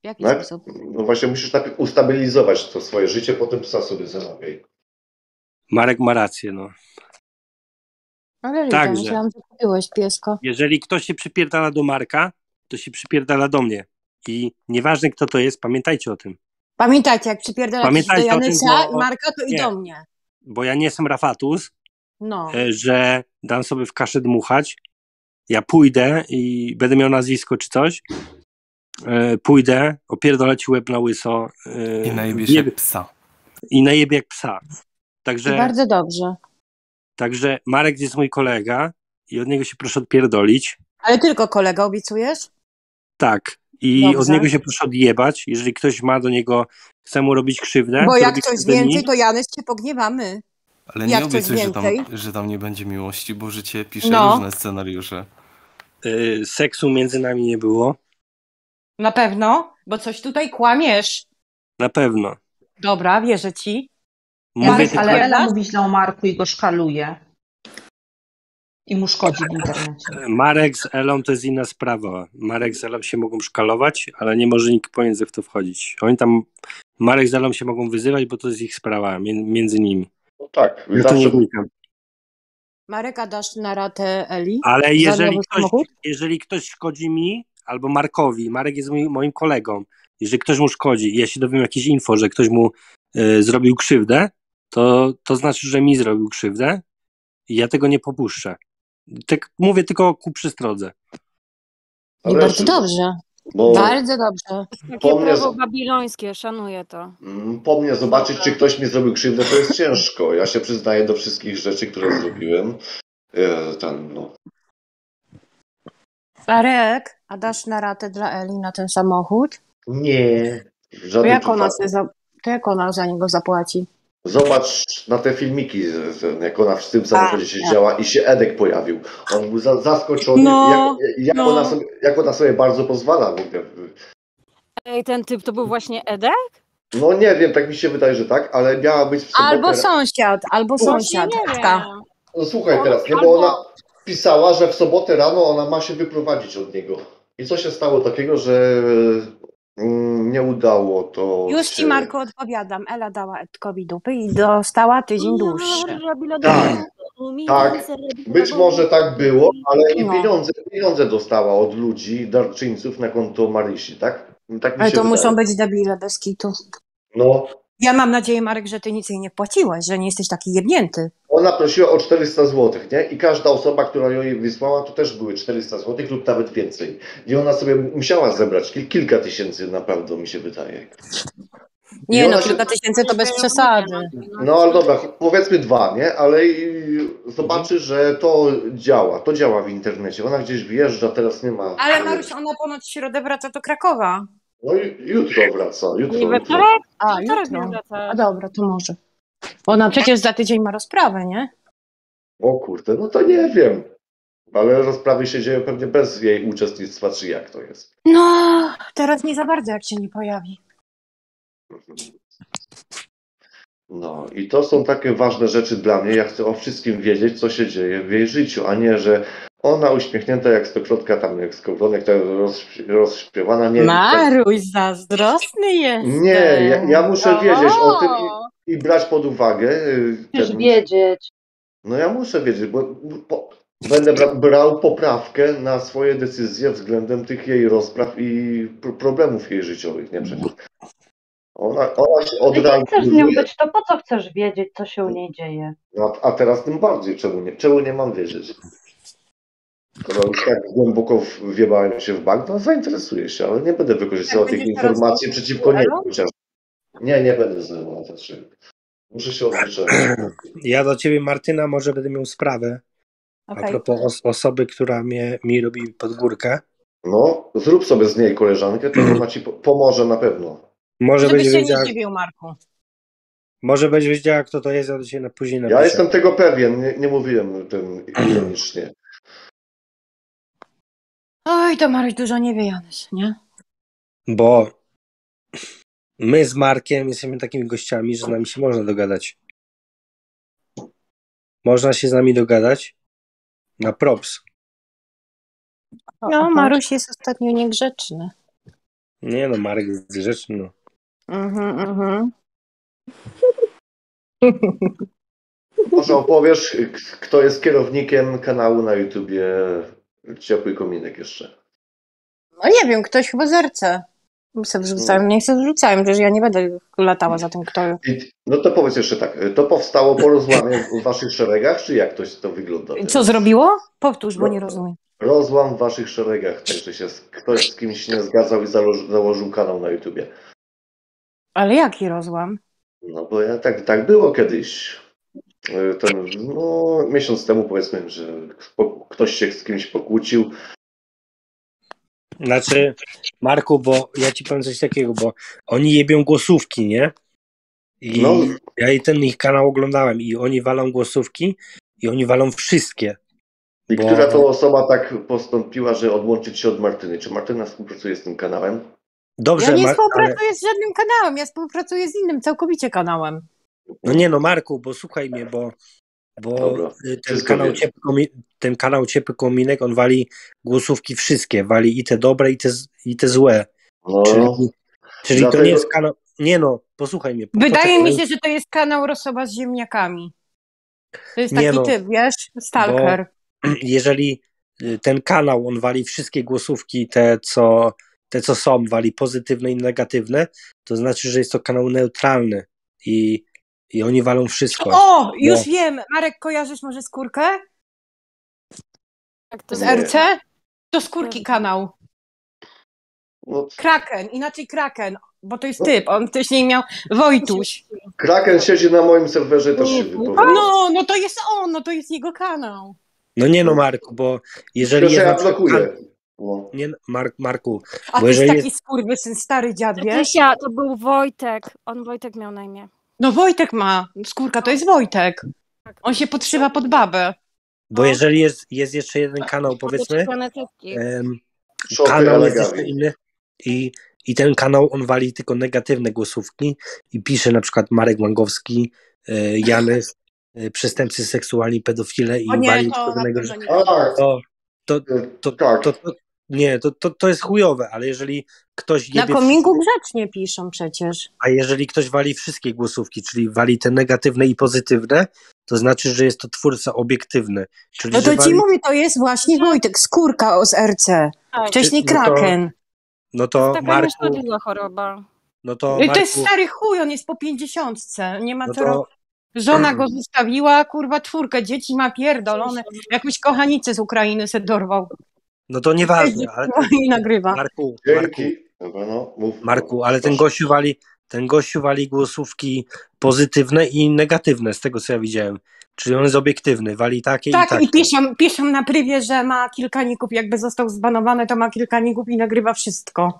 S12: W jaki
S6: No,
S12: sposób?
S6: no właśnie musisz najpierw ustabilizować to swoje życie, potem psa sobie zamawiaj.
S3: Marek ma rację, no.
S12: Ale Rita,
S3: Także,
S12: myślałam, że kupiłeś pieska.
S3: jeżeli ktoś się przypierdala do Marka, to się przypierdala do mnie. I nieważne kto to jest, pamiętajcie o tym.
S12: Pamiętajcie, jak przypierdalacie się do
S3: Pamiętajcie o tym,
S12: Janysia
S3: bo...
S12: i Marka, to i
S3: Nie,
S12: do mnie.
S3: bo ja nie jestem Rafatus,
S12: No.
S3: że dam sobie w kaszę dmuchać. Ja pójdę i będę miał nazwisko czy coś. Pójdę, opierdolę ci łeb na łyso.
S18: I najebiesz jak psa.
S3: I najebię jak psa.
S12: I
S3: Także,
S12: bardzo dobrze.
S3: także Marek jest mój kolega i od niego się proszę odpierdolić.
S12: Ale tylko kolega, obiecujesz?
S3: Tak. I
S12: Dobrze.
S3: od niego się proszę odjebać. Jeżeli ktoś ma do niego, chce mu robić krzywdę.
S12: Bo
S3: to
S12: jak
S3: robi
S12: coś
S3: krzywdę
S12: więcej,
S3: mi.
S12: to Janys cię pogniewamy.
S18: Ale nie
S12: Jak coś
S18: obiecuj,
S12: więcej?
S18: że tam nie będzie miłości, bo życie pisze
S12: No.
S18: różne scenariusze.
S3: Seksu między nami nie było.
S12: Na pewno, bo coś tutaj kłamiesz.
S3: Na pewno.
S12: Dobra, wierzę ci.
S3: Mówię tylko,
S20: Ale Ela mówi źle o Marku i go szkaluje. I mu szkodzi w internecie.
S3: Marek z Elą to jest inna sprawa. Marek z Elą się mogą szkalować, ale nie może nikt pomiędzy w to wchodzić. Oni tam, Marek z Elą się mogą wyzywać, bo to jest ich sprawa między nimi.
S6: No tak,
S3: Ja to nie wnikam.
S12: Mareka, dasz na ratę Eli?
S3: Ale
S12: Za nowy samochód?
S3: jeżeli ktoś szkodzi mi albo Markowi, Marek jest moim kolegą, jeżeli ktoś mu szkodzi i ja się dowiem jakieś info, że ktoś mu zrobił krzywdę, to znaczy, że mi zrobił krzywdę i ja tego nie popuszczę. Tak, mówię tylko ku przestrodze.
S12: I bardzo dobrze. Bardzo dobrze.
S17: Takie prawo babilońskie, szanuję to.
S6: Po mnie zobaczyć, czy ktoś mi zrobił krzywdę, to jest ciężko. Ja się przyznaję do wszystkich rzeczy, które zrobiłem. No.
S12: Marek, a dasz na ratę dla Eli na ten samochód?
S6: Nie.
S12: To
S6: Żaden
S12: jak ona za niego zapłaci?
S6: Zobacz na te filmiki, jak ona w tym samochodzie siedziała i się Edek pojawił. On był zaskoczony, jak ona sobie bardzo pozwala. Mówię.
S17: Ej, ten typ to był właśnie Edek?
S6: No nie wiem, tak mi się wydaje, że tak, ale miała być w sobotę...
S12: Albo sąsiad.
S6: No słuchaj teraz, nie, bo ona pisała, że w sobotę rano ona ma się wyprowadzić od niego. I co się stało takiego, że nie udało to
S12: Już
S6: się...
S12: ci, Marko, odpowiadam. Ela dała Edkowi dupy i dostała tydzień dłuższy.
S6: Tak, być może tak było, ale i pieniądze dostała od ludzi, darczyńców na konto Marysi, tak? Tak mi
S12: Ale
S6: się
S12: to
S6: wydaje.
S12: muszą być debile bez kitu.
S6: No,
S12: Ja mam nadzieję, Marek, że ty nic jej nie płaciłeś, że nie jesteś taki jebnięty.
S6: ona prosiła o 400 zł, nie? I każda osoba, która ją jej wysłała, to też były 400 zł lub nawet więcej. I ona sobie musiała zebrać kilka tysięcy, naprawdę mi się wydaje.
S12: Nie no, kilka tysięcy to bez przesady.
S6: No ale dobra, powiedzmy 2, nie? Ale zobaczy, że to działa w internecie. Ona gdzieś wjeżdża, teraz nie ma...
S12: Ale Maruś, ona ponoć w środę wraca do Krakowa.
S6: No i jutro wraca.
S12: Nie we wtorek? Jutro. A dobra, to może. Ona przecież za tydzień ma rozprawę, nie?
S6: O kurde, no to nie wiem. Ale rozprawy się dzieją pewnie bez jej uczestnictwa, czy jak to jest.
S12: No, teraz nie za bardzo, jak się nie pojawi.
S6: No i to są takie ważne rzeczy dla mnie. Ja chcę o wszystkim wiedzieć, co się dzieje w jej życiu, a nie, że ona uśmiechnięta jak stokrotka, tam jak skowronek, tak rozśpiewana. Nie,
S12: Maruś, zazdrosny jest.
S6: nie, ja muszę wiedzieć o tym i brać pod uwagę.
S20: Musisz wiedzieć.
S6: No ja muszę wiedzieć, bo będę brał poprawkę na swoje decyzje względem tych jej rozpraw i problemów jej życiowych, nie przecież. Ona się od razu...
S20: Jak chcesz z nią być, to po co chcesz wiedzieć, co się u niej dzieje?
S6: No, a teraz tym bardziej, czemu nie mam wiedzieć? Skoro już tak głęboko wjebałem się w bank, to zainteresuję się, ale nie będę wykorzystywał tych informacji przeciwko niej. Nie będę zrywał. Muszę się odliczyć.
S3: Ja do ciebie, Martyna, może będę miał sprawę.
S12: Okay.
S3: A propos osoby, która mi robi podgórkę.
S6: No, zrób sobie z niej koleżankę, to ona ci pomoże na pewno.
S3: Może
S12: Żebyś
S3: będzie
S12: się
S3: wiedziała,
S12: nie zdziwił, Marku.
S3: może będziesz wiedziała, kto to jest, ja do ciebie później napiszę.
S6: Ja jestem tego pewien, nie mówiłem tym ironicznie.
S12: Oj, to Maruś dużo nie wie, Janusz, nie?
S3: Bo my z Markiem jesteśmy takimi gościami, że z nami się można dogadać. Można się z nami dogadać na props.
S12: No, Maruś jest ostatnio niegrzeczny.
S3: Nie no, Marek jest grzeczny. No.
S6: Może opowiesz, kto jest kierownikiem kanału na YouTubie Ciepły Kominek jeszcze?
S12: No nie wiem, ktoś chyba zerce. Wrzucałem, nie chcę wrzucałem, przecież ja nie będę latała za tym, kto...
S6: No to powiedz jeszcze tak, to powstało po rozłamie w waszych szeregach, czy jak to wygląda?
S12: Co zrobiło? Powtórz, bo nie rozumiem.
S6: Rozłam w waszych szeregach, tak, że się ktoś z kimś nie zgadzał i założył kanał na YouTubie.
S12: Ale jaki rozłam?
S6: No bo tak było kiedyś. Miesiąc temu powiedzmy, że ktoś się z kimś pokłócił.
S3: Znaczy, Marku, bo ja ci powiem coś takiego, bo oni jebią głosówki, nie? I ja ten ich kanał oglądałem i oni walą głosówki i oni walą wszystkie.
S6: I która to osoba tak postąpiła, że odłączyć się od Martyny? Czy Martyna współpracuje z tym kanałem?
S3: Dobrze,
S12: ja nie współpracuję z żadnym kanałem, ja współpracuję z innym całkowicie kanałem.
S3: No nie no, Marku, bo słuchaj mnie, bo ten kanał Ciepły Kominek, on wali głosówki wszystkie, wali i te dobre, i te złe.
S6: No,
S3: czyli to nie jest kanał... Nie no, posłuchaj mnie.
S12: Wydaje mi się, że to jest kanał Rosoba z ziemniakami. To jest taki typ, wiesz, stalker.
S3: Jeżeli ten kanał, on wali wszystkie głosówki, te co są, wali pozytywne i negatywne, to znaczy, że jest to kanał neutralny i oni walą wszystko.
S12: O, już wiem. Marek, kojarzysz może Skórkę? Z RC? To Skórki kanał. Kraken, inaczej Kraken, bo to jest typ. On wcześniej miał Wojtuś.
S6: Kraken siedzi na moim serwerze, też się wypowiedział.
S12: No to jest on, no to jest jego kanał.
S3: No nie no, Marku, bo jeżeli
S6: ja blokuję.
S3: Nie, Marku.
S12: A to jest taki skurwysyn, stary dziad, wiesz?
S17: To był Wojtek. Wojtek miał na imię.
S12: No Wojtek ma. Skórka to jest Wojtek. On się podszywa pod babę.
S3: Bo jeżeli jest jeszcze jeden kanał, powiedzmy, kanał jest jeszcze inny i ten kanał, on wali tylko negatywne głosówki i pisze na przykład Marek Mangowski, Janys, przestępcy seksualni, pedofile i wali to jest chujowe, ale jeżeli ktoś
S12: na kominku grzecznie piszą przecież.
S3: A jeżeli ktoś wali wszystkie głosówki, czyli wali te negatywne i pozytywne, to znaczy, że jest to twórca obiektywny. Czyli,
S12: no to ci mówię, to jest właśnie Wojtek, Skórka z RC. Wcześniej Kraken.
S3: No to
S17: taka
S3: Marku,
S17: nieszkodliwa choroba.
S3: No to
S12: Marku, to jest stary chuj, on jest po 50. Nie ma co robić. Żona go zostawiła, kurwa, 4 dzieci ma pierdolone. Jakąś kochanicę z Ukrainy se dorwał.
S3: No to nieważne, ale
S12: i nagrywa.
S3: Marku, ale ten gościu wali głosówki pozytywne i negatywne, z tego co ja widziałem. Czyli on jest obiektywny, wali takie i takie.
S12: Tak, i piszą na privie, że ma kilka ników, jakby został zbanowany, to ma kilka ników i nagrywa wszystko.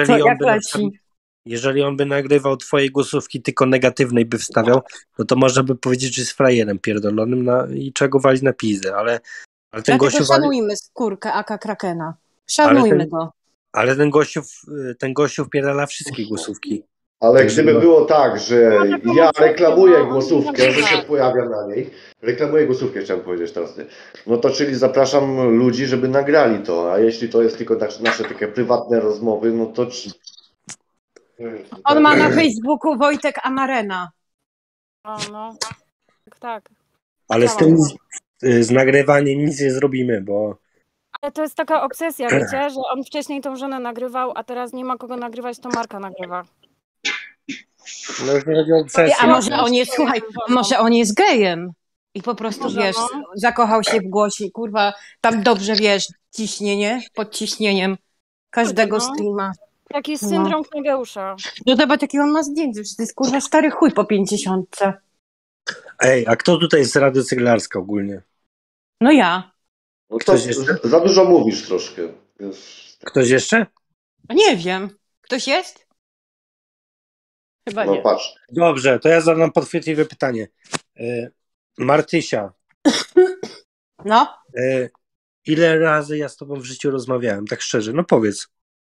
S3: Jeżeli on by nagrywał twoje głosówki tylko negatywne i by wstawiał, no to można by powiedzieć, że jest frajerem pierdolonym i czego walić na pizdę, ale ten gościu
S12: szanujmy Skórkę aka Krakena. Szanujmy go.
S3: Ale ten gościu wpierdala wszystkie głosówki.
S6: Ale gdyby było tak, że ja reklamuję głosówkę, że się pojawia na niej, reklamuję głosówkę, chciałem powiedzieć teraz, no to czyli zapraszam ludzi, żeby nagrali to, a jeśli to jest tylko nasze takie prywatne rozmowy, no to...
S12: On ma na Facebooku Wojtek Amarena.
S17: No, tak.
S3: Ale z nagrywaniem nic nie zrobimy, bo...
S17: Ale to jest taka obsesja, wiecie, że on wcześniej tą żonę nagrywał, a teraz nie ma kogo nagrywać, to Marka nagrywa.
S3: No już nie chodzi o obsesję.
S12: A może on jest gejem i po prostu, wiesz, zakochał się w głosie, kurwa, tam dobrze, wiesz, ciśnienie, pod ciśnieniem każdego streama.
S17: Jakiś syndrom Kniegeusza.
S12: No zobacz, jaki on ma zdjęcie, to jest kurwa stary chuj po 50.
S3: Ej, a kto tutaj jest Radio Ceglarska ogólnie?
S12: No ja.
S6: No ktoś jeszcze? Za dużo mówisz troszkę.
S3: Ktoś jeszcze?
S12: Nie wiem. Ktoś jest? Chyba nie.
S6: Patrz.
S3: Dobrze, to ja zadam podchwytliwe pytanie. Martysia.
S12: No?
S3: Ile razy ja z tobą w życiu rozmawiałem? Tak szczerze, no powiedz.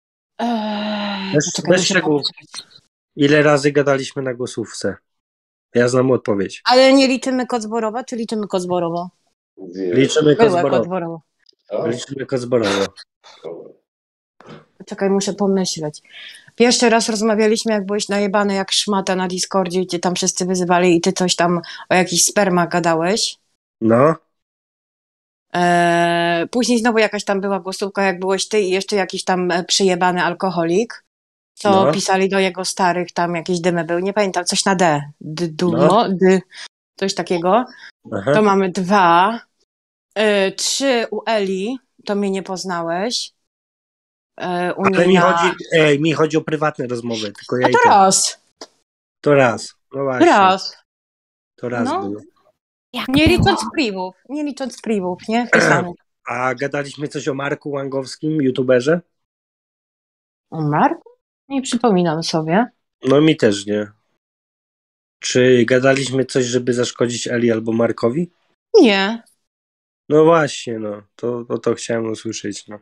S3: Bez szczegółów. Ile razy gadaliśmy na głosówce? Ja znam odpowiedź.
S12: Ale nie liczymy Kocborowa, czy liczymy Kocborowo?
S3: Liczymy Kocborowo. Liczymy Kocborowo.
S12: Czekaj, muszę pomyśleć. Pierwszy raz rozmawialiśmy, jak byłeś najebany jak szmata na Discordzie i cię tam wszyscy wyzywali i ty coś tam o jakichś spermach gadałeś.
S3: No.
S12: Później znowu jakaś tam była głosówka, jak byłeś ty i jeszcze jakiś tam przyjebany alkoholik, co pisali do jego starych, tam jakieś dymy były, nie pamiętam, coś na D. Coś takiego.
S3: Aha.
S12: To mamy 2. 3 u Eli, to mnie nie poznałeś.
S3: Ale mi chodzi o prywatne rozmowy. Tylko ja
S12: A to raz.
S3: To raz. No właśnie.
S12: Raz.
S3: To raz
S12: No.
S3: było.
S12: Nie licząc privów, nie?
S3: A gadaliśmy coś o Marku Łangowskim, youtuberze?
S12: O Marku? Nie przypominam sobie.
S3: No mi też nie. Czy gadaliśmy coś, żeby zaszkodzić Eli albo Markowi?
S12: Nie.
S3: No właśnie, no. To chciałem usłyszeć, no.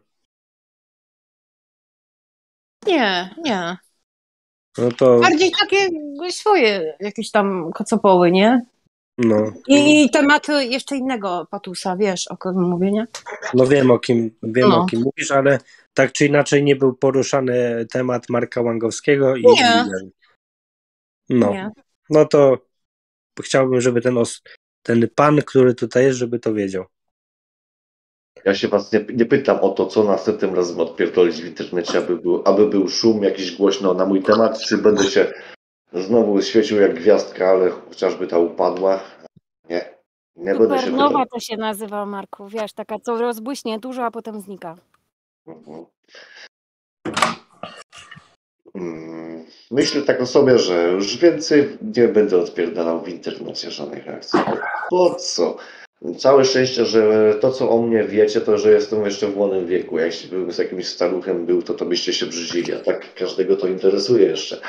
S12: Nie.
S3: No to...
S12: Bardziej takie swoje jakieś tam kocopoły, nie?
S3: No.
S12: I tematy jeszcze innego patusa, wiesz, o kim mówię, nie?
S3: No wiem o kim mówisz, ale tak czy inaczej nie był poruszany temat Marka Łangowskiego i...
S12: Nie.
S3: No.
S12: Nie.
S3: No to chciałbym, żeby ten pan, który tutaj jest, żeby to wiedział.
S6: Ja się was nie pytam o to, co następnym razem odpierdolić w internecie, aby był szum jakiś głośno na mój temat, czy będę się znowu świecił jak gwiazdka, ale chociażby ta upadła. Nie będę się
S17: Supernowa
S6: pytał.
S17: to się nazywa, Marku, wiesz, taka co rozbłyśnie dużo, a potem znika.
S6: Myślę tak o sobie, że już więcej nie będę odpierdalał w internecie żadnych reakcji. Po co? Całe szczęście, że to, co o mnie wiecie, to, że jestem jeszcze w młodym wieku. Jeśli bym z jakimś staruchem to byście się brzydzili, a tak każdego to interesuje jeszcze.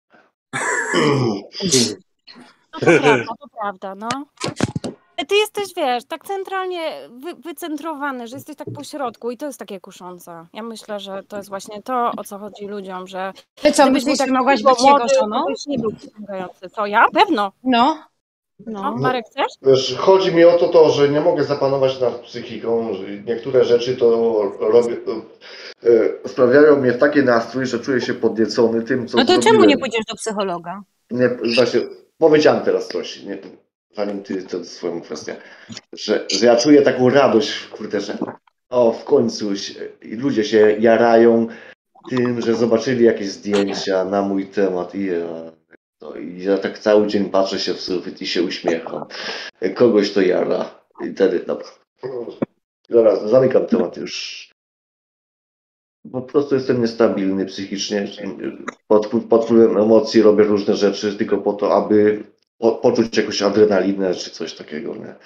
S17: To prawda, no. Ty jesteś, wiesz, tak centralnie wycentrowany, że jesteś tak po środku i to jest takie kuszące. Ja myślę, że to jest właśnie to, o co chodzi ludziom, że...
S12: Ty co,
S17: gdybyś
S12: myślisz,
S17: był
S12: że
S17: tak
S12: mogłaś
S17: tylko
S12: być jego
S17: młody,
S12: żoną?
S17: to byś nie był przyciągający. Co, ja? Pewno.
S12: No.
S17: Marek, chcesz?
S6: Wiesz, chodzi mi o to, że nie mogę zapanować nad psychiką. Że niektóre rzeczy to robię, sprawiają mnie w taki nastrój, że czuję się podniecony tym, co
S12: No to
S6: zrobiłem.
S12: czemu nie pójdziesz do psychologa?
S6: Nie, właśnie, powiedziałem teraz coś, nie, zanim ty swoją kwestię, że ja czuję taką radość, kurde, że w końcu ludzie się jarają tym, że zobaczyli jakieś zdjęcia na mój temat i ja tak cały dzień patrzę się w sufit i się uśmiecham. Kogoś to jara. I wtedy, dobra. Zaraz, zamykam temat już. Po prostu jestem niestabilny psychicznie. Pod wpływem emocji robię różne rzeczy tylko po to, aby poczuć jakąś adrenalinę czy coś takiego. Nie?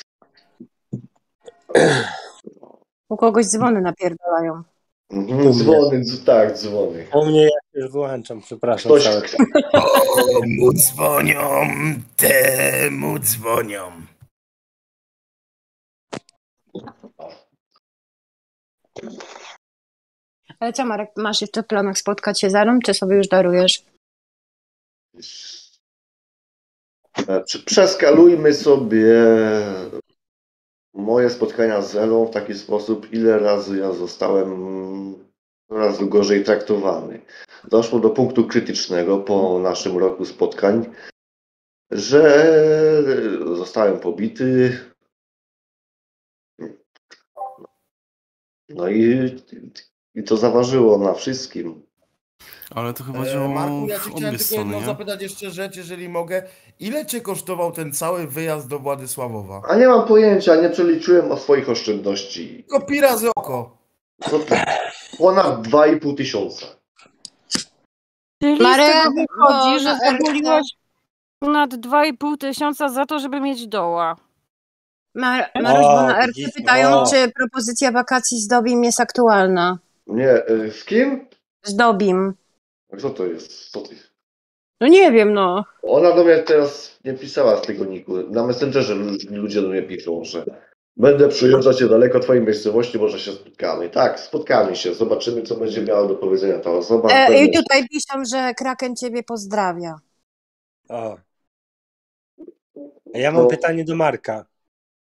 S12: U kogoś dzwony napierdalają.
S6: Dzwony, tak, dzwony.
S3: U mnie ja już wyłączam, przepraszam.
S11: Mu dzwonią, temu dzwonią.
S12: Ale co, Marek, masz jeszcze w planach spotkać się z Elą, czy sobie już darujesz?
S6: Przeskalujmy sobie moje spotkania z Elą w taki sposób, ile razy ja zostałem coraz gorzej traktowany. Doszło do punktu krytycznego po naszym roku spotkań, że zostałem pobity. No i to zaważyło na wszystkim.
S18: Ale to chyba działało
S11: Marku, ja cię
S18: w
S11: chciałem
S18: obie
S11: tylko
S18: strony,
S11: jedno
S18: nie?
S11: zapytać jeszcze rzecz, jeżeli mogę. Ile cię kosztował ten cały wyjazd do Władysławowa?
S6: A nie mam pojęcia, nie przeliczyłem o swoich oszczędności.
S11: Tylko pi razy oko.
S6: Ponad 2,5 tysiąca.
S17: Czyli
S12: Marek,
S17: z tego wychodzi,
S12: no,
S17: że
S12: na
S17: zaguliłeś ponad 2,5 tysiąca za to, żeby mieć doła.
S12: Maruś, bo na RC pytają, czy propozycja wakacji z Dobim jest aktualna.
S6: Nie, z kim?
S12: Z Dobim.
S6: A kto to jest? Co ty?
S12: No nie wiem, no.
S6: Ona do mnie teraz nie pisała z tego niku. Na Messengerze ludzie do mnie piszą, że będę przyjeżdżać niedaleko twojej miejscowości, może się spotkamy. Tak, spotkamy się, zobaczymy, co będzie miała do powiedzenia ta osoba.
S12: I tutaj piszą, że Kraken ciebie pozdrawia.
S3: O. Ja mam pytanie do Marka.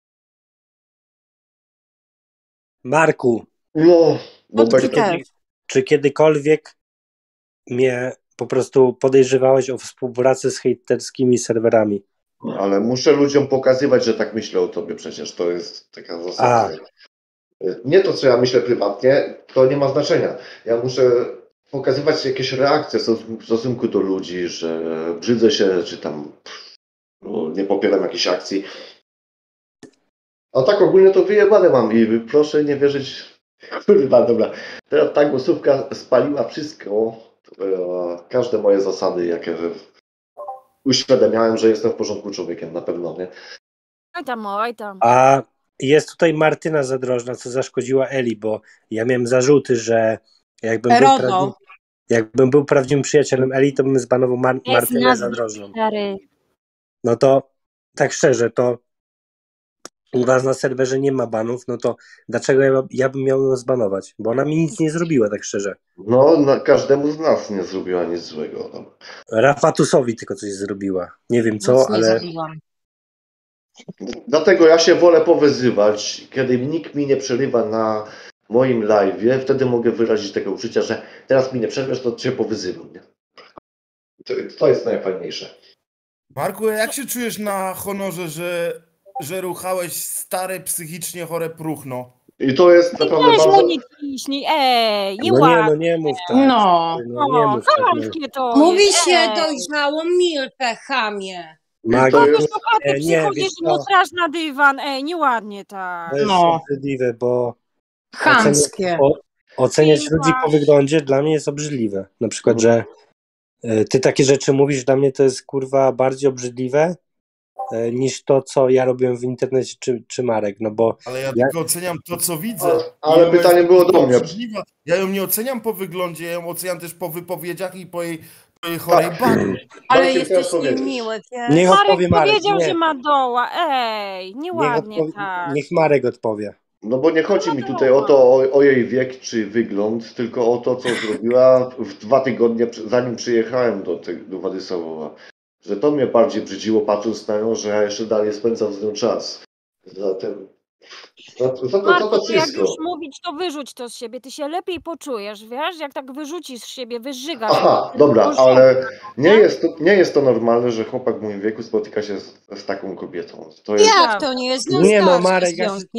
S3: Marku,
S6: No, bo
S3: czy kiedykolwiek mnie po prostu podejrzewałeś o współpracę z hejterskimi serwerami?
S6: Ale muszę ludziom pokazywać, że tak myślę o tobie przecież, to jest taka zasada. Nie to, co ja myślę prywatnie, to nie ma znaczenia. Ja muszę pokazywać jakieś reakcje w stosunku do ludzi, że brzydzę się, czy tam nie popieram jakiejś akcji. A tak ogólnie to wyjebane mam i proszę nie wierzyć. Kurwa, dobra. Teraz ta głosówka spaliła wszystko, każde moje zasady, jakie uświadamiałem, że jestem w porządku człowiekiem, na pewno, nie?
S17: Oj tam.
S3: A jest tutaj Martyna Zadrożna, co zaszkodziła Eli, bo ja miałem zarzuty, że jakbym był prawdziwym przyjacielem Eli, to bym zbanował Martynę Zadrożną. No to tak szczerze, to u was na serwerze nie ma banów, no to dlaczego ja bym miał ją zbanować? Bo ona mi nic nie zrobiła, tak szczerze.
S6: No, każdemu z nas nie zrobiła nic złego. No.
S3: Rafatusowi tylko coś zrobiła. Nie wiem co, ale...
S6: Dlatego ja się wolę powyzywać, kiedy nikt mi nie przerywa na moim live'ie, wtedy mogę wyrazić tego uczucia, że teraz mi nie przerwiesz, to cię powyzywam. Nie? To jest najfajniejsze.
S11: Marku, jak się czujesz na honorze, że ruchałeś stare, psychicznie chore próchno?
S6: I to jest naprawdę bardzo...
S17: nie ciśnij, nie
S3: nie mów tak. Nie mów tak.
S12: Mówi się dojrzałą milkę, chamie.
S17: Kogoś do chaty przychodzisz i mu straż na dywan, nieładnie tak.
S3: To jest obrzydliwe, bo
S12: chamskie.
S3: Oceniać ludzi po wyglądzie dla mnie jest obrzydliwe. Na przykład, że ty takie rzeczy mówisz, dla mnie to jest kurwa bardziej obrzydliwe niż to, co ja robiłem w internecie czy Marek, no bo...
S11: Ale ja tylko oceniam to, co widzę.
S6: Ale pytanie było do mnie.
S11: Ja ją nie oceniam po wyglądzie, ja ją oceniam też po wypowiedziach i po jej chorej bani.
S12: Ale jesteś niemiły.
S3: Marek
S17: powiedział, że ma doła, nieładnie tak.
S3: Niech Marek odpowie.
S6: No bo nie chodzi mi tutaj o to, o jej wiek czy wygląd, tylko o to, co zrobiła w 2 tygodnie, zanim przyjechałem do Władysławowa. Że to mnie bardziej brzydziło, patrząc na nią, że ja jeszcze dalej spędzam z nią czas. Zatem
S17: Marku, jak już mówić, to wyrzuć to z siebie. Ty się lepiej poczujesz, wiesz? Jak tak wyrzucisz z siebie, wyżygasz.
S6: Aha, dobra, ale nie jest to normalne, że chłopak w moim wieku spotyka się z taką kobietą. To jest...
S12: Jak to nie jest?
S3: Nie no, Marek,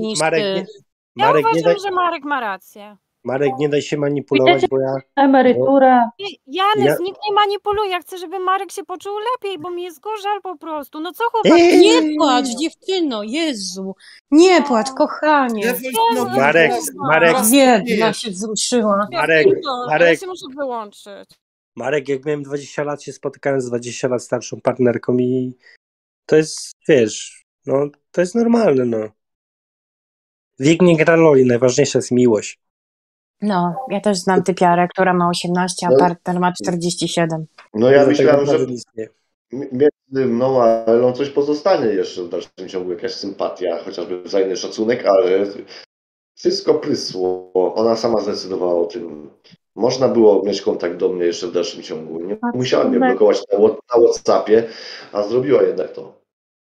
S17: ja uważam, że Marek ma rację.
S3: Marek, nie daj się manipulować, bo ja...
S2: Emerytura.
S17: Janes, nikt nie manipuluje. Ja chcę, żeby Marek się poczuł lepiej, bo mi jest gorzej po prostu. No co chłopak?
S12: Nie płacz, dziewczyno, Jezu. Nie płacz, kochanie.
S3: Marek.
S12: Biedna się wzruszyła.
S3: Marek.
S17: Ja się muszę wyłączyć.
S3: Marek, jak miałem 20 lat, się spotykałem z 20 lat starszą partnerką i to jest, wiesz, no to jest normalne, no. Wiek nie gra roli, najważniejsza jest miłość.
S12: No, ja też znam typiarę, która ma 18, a partner ma 47.
S6: No ja myślałem, że między mną a Elą coś pozostanie jeszcze w dalszym ciągu, jakaś sympatia, chociażby wzajemny szacunek, ale wszystko prysło. Ona sama zdecydowała o tym. Można było mieć kontakt do mnie jeszcze w dalszym ciągu. Nie musiała mnie blokować na WhatsAppie, a zrobiła jednak to.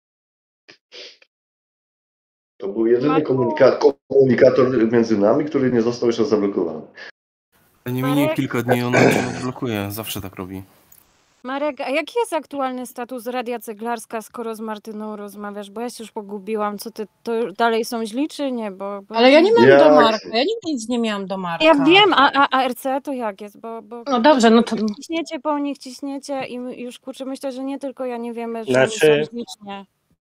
S6: To był jedyny komunikator między nami, który nie został jeszcze zablokowany.
S18: Nie minie kilka dni, ona cię blokuje. Zawsze tak robi.
S17: Marek, a jaki jest aktualny status Radia Ceglarska, skoro z Martyną rozmawiasz? Bo ja się już pogubiłam. Co ty, to dalej są źli, czy nie? Bo...
S12: Ale ja nie miałam do Marka. Ja nigdy nic nie miałam do Marka.
S17: Ja wiem, a RC to jak jest? Bo
S12: no dobrze, no to...
S17: Ciśniecie po nich, ciśniecie i już kurczę, myślę, że nie tylko ja nie wiemy, że oni są ślicznie.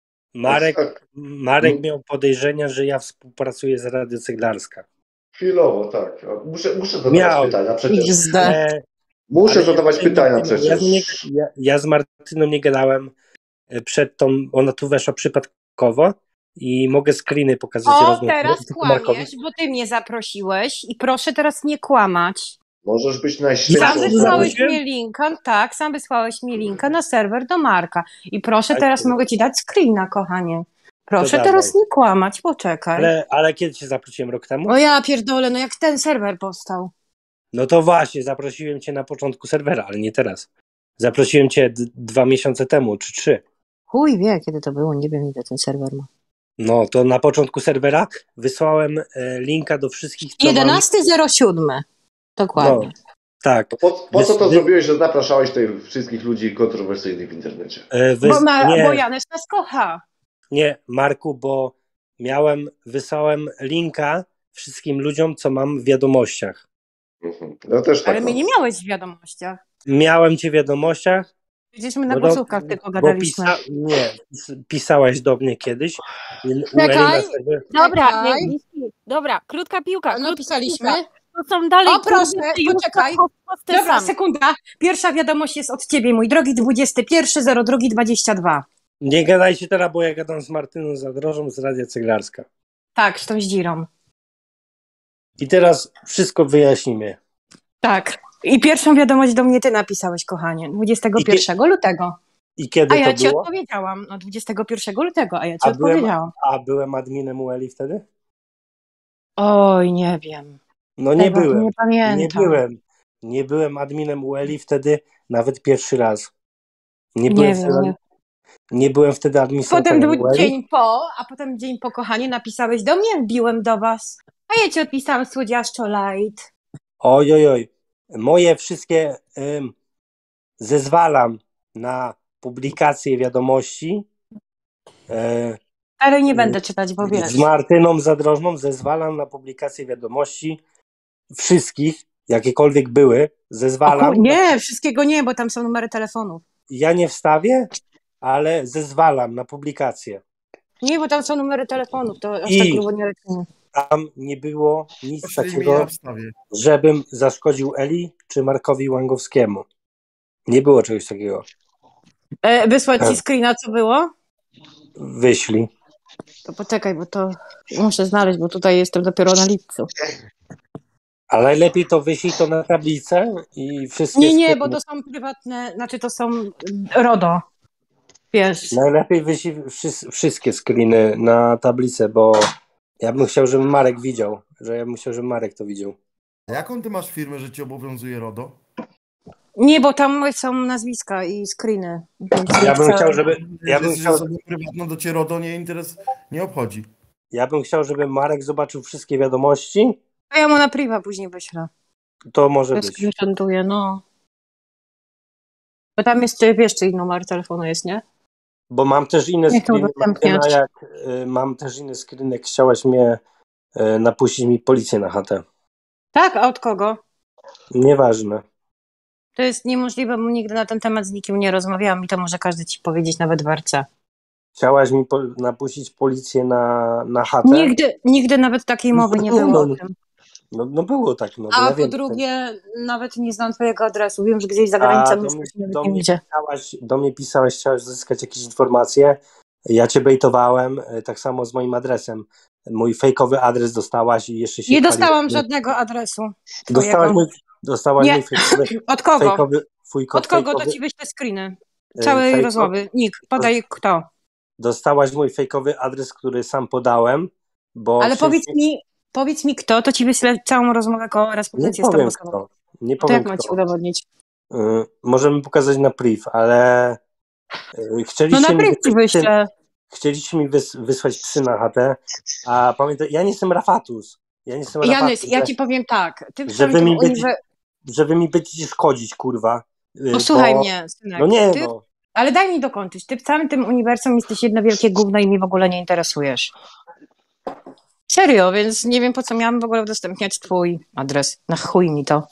S3: Marek miał podejrzenia, że ja współpracuję z Radio Ceglarska.
S6: Chwilowo, tak. Muszę zadawać pytania przecież. Muszę zadawać pytania przecież.
S3: Ja z Martyną nie gadałem przed tą, ona tu weszła przypadkowo i mogę screeny pokazać.
S12: O, teraz kłamiesz, bo ty mnie zaprosiłeś i proszę teraz nie kłamać.
S6: Możesz być najszczerszą.
S12: Sam wysłałeś mi linka, tak, sam wysłałeś mi linka na serwer do Marka. I proszę, teraz mogę ci dać screena, kochanie. Proszę teraz nie kłamać, poczekaj.
S3: Ale kiedy cię zaprosiłem, rok temu?
S12: O ja pierdolę, no jak ten serwer powstał.
S3: No to właśnie, zaprosiłem cię na początku serwera, ale nie teraz. Zaprosiłem cię 2 miesiące temu, czy 3.
S12: Chuj wie, kiedy to było, nie wiem ile ten serwer ma.
S3: No to na początku serwera wysłałem linka do wszystkich...
S12: 11.07. Dokładnie.
S3: No, tak.
S6: Po co to zrobiłeś, że zapraszałeś tych wszystkich ludzi kontrowersyjnych w internecie?
S12: Bo Janusz nas kocha.
S3: Nie, Marku, bo wysłałem linka wszystkim ludziom, co mam w wiadomościach.
S6: Ja też tak
S12: Ale mnie nie miałeś w wiadomościach.
S3: Miałem cię w wiadomościach.
S12: Przecież my na głosówkach tylko gadaliśmy.
S3: Pisałaś do mnie kiedyś.
S17: Czekaj. Dobra, krótka piłka.
S12: No pisaliśmy.
S17: To są dalej.
S12: O proszę, poczekaj. Dobra, sekunda. Pierwsza wiadomość jest od ciebie, mój drogi 21.02.22.
S3: Nie gadajcie teraz, bo ja gadam z Martyną Zadrożą z Radia Ceglarska.
S12: Tak, z tą zdzirą.
S3: I teraz wszystko wyjaśnimy.
S12: Tak. I pierwszą wiadomość do mnie ty napisałeś, kochanie. 21 lutego.
S3: I kiedy to było?
S12: A ja ci odpowiedziałam. No 21 lutego, a ja ci odpowiedziałam.
S3: Byłem adminem UELI wtedy?
S12: Oj, nie wiem.
S3: No nie
S12: Tego
S3: byłem.
S12: Nie pamiętam.
S3: Nie byłem adminem UELI wtedy nawet pierwszy raz. Nie byłem wtedy administratorem
S12: Potem był
S3: UELI.
S12: dzień po, kochanie, napisałeś do mnie, wbiłem do was. A ja ci odpisałam słodziaszczo light.
S3: Oj. Moje wszystkie zezwalam na publikację wiadomości.
S12: Ale nie będę czytać, bo wiesz.
S3: Z Martyną Zadrożną zezwalam na publikację wiadomości wszystkich, jakiekolwiek były. Zezwalam.
S12: Nie, wszystkiego nie, bo tam są numery telefonów.
S3: Ja nie wstawię, ale zezwalam na publikację.
S12: Nie, bo tam są numery telefonów, to aż tak grubo nie lecimy.
S3: Tam nie było nic takiego, żebym zaszkodził Eli czy Markowi Łangowskiemu. Nie było czegoś takiego.
S12: Wysłać ci screena, co było?
S3: Wyślij.
S12: To poczekaj, bo to muszę znaleźć, bo tutaj jestem dopiero na lipcu.
S3: Ale lepiej to wyślij to na tablicę i wszystkie...
S12: Nie, bo to są prywatne, znaczy to są RODO. Wiesz.
S3: Najlepiej wyślij wszystkie screeny na tablicę, bo ja bym chciał, żeby Marek widział. Żeby Marek to widział.
S11: A jaką ty masz firmę, że ci obowiązuje RODO?
S12: Nie, bo tam są nazwiska i screeny.
S3: Ja bym chciał, żeby...
S11: Prywatną do ciebie RODO nie obchodzi.
S3: Ja bym chciał, żeby Marek zobaczył wszystkie wiadomości.
S12: A ja mu na priwa później wyślę.
S3: To może być.
S12: Screenshotuję, no. Bo tam jest, wiesz, czy numer telefonu jest, nie?
S3: Bo mam też inne screeny, mam też inny screen, jak chciałaś mnie napuścić mi policję na chatę.
S12: Tak? A od kogo?
S3: Nieważne.
S12: To jest niemożliwe, bo nigdy na ten temat z nikim nie rozmawiałam i to może każdy ci powiedzieć, nawet w Arce.
S3: Chciałaś mi napuścić policję na chatę?
S12: Nigdy nawet takiej mowy nie było o tym.
S3: No było tak. No,
S12: a po drugie, nawet nie znam twojego adresu. Wiem, że gdzieś za granicą
S3: do mnie pisałeś, chciałeś uzyskać jakieś informacje. Ja cię bejtowałem, tak samo z moim adresem. Mój fejkowy adres dostałaś i jeszcze się...
S12: Nie dostałam żadnego adresu.
S3: Dostałaś
S12: nie.
S3: mój fejkowy...
S12: Od kogo?
S3: Od
S12: kogo to ci wyślę screeny? Całej rozmowy. Nick, podaj kto.
S3: Dostałaś mój fejkowy adres, który sam podałem, bo...
S12: Ale powiedz mi kto, to ci wyślę całą rozmowę korespondencję z tobą.
S3: Nie
S12: powiem to jak mam ci udowodnić?
S3: Możemy pokazać na priv, ale chcieliście mi wysłać psy na chatę, a pamiętaj, ja nie jestem Rafatus.
S12: Janys, ja ci powiem tak. Ty
S3: że wy mi będziecie szkodzić, kurwa.
S12: Posłuchaj mnie, synek.
S3: No nie,
S12: Ale daj mi dokończyć. Ty w całym tym uniwersum jesteś jedno wielkie gówno i mnie w ogóle nie interesujesz. Serio, więc nie wiem, po co miałam w ogóle udostępniać twój adres. Na chuj mi to.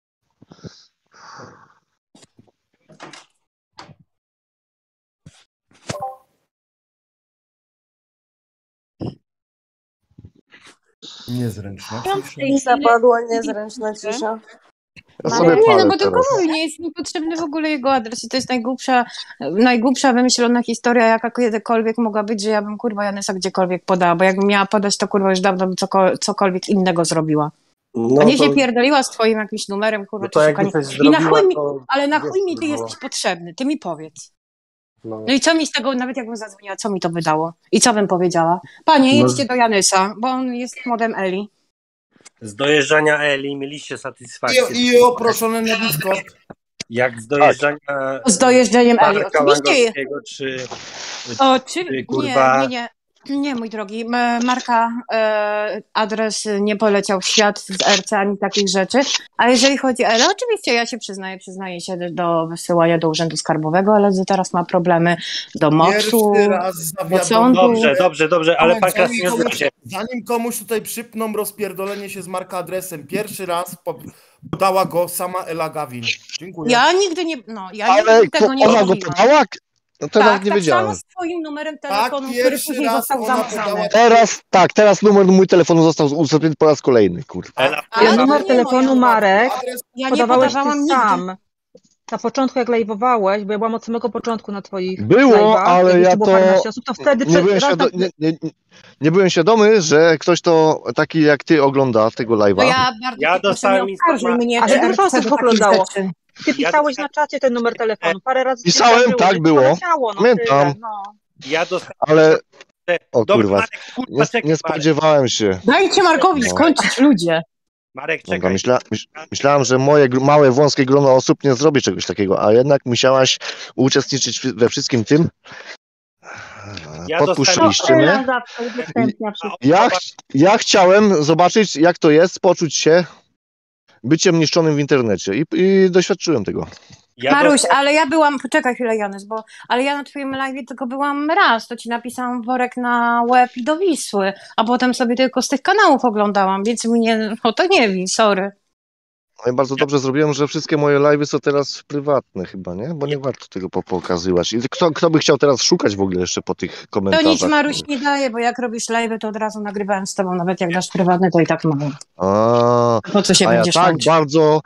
S11: Niezręczna cisza.
S14: I zapadła niezręczna cisza.
S12: Nie, bo tylko mój, nie jest mi potrzebny w ogóle jego adres i to jest najgłupsza wymyślona historia, jaka kiedykolwiek mogła być, że ja bym kurwa Janysa gdziekolwiek podała, bo jakbym miała podać, to kurwa już dawno bym cokolwiek innego zrobiła. A nie się pierdoliła z twoim jakimś numerem, kurwa, czy szukanie. I na chuj mi, ale na chuj mi ty jesteś potrzebny, ty mi powiedz. No i co mi z tego, nawet jakbym zadzwoniła, co mi to wydało? I co bym powiedziała? Panie, jedźcie do Janysa, bo on jest modem Eli.
S3: Z dojeżdżania Eli mieliście satysfakcję.
S11: I oproszone na Discord.
S3: Jak z dojeżdżania...
S12: Z dojeżdżaniem Eli, oczywiście.
S3: Czy kurwa...
S12: Nie. Nie, mój drogi, Marka, adres nie poleciał w świat z RC ani takich rzeczy, a jeżeli chodzi o Elę, oczywiście ja się przyznaję się do wysyłania do Urzędu Skarbowego, ale teraz ma problemy do MOPS-u, do sądu.
S3: Dobrze, ale pan Krasnodębski.
S11: Zanim komuś tutaj przypną rozpierdolenie się z Marka adresem, pierwszy raz podała go sama Ela Gawin. Dziękuję.
S12: Ja nigdy nie, nigdy tego nie
S16: ona go
S12: mówiłam.
S16: podała? No to nawet nie
S12: tak
S16: wiedziałem.
S12: samo z twoim numerem telefonu, który później został zamknięty.
S16: Teraz numer mój telefonu został udostępniony po raz kolejny, kurwa.
S20: Ale numer telefonu, Marek,
S12: Ja nie
S20: podawałeś ty
S12: podawałam
S20: sam. Na początku, jak live'owałeś, bo ja byłam od samego początku na twoich
S16: Było,
S20: live'ach,
S16: ale
S20: jak
S16: ja
S20: było
S16: to
S20: paręnaście osób, to wtedy
S16: nie byłem świadomy, że ktoś to taki jak ty ogląda tego live'a.
S12: No ja bardzo
S3: dostałem
S12: mnie,
S20: A
S12: że
S20: dużo osób
S12: takich
S20: oglądało.
S12: rzeczy.
S20: Ty pisałeś na czacie ten numer telefonu, parę razy ci
S16: Pisałem,
S20: zdarzyło,
S16: tak
S20: że
S16: było.
S20: poleciało,
S16: Pamiętam.
S20: tyle,
S3: Ja dostałem...
S16: Ale... O
S3: Dobra,
S16: kurwa,
S3: Marek,
S16: nie spodziewałem się.
S12: Dajcie Markowi skończyć, ludzie.
S3: Marek,
S16: Dobra, myślałem, że moje małe, wąskie grono osób nie zrobi czegoś takiego, a jednak musiałaś uczestniczyć we wszystkim tym. Podpuszczyliście mnie. Ja chciałem zobaczyć, jak to jest, poczuć się byciem niszczonym w internecie i doświadczyłem tego.
S12: Maruś, ale ja byłam, poczekaj chwilę Janys, ale ja na twoim live tylko byłam raz, to ci napisałam worek na łeb i do Wisły, a potem sobie tylko z tych kanałów oglądałam, więc mnie o to nie wiem, sorry.
S16: No i bardzo dobrze zrobiłem, że wszystkie moje live'y są teraz prywatne chyba, nie? Bo nie warto tego pokazywać. I kto by chciał teraz szukać w ogóle jeszcze po tych
S12: To
S16: komentarzach?
S12: nic Maruś nie daje, bo jak robisz live'y, to od razu nagrywałem z tobą, nawet jak dasz prywatny, to i tak mogę. Po co się
S16: a ja
S12: będziesz
S16: tak
S12: męczył?
S16: bardzo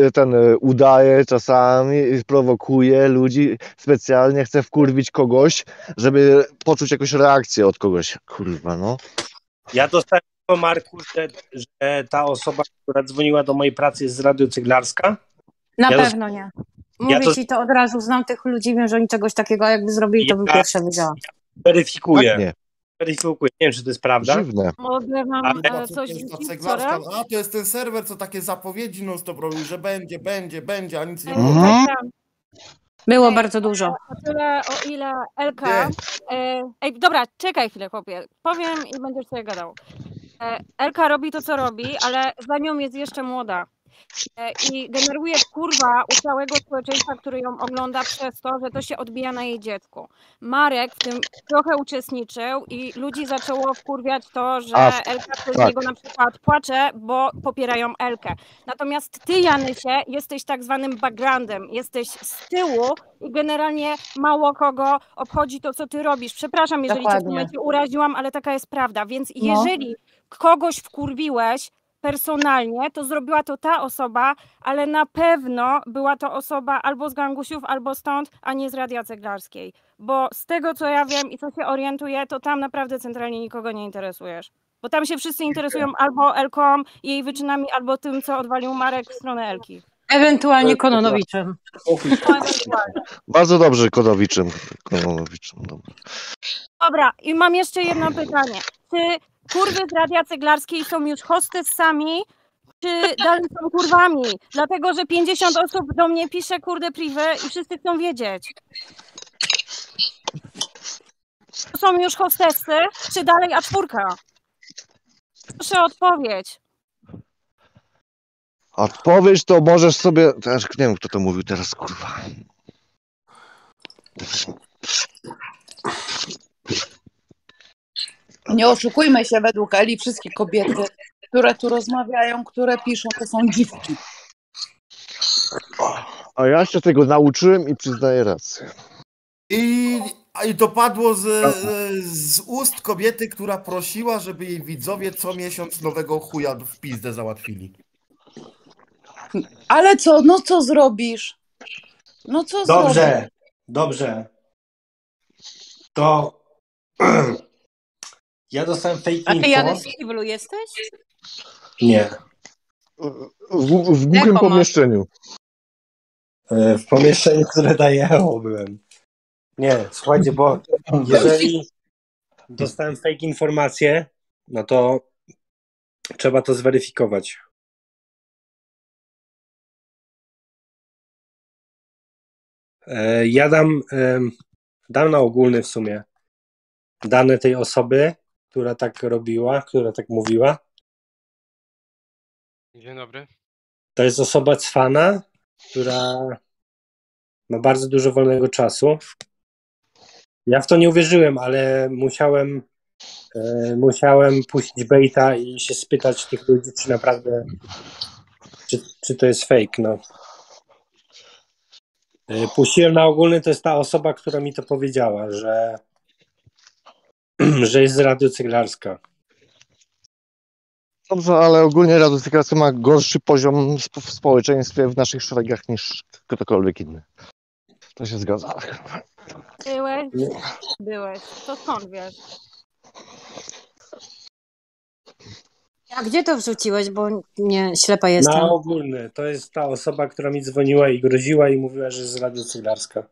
S16: udaję czasami, prowokuję ludzi, specjalnie chcę wkurwić kogoś, żeby poczuć jakąś reakcję od kogoś. Kurwa, no.
S3: Ja dostałem po Marku, że ta osoba, która dzwoniła do mojej pracy jest z Radio Cyglarska.
S12: Na pewno nie. Mówię ci to od razu, znam tych ludzi, wiem, że oni czegoś takiego jakby zrobili, to bym pierwsza wiedziała.
S3: Weryfikuję.
S16: Tak, nie.
S3: Weryfikuję. Nie wiem, czy to jest prawda.
S16: Dziwne.
S17: Mogę wam coś
S11: Ceglarska. A, to jest ten serwer, co takie zapowiedzi non-stop robił, że będzie, a nic nie
S12: Było bardzo dużo.
S17: O tyle, o ile Elka... Ej, dobra, czekaj chwilę, chłopie. Powiem i będziesz sobie gadał. Elka robi to, co robi, ale za nią jest jeszcze młoda. I generuje kurwa u całego społeczeństwa, które ją ogląda przez to, że to się odbija na jej dziecku. Marek w tym trochę uczestniczył i ludzi zaczęło wkurwiać to, że Elka przez niego na przykład płacze, bo popierają Elkę. Natomiast ty, Janysie, jesteś tak zwanym backgroundem, jesteś z tyłu i generalnie mało kogo obchodzi to, co ty robisz. Przepraszam, jeżeli cię w tym momencie uraziłam, ale taka jest prawda. Więc jeżeli kogoś wkurwiłeś personalnie, to zrobiła to ta osoba, ale na pewno była to osoba albo z Gangusiów, albo stąd, a nie z Radia Ceglarskiej. Bo z tego, co ja wiem i co się orientuję, to tam naprawdę centralnie nikogo nie interesujesz. Bo tam się wszyscy interesują albo Elką i jej wyczynami, albo tym, co odwalił Marek w stronę Elki.
S12: Ewentualnie Kononowiczem.
S16: Bardzo dobrze, Kononowiczem.
S17: Dobra, i mam jeszcze jedno pytanie. Czy kurwy z Radia Ceglarskiej są już hostessami, czy dalej są kurwami? Dlatego, że 50 osób do mnie pisze kurde priwy i wszyscy chcą wiedzieć. To są już hostessy, czy dalej A4? Proszę o odpowiedź.
S16: Odpowiedź to możesz sobie... Też nie wiem, kto to mówił teraz, kurwa.
S15: Nie oszukujmy się, według Eli wszystkie kobiety, które tu rozmawiają, które piszą, to są dziwki.
S16: A ja się tego nauczyłem i przyznaję rację.
S11: I to padło z ust kobiety, która prosiła, żeby jej widzowie co miesiąc nowego chuja w pizdę załatwili.
S15: Ale co, no co zrobisz? No co zrobisz?
S3: Dobrze. To ja dostałem fake info.
S12: A ty Janek z Kiblu jesteś?
S3: Nie.
S16: W głupim pomieszczeniu.
S3: W pomieszczeniu, które daje EO byłem. Nie, słuchajcie, bo jeżeli dostałem fake informację, no to trzeba to zweryfikować. Ja dam na ogólny w sumie. dane tej osoby, która tak robiła, która tak mówiła.
S21: Dzień dobry.
S3: To jest osoba cwana, która ma bardzo dużo wolnego czasu. Ja w to nie uwierzyłem, ale musiałem puścić baita i się spytać tych ludzi, czy naprawdę czy to jest fake, no. Puściłem na ogólny, to jest ta osoba, która mi to powiedziała, że jest z Radio Cyglarska.
S16: Dobrze, ale ogólnie Radio Cyglarska ma gorszy poziom w społeczeństwie w naszych szeregach niż ktokolwiek inny. To się zgadza.
S17: Byłeś. To skąd wiesz?
S12: A gdzie to wrzuciłeś, bo nie ślepa jestem.
S3: Na ogólny. To jest ta osoba, która mi dzwoniła i groziła i mówiła, że jest z Radio Cyglarska.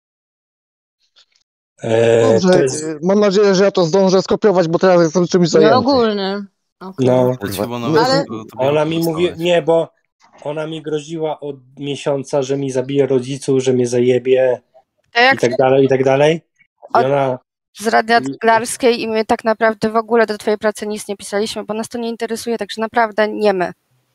S16: Dobrze, mam nadzieję, że ja to zdążę skopiować, bo teraz jestem czymś zajęty.
S12: No ogólny. Okay.
S3: No,
S18: Ale...
S3: ona mi mówi, nie, bo ona mi groziła od miesiąca, że mi zabije rodziców, że mnie zajebie i tak dalej, i tak dalej. I ona...
S9: Z Radia Cyglarskiej i my tak naprawdę w ogóle do twojej pracy nic nie pisaliśmy, bo nas to nie interesuje, także naprawdę nie my.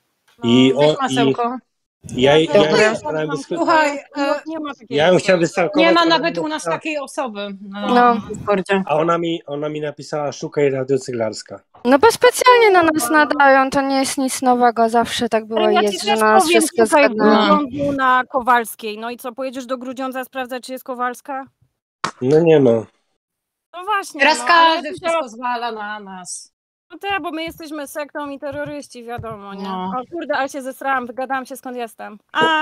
S12: Słuchaj,
S3: ja ją chciałem wystalkować.
S12: nie ma nawet u nas takiej osoby.
S3: A ona mi napisała, szukaj Radio Cyglarska.
S9: No bo specjalnie na nas nadają, to nie jest nic nowego, zawsze tak było i jest, że nas wszystko zgadzają.
S17: Był na Kowalskiej, no i co, pojedziesz do Grudziądza sprawdzać, czy jest Kowalska?
S3: No nie no.
S17: No właśnie.
S12: Teraz
S17: no,
S12: każdy wszystko zwala na nas.
S17: No tak, bo my jesteśmy sektą i terroryści, wiadomo, nie?
S12: No.
S17: O kurde, ale się zesrałam, wygadałam się skąd jestem.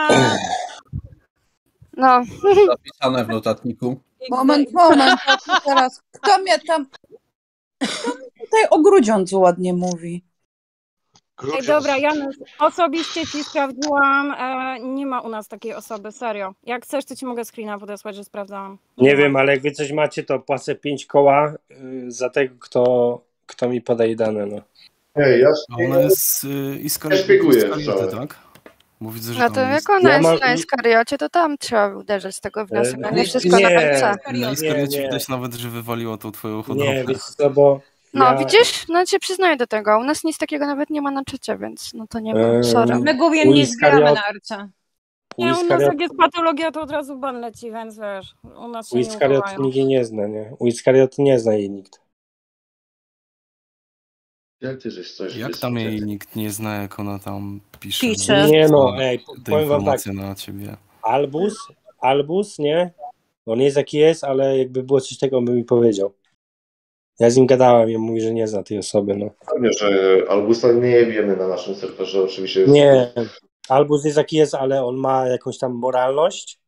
S9: No.
S22: Zapisane w notatniku.
S15: Moment, teraz. Kto mnie tutaj o Grudziądzu ładnie mówi?
S17: Ej, dobra, Janusz, osobiście ci sprawdziłam, nie ma u nas takiej osoby, serio. Jak chcesz, to ci mogę screena podesłać, że sprawdzałam.
S3: Nie wiem, ale jak wy coś macie, to płacę 5 koła za tego, kto mi podaje dane, no.
S6: Ej,
S18: Ona jest Iskarioty, tak? Bo widzę, że
S9: No to jak ona jest na Iskariocie, to tam trzeba uderzyć z tego wniosku, a nie wszystko na końca.
S18: Na Iskariocie widać nawet, że wywaliło tą twoją hodowlę.
S3: Nie, wiesz co, bo...
S9: No widzisz, no cię przyznaję do tego, u nas nic takiego nawet nie ma na czacie, więc no to nie ma, sorry.
S12: My głównie nie zbieramy na arce.
S17: Nie, u nas jak jest patologia, to od razu ban leci, więc wiesz, u nas się
S3: U
S17: nie
S3: Iskarioty
S17: uchowają.
S3: nikt jej nie zna, nie? U Iskarioty nie zna jej nikt.
S18: Jak tam jej nikt nie zna, jak ona tam pisze?
S3: Nie no, ej,
S18: te
S3: powiem wam tak.
S18: informacje na ciebie.
S3: Albus, nie? On jest jaki jest, ale jakby było coś tego, on by mi powiedział. Ja z nim gadałem i on mówi, że nie zna tej osoby, no.
S6: Pewnie, że Albusa nie wiemy na naszym serwerze, oczywiście. Jest...
S3: Nie, Albus jest jaki jest, ale on ma jakąś tam moralność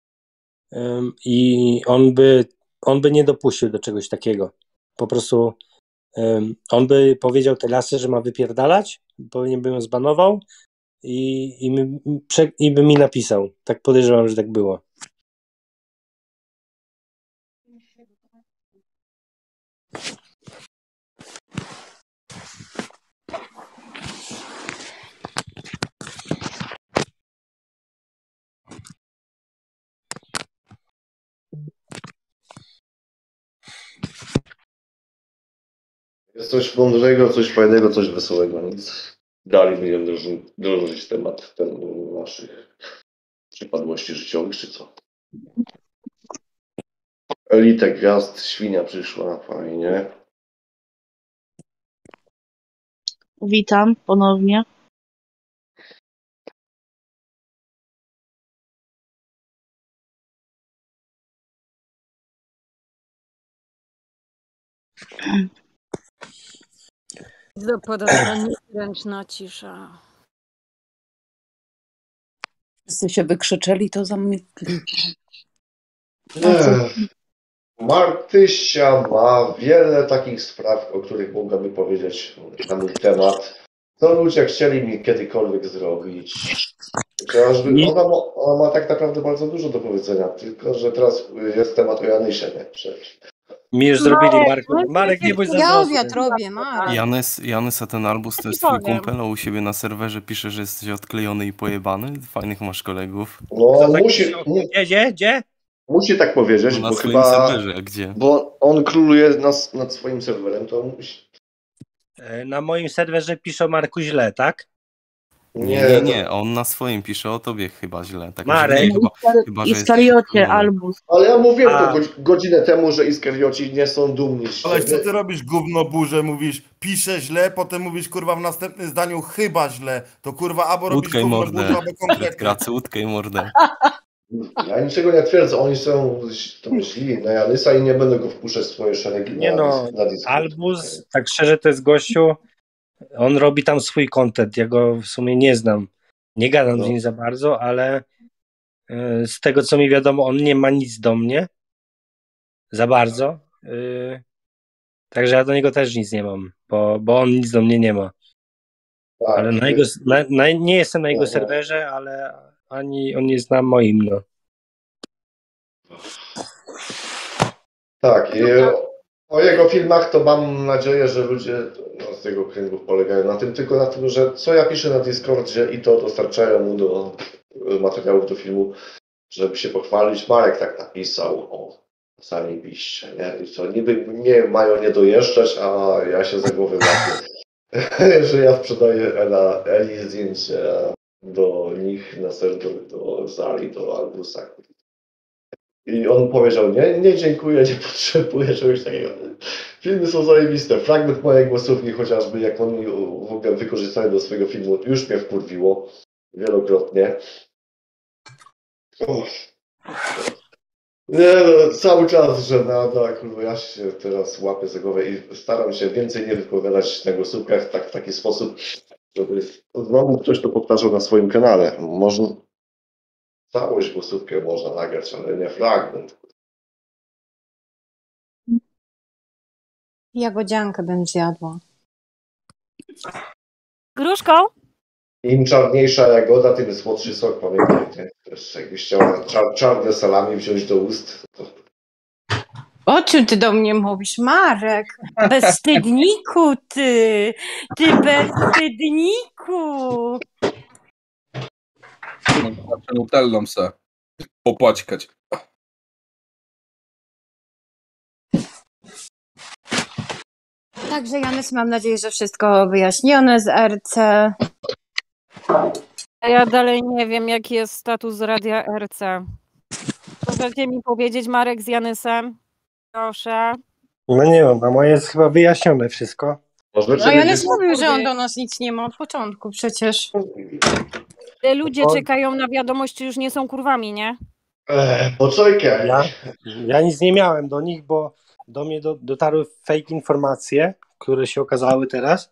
S3: i on by nie dopuścił do czegoś takiego. Po prostu on by powiedział tej lasy, że ma wypierdalać, powinien by ją zbanował i by mi napisał. Tak podejrzewam, że tak było.
S6: Jest coś mądrego, coś fajnego, coś wesołego, więc dalej będziemy drążyć temat naszych przypadłości życiowych, czy co? Elita Gwiazd, świnia przyszła, fajnie.
S23: Witam ponownie.
S17: Zapadła niezręczna cisza.
S15: Wszyscy się wykrzyczeli, to zamilkli.
S6: Martysia ma wiele takich spraw, o których mogłaby powiedzieć na mój temat. Co ludzie chcieli mi kiedykolwiek zrobić. Ona ma tak naprawdę bardzo dużo do powiedzenia, tylko że teraz jest temat o Janysie, nie?
S3: Mi już zrobili, Marek, nie bądź zazdrosny.
S12: Ja obiad robię, Marek.
S18: Janes, a ten Albus to jest twój kumpel, a u siebie na serwerze pisze, że jesteś odklejony i pojebany? Fajnych masz kolegów.
S6: No,
S3: Gdzie?
S6: musi tak powiedzieć,
S18: na
S6: bo
S18: swoim
S6: chyba...
S18: serwerze, a gdzie?
S6: Bo on króluje nad swoim serwerem, to musi...
S3: Na moim serwerze pisze Marku źle, tak?
S18: Nie, on na swoim pisze o tobie chyba źle. Tak
S3: Marek.
S18: że nie, chyba, że
S23: Iskariocie, Albus.
S6: Ale ja mówiłem to godzinę temu, że Iskarioci nie są dumni.
S11: Ale co ty robisz, gówno burze, mówisz pisze źle, potem mówisz kurwa w następnym zdaniu chyba źle. To kurwa albo robisz
S18: Utkaj
S11: gówno
S18: mordę.
S11: burze, albo konkretnie.
S18: Pracy utkaj mordę.
S6: Ja niczego nie twierdzę, oni są źli na Janysa i nie będę go wpuszczać w swoje szeregi
S3: Nie
S6: na Discord.
S3: Albus, tak szczerze, to jest gościu, on robi tam swój content, ja go w sumie nie znam, nie gadam z nim za bardzo, ale z tego co mi wiadomo, on nie ma nic do mnie za bardzo, także ja do niego też nic nie mam, bo on nic do mnie nie ma.
S6: Tak,
S3: Ale nie jestem na jego serwerze, ale ani on nie zna moim, no.
S6: Tak, i o jego filmach to mam nadzieję, że ludzie z tego kręgu polegają na tym, tylko na tym, że co ja piszę na Discordzie i to dostarczają mu do materiałów do filmu, żeby się pochwalić. Marek tak napisał, o, zajebiście, nie? I co, niby mnie mają nie dojeżdżać, a ja się za głowę łapię, że ja sprzedaję Eli zdjęcia do nich na serwer, do Zali, do Albusa. I on powiedział, nie dziękuję, nie potrzebuję czegoś takiego. Filmy są zajebiste. Fragment mojej głosówki chociażby, jak on w ogóle wykorzystany do swojego filmu, już mnie wkurwiło wielokrotnie. Nie no, cały czas, że kurwa, ja się teraz łapię za głowę i staram się więcej nie wypowiadać na głosówkach w taki sposób, żeby znowu ktoś to powtarzał na swoim kanale. Można całość głosówkę można nagrać, ale nie fragment.
S12: Jagodziankę bym zjadła.
S17: Gruszką?
S6: Im czarniejsza jagoda, tym słodszy sok, pamiętajcie. Też jakbyś chciała czarne salami wziąć do ust, to...
S12: O czym ty do mnie mówisz, Marek? Bezstydniku ty! Ty bezstydniku!
S22: Nutellą se popłaćkać.
S12: Także Janys, mam nadzieję, że wszystko wyjaśnione z RC.
S17: Ja dalej nie wiem, jaki jest status Radia RC. Możecie mi powiedzieć, Marek z Janysem? Proszę.
S3: No nie wiem, moje jest chyba wyjaśnione wszystko.
S12: No Janys mówił, że on do nas nic nie ma od początku przecież.
S17: Ludzie czekają na wiadomość, czy już nie są kurwami, nie?
S6: Poczekaj.
S3: Ja nic nie miałem do nich, bo do mnie dotarły fake informacje, które się okazały teraz.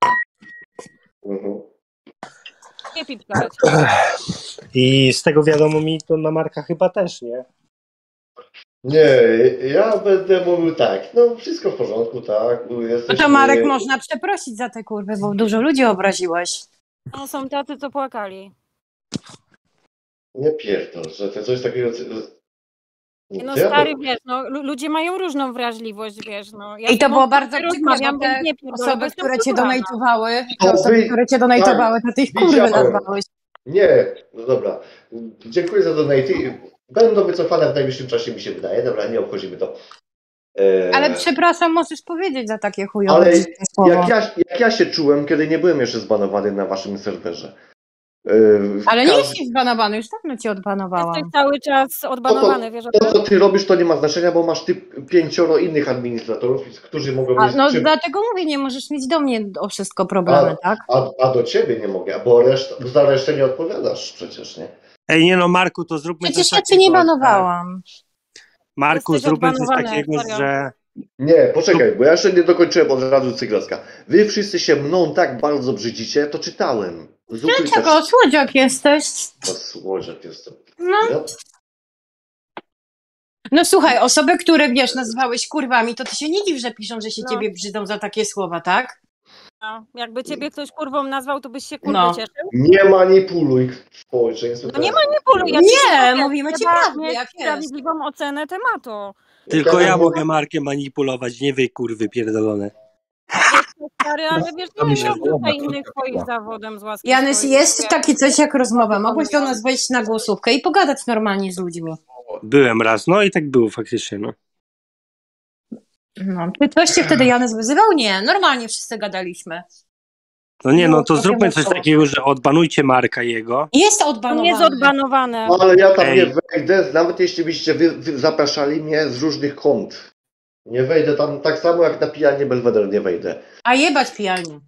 S17: Nie pipkać.
S3: I z tego wiadomo mi, to na Marka chyba też, nie?
S6: Nie, ja będę mówił tak, no wszystko w porządku, tak.
S12: No to Marek, można przeprosić za te kurwy, bo dużo ludzi obraziłeś.
S17: No są tacy, co płakali.
S6: Nie pierdol, że to coś takiego...
S17: No stary, wiesz, no ludzie mają różną wrażliwość, wiesz, no. Ja
S12: I to było bardzo
S17: rozmawiam,
S12: przykre,
S17: więc
S12: te
S17: nie
S12: osoby, które cię
S17: kurwa.
S12: donajtowały,
S6: Tak,
S12: to tych kurwy nazwałeś.
S6: Nie, no dobra. Dziękuję za donaty. Będą wycofane w najbliższym czasie, mi się wydaje. Dobra, nie obchodzimy to.
S12: Ale przepraszam, możesz powiedzieć za takie chujowe
S6: Ale
S12: słowo.
S6: jak ja się czułem, kiedy nie byłem jeszcze zbanowany na waszym serwerze.
S12: Ale nie jesteś zbanowany, już dawno cię odbanowałam.
S17: Jesteś cały czas odbanowany, wiesz.
S6: To, co ty robisz, to nie ma znaczenia, bo masz 5 innych administratorów, którzy mogą mieć...
S12: No dlatego mówię, nie możesz mieć do mnie o wszystko problemy, tak?
S6: A do ciebie nie mogę, bo za resztę nie odpowiadasz przecież, nie?
S3: Ej, nie no, Marku, to zróbmy
S12: Przecież
S3: coś
S12: ja cię nie banowałam.
S3: Marku,
S12: Jesteś
S3: zróbmy coś
S12: odbanowany,
S3: takiego,
S12: serio.
S3: że...
S6: Nie, poczekaj, bo ja jeszcze nie dokończyłem od razu cyglaska. Wy wszyscy się mną tak bardzo brzydzicie, to czytałem.
S12: Dlaczego? Słodziak jesteś.
S6: Słodziak jestem.
S12: No. No słuchaj, osoby, które wiesz, nazywałeś kurwami, to ty się nie dziw, że piszą, że się ciebie brzydzą za takie słowa, tak?
S17: No, jakby ciebie ktoś kurwą nazwał, to byś się kurwa cieszył?
S6: Nie manipuluj społeczeństwem.
S17: No nie manipuluj. Ja
S12: Nie, mówimy ci prawdę, jak jest.
S17: Sprawiedliwą ocenę tematu.
S3: Tylko ja mogę Markiem manipulować, nie wy kurwy pierdolone.
S17: Stary, ale wiesz, nie wrzucaj innych twoich zawodem z łaski.
S12: Janys, jest takie coś jak rozmowa. Mogłeś do nas wejść na głosówkę i pogadać normalnie z ludźmi.
S3: Byłem raz, no i tak było faktycznie, no.
S12: No, czy ktoś cię wtedy Janusz wyzywał? Nie, normalnie wszyscy gadaliśmy.
S3: No nie, no to zróbmy coś takiego, że odbanujcie Marka jego.
S12: Jest odbanowane.
S17: Nie jest odbanowane.
S6: No, ale ja tam nie wejdę, nawet jeśli byście wy zapraszali mnie z różnych kont. Nie wejdę tam tak samo jak na pijanie Belweder nie wejdę.
S12: A jebać pijanie.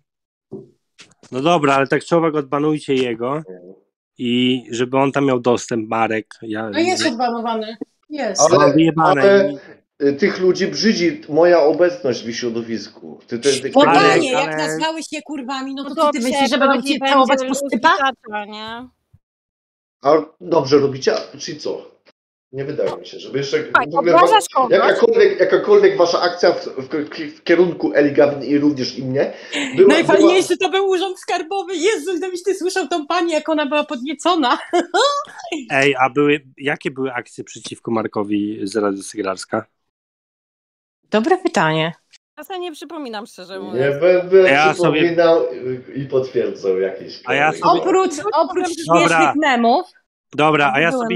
S3: No dobra, ale tak człowiek odbanujcie jego i żeby on tam miał dostęp, Marek.
S12: No jest odbanowany. Jest.
S6: Ale tych ludzi brzydzi moja obecność w środowisku.
S12: Panie, jak nazwałeś je kurwami, no to ty myślisz, że będą cię całować po stypach?
S17: Nie?
S6: A dobrze robicie? Czy co? Nie wydaje mi się, żeby jeszcze w ogóle jakakolwiek wasza akcja w kierunku Eli Gawin i również i mnie była...
S12: Najfajniejszy to był urząd skarbowy. Jezu, gdybyś ty słyszał tą pani, jak ona była podniecona.
S3: Ej, a jakie były akcje przeciwko Markowi z Rady Syglarska?
S12: Dobre pytanie.
S17: Ja sobie nie przypominam, szczerze mówiąc.
S6: Nie będę przypominał i potwierdzał jakieś.
S12: Oprócz śmiesznych memów.
S3: Dobra,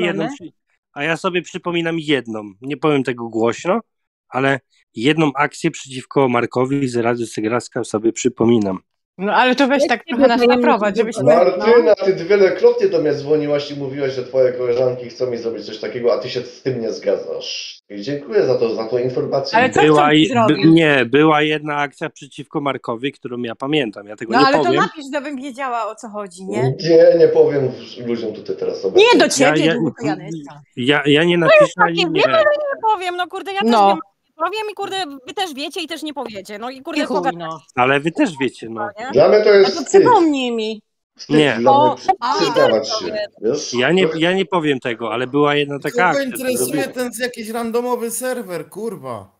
S3: a ja sobie przypominam jedną. Nie powiem tego głośno, ale jedną akcję przeciwko Markowi z Rady Syglarska sobie przypominam.
S12: No ale to weź tak trochę nas naprowadź, żebyś...
S6: Martyna, ty wielokrotnie do mnie dzwoniłaś i mówiłaś, że twoje koleżanki chcą mi zrobić coś takiego, a ty się z tym nie zgadzasz. I dziękuję za tą informację.
S12: Ale co
S3: była jedna akcja przeciwko Markowi, którą ja pamiętam. Ja tego nie powiem.
S12: No ale to napisz, żebym wiedziała, o co chodzi, nie?
S6: Nie powiem ludziom tutaj teraz.
S12: Nie do ciebie, tylko
S3: ja nie napiszę ani
S17: nie. Nie powiem, no kurde, ja też nie powiem i kurde, wy też wiecie i też nie powiecie. No i kurde,
S3: ale wy też wiecie, no.
S6: Dla mnie to jest...
S12: A to przypomnij mi.
S3: Nie.
S6: Przyznawać się, wiesz?
S3: Ja nie powiem tego, ale była jedna taka akcja.
S11: Kogo interesuje ten jakiś randomowy serwer, kurwa?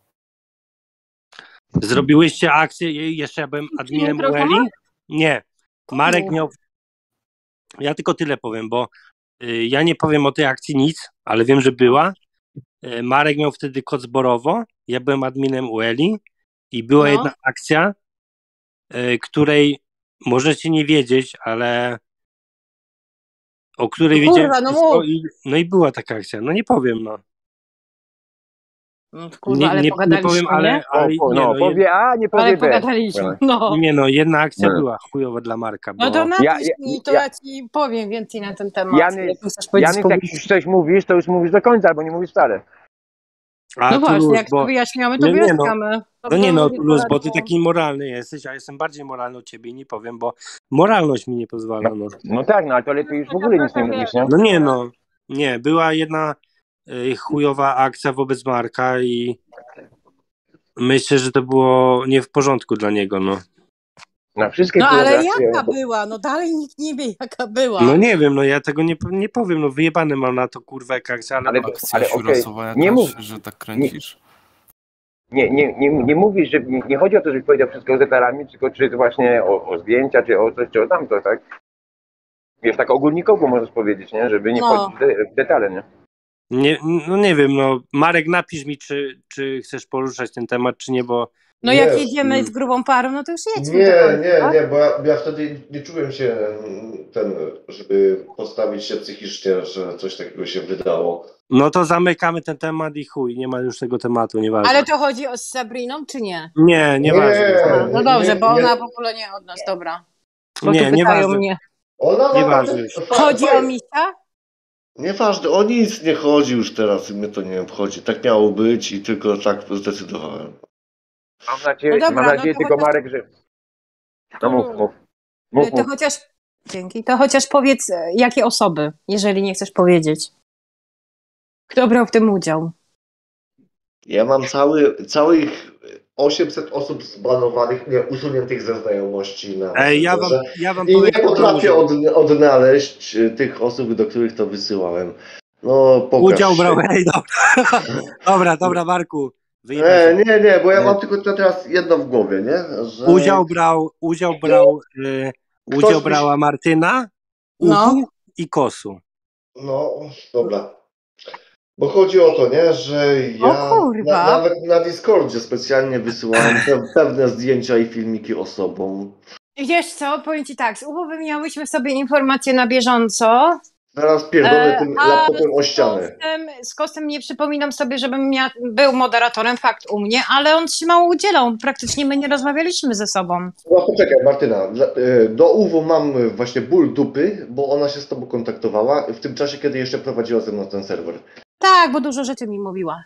S3: Zrobiłyście akcję, jeszcze ja byłem adminem Ueli? Nie. Marek miał... Ja tylko tyle powiem, bo ja nie powiem o tej akcji nic, ale wiem, że była. Marek miał wtedy kod zborowo, ja byłem adminem Ueli i była jedna akcja, której możecie nie wiedzieć, ale o której wiedziałem. No i była taka akcja. No nie powiem, no.
S12: Kurwa, ale pogadaliśmy,
S3: nie powiem, ale
S4: powie A, nie powie
S12: ale
S4: B.
S12: Pogadaliśmy,
S3: Nie no, jedna akcja była chujowa dla Marka. Bo...
S12: No to napisz mi, to ja ci powiem więcej na ten temat.
S4: Janek, jak już coś mówisz, to już mówisz do końca, albo nie mówisz wcale.
S12: No właśnie, jak to wyjaśniamy, to wyjaśniamy.
S3: No nie no, Luz, bo ty taki moralny jesteś, a jestem bardziej moralny od ciebie i nie powiem, bo moralność mi nie pozwala.
S4: No tak, no ale to lepiej już w ogóle nic nie mówisz, nie?
S3: No nie no, nie, była jedna chujowa akcja wobec Marka i myślę, że to było nie w porządku dla niego, no.
S4: Na wszystkie
S12: ale jaka była? No dalej nikt nie wie, jaka była.
S3: No nie wiem, no ja tego nie powiem, no wyjebane mam na to, kurwa, jak akcja, ale
S18: nie mów, że tak kręcisz.
S4: Nie mówisz, że nie chodzi o to, żebyś powiedział wszystko z detalami, tylko czy właśnie o zdjęcia, czy o coś, czy o tamto, tak? Wiesz, tak ogólnikowo możesz powiedzieć, nie? Żeby nie wchodzić w detale, nie?
S3: Nie wiem, no Marek, napisz mi, czy chcesz poruszać ten temat, czy nie, bo...
S12: No jak jedziemy z grubą parą, no to już jedźmy.
S6: Nie, bo ja wtedy nie czułem się żeby postawić się psychicznie, że coś takiego się wydało.
S3: No to zamykamy ten temat i chuj, nie ma już tego tematu, nieważne.
S12: Ale to chodzi o Sabriną, czy nie?
S3: Nieważne.
S12: No dobrze, bo ona w ogóle nie od nas, dobra. Bo
S3: nieważne.
S12: Mnie.
S3: Nieważne.
S12: Chodzi o Misia?
S6: Nieważne, o nic nie chodzi już teraz, mnie to nie obchodzi. Tak miało być i tylko tak zdecydowałem.
S4: Mam nadzieję tylko Marek, że... No mów.
S12: To chociaż... Dzięki. To chociaż powiedz, jakie osoby, jeżeli nie chcesz powiedzieć. Kto brał w tym udział?
S6: Ja mam całych 800 osób zbanowanych, usuniętych ze znajomości na
S3: ja wam
S6: i
S3: powiem,
S6: nie potrafię odnaleźć tych osób, do których to wysyłałem. No,
S3: udział brał, dobra, Marku.
S6: Nie, bo ja mam tylko teraz jedno w głowie, nie? Że...
S3: Udział brała Martyna, i Kosu.
S6: No, dobra. Bo chodzi o to, nie, że ja nawet na Discordzie specjalnie wysyłałem pewne zdjęcia i filmiki osobom.
S12: Wiesz co, powiem ci tak, z wymieniałyśmy sobie informacje na bieżąco
S6: Zaraz pierdolę tym laptopem o ścianę.
S12: Z Kostem nie przypominam sobie, żebym był moderatorem, fakt u mnie, ale on się mało udzielał. Praktycznie my nie rozmawialiśmy ze sobą.
S6: No poczekaj, Martyna. Do UW mam właśnie ból dupy, bo ona się z tobą kontaktowała w tym czasie, kiedy jeszcze prowadziła ze mną ten serwer.
S12: Tak, bo dużo rzeczy mi mówiła.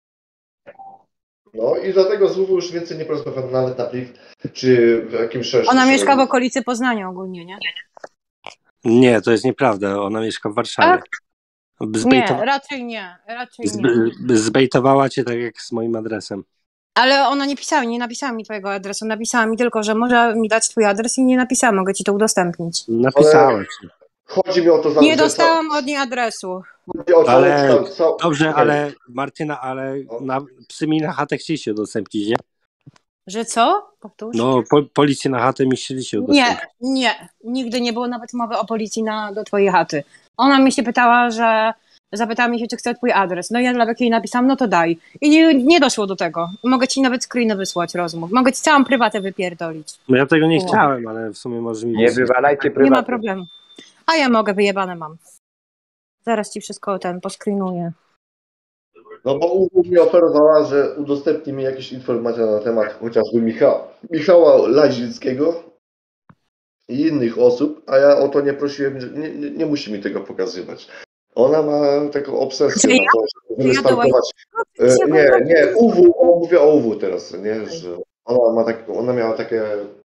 S6: No i dlatego z UW już więcej nie porozmawiam nawet na priv, czy w jakimś szerszym...
S12: Ona mieszka w okolicy Poznania ogólnie, nie?
S3: Nie, to jest nieprawda. Ona mieszka w Warszawie.
S12: Nie, raczej nie.
S3: Zbejtowała cię tak jak z moim adresem.
S12: Ale ona nie napisała mi twojego adresu. Napisała mi tylko, że może mi dać twój adres i nie napisała, mogę ci to udostępnić.
S3: Napisała ci.
S6: Chodzi mi o to...
S12: Nie dostałam od niej adresu.
S3: Ale, dobrze, ale Martyna, ale psy mi na chatę chcieli się udostępnić, nie?
S12: Że co? Powtórz.
S3: No, policję na chatę mi chcieli się udostępnić.
S12: Nie. Nigdy nie było nawet mowy o policji do twojej chaty. Ona mi się pytała, zapytała mnie się, czy chce twój adres. No ja dla jej napisałam, no to daj. I nie doszło do tego. Mogę ci nawet screeny wysłać rozmów. Mogę ci całą prywatę wypierdolić.
S3: No ja tego nie chciałem, ale w sumie może mi...
S4: Nie wywalajcie prywatę.
S12: Nie ma problemu. A ja mogę, wyjebane mam. Zaraz ci wszystko poskrinuję.
S6: No bo UW mi oferowała, że udostępni mi jakieś informacje na temat chociażby Michała Lazickiego i innych osób, a ja o to nie prosiłem, że nie musi mi tego pokazywać. Ona ma taką obsesję na to, żeby stalkować. Nie, UW, mówię o UW teraz, nie, że ona miała takie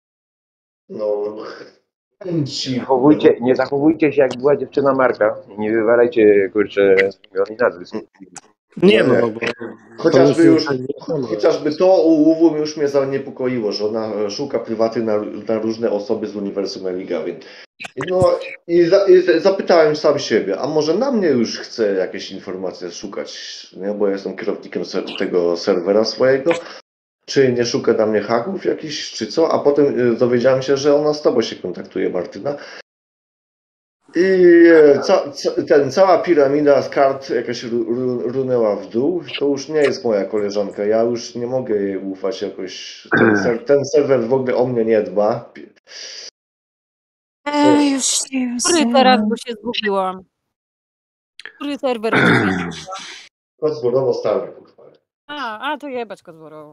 S6: chęci.
S4: Nie zachowujcie się jak była dziewczyna Marka. Nie wywalajcie, kurczę, imion i nazwisk.
S3: Nie, no bo...
S6: Chociażby to u UW już mnie zaniepokoiło, że ona szuka prywaty na różne osoby z uniwersum Eligawin. No i zapytałem sam siebie, a może na mnie już chce jakieś informacje szukać, nie? Bo ja jestem kierownikiem tego serwera swojego, czy nie szuka na mnie haków jakichś, czy co, a potem dowiedziałem się, że ona z tobą się kontaktuje, Martyna. I cała piramida z kart jakaś runęła w dół. To już nie jest moja koleżanka. Ja już nie mogę jej ufać jakoś. Ten serwer w ogóle o mnie nie dba.
S17: Który teraz, bo się zgubiłam? Który serwer?
S6: Kocborowo stary.
S17: A to jebać Kocborowo.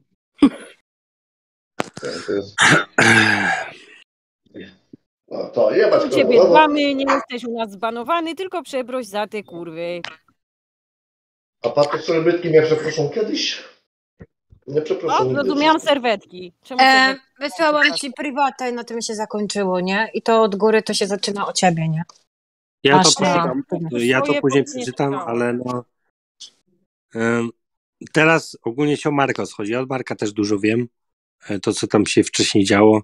S6: No to jebać
S17: u ciebie dbamy, nie jesteś u nas zbanowany, tylko przeproś za te kurwy.
S6: A patrz, które bytki mnie przeproszą kiedyś? Nie przepraszam.
S17: Zrozumiałam serwetki.
S12: Wysłałam ci prywatę i na tym się zakończyło, nie? I to od góry to się zaczyna o ciebie, nie?
S3: Ja to później przeczytam, ale no... Teraz ogólnie się o Marka schodzi. Ja od Marka też dużo wiem. To, co tam się wcześniej działo.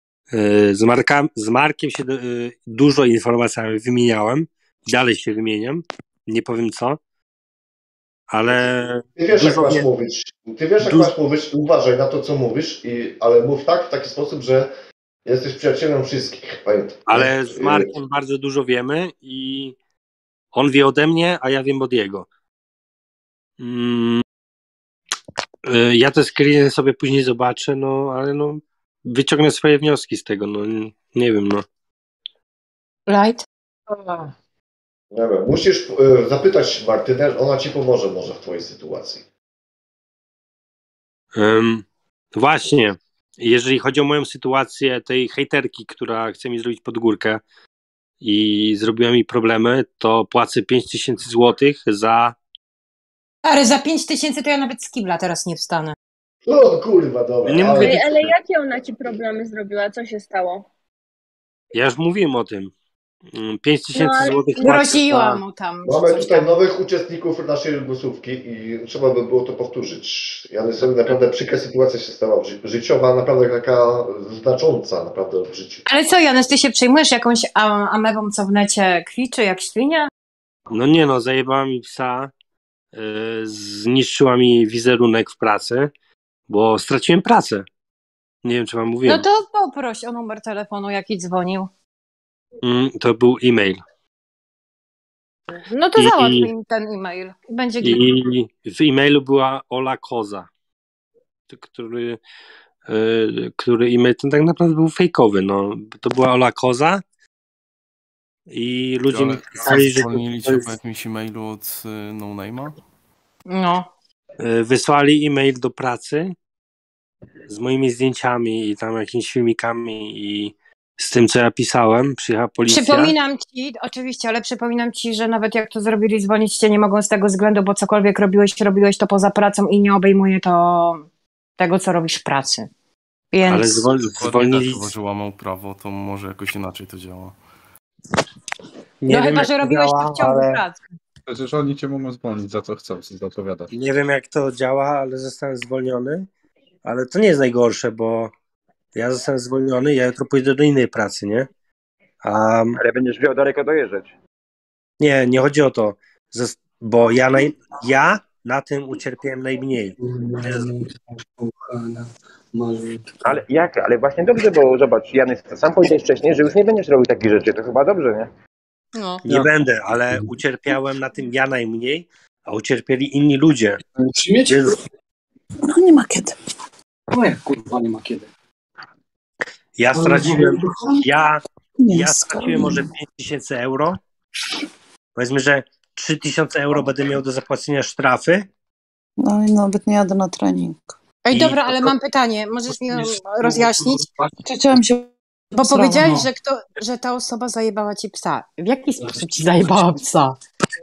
S3: Z Markiem się dużo informacjami wymieniałem. Dalej się wymieniam. Nie powiem co. Ale...
S6: Ty wiesz, jak masz mówić. Masz mówić. Uważaj na to, co mówisz, ale mów tak, w taki sposób, że jesteś przyjacielem wszystkich. Pamiętaj.
S3: Ale z Markiem bardzo dużo wiemy i on wie ode mnie, a ja wiem od jego. Ja te screeny sobie później zobaczę, no ale no wyciągnę swoje wnioski z tego, no nie wiem, no.
S12: Right?
S6: Nie wiem, musisz zapytać Martynę, ona ci pomoże może w twojej sytuacji.
S3: Właśnie, jeżeli chodzi o moją sytuację tej hejterki, która chce mi zrobić pod górkę i zrobiła mi problemy, to płacę 5000 złotych za...
S12: Ale za 5000 to ja nawet z kibla teraz nie wstanę.
S6: O kurwa, dobra.
S3: Nie
S13: mówię, ale jakie ona ci problemy zrobiła? Co się stało?
S3: Ja już mówiłem o tym. 5000 złotych
S12: groziłam mu tam.
S6: Mamy tutaj nowych uczestników naszej głosówki i trzeba by było to powtórzyć. Ja sobie naprawdę przykra sytuacja się stała życiowa, naprawdę taka znacząca naprawdę w życiu.
S12: Ale co, Janusz, ty się przejmujesz jakąś amebą, co w necie kwiczy jak świnia?
S3: No nie no, zajebała mi psa, zniszczyła mi wizerunek w pracy, bo straciłem pracę. Nie wiem, czy wam mówiłem.
S12: No to poproś o numer telefonu, jaki dzwonił.
S3: To był e-mail.
S12: No to załatw im ten e-mail. Będzie
S3: I w e-mailu była Ola Koza, który e-mail ten tak naprawdę był fejkowy. No. To była Ola Koza i ludzie mi pisali, że
S18: zwolnili
S3: to
S18: cię
S3: jest...
S18: po jakimś e-mailu od No Name'a?
S12: No.
S3: Wysłali e-mail do pracy z moimi zdjęciami i tam jakimiś filmikami i z tym, co ja pisałem. Przyjechała policja.
S12: Przypominam ci, oczywiście, ale przypominam ci, że nawet jak to zrobili, zwolnić cię nie mogą z tego względu, bo cokolwiek robiłeś to poza pracą i nie obejmuje to tego, co robisz w pracy. Więc...
S3: Ale zwolnili...
S18: Tak, chyba, że łamał prawo, to może jakoś inaczej to działa.
S3: Nie
S12: no
S3: wiem,
S12: chyba, że robiłeś to w ciągu pracy.
S22: Przecież oni cię mogą zwolnić za co chcą, co zapowiadasz.
S3: Nie wiem, jak to działa, ale zostałem zwolniony. Ale to nie jest najgorsze, bo ja zostałem zwolniony, ja jutro pójdę do innej pracy, nie?
S4: Ale będziesz miał daleko dojeżdżać.
S3: Nie chodzi o to, bo ja na tym ucierpiałem najmniej.
S4: Ale jak? Ale właśnie dobrze, bo zobacz, Janusz, sam powiedziałeś wcześniej, że już nie będziesz robił takich rzeczy, to chyba dobrze, nie?
S12: No.
S3: Nie będę, ale ucierpiałem na tym ja najmniej, a ucierpieli inni ludzie.
S15: No nie ma kiedy.
S8: No jak kurwa nie ma kiedy.
S3: Ja straciłem może 5000 euro. Powiedzmy, że 3000 euro będę miał do zapłacenia sztrafy.
S15: No i nawet nie jadę na trening.
S12: Ej, dobra, ale mam pytanie. Możesz mi rozjaśnić?
S15: Chciałam się...
S12: Bo powiedziałeś, że ta osoba zajebała ci psa. W jaki sposób ci zajebała psa?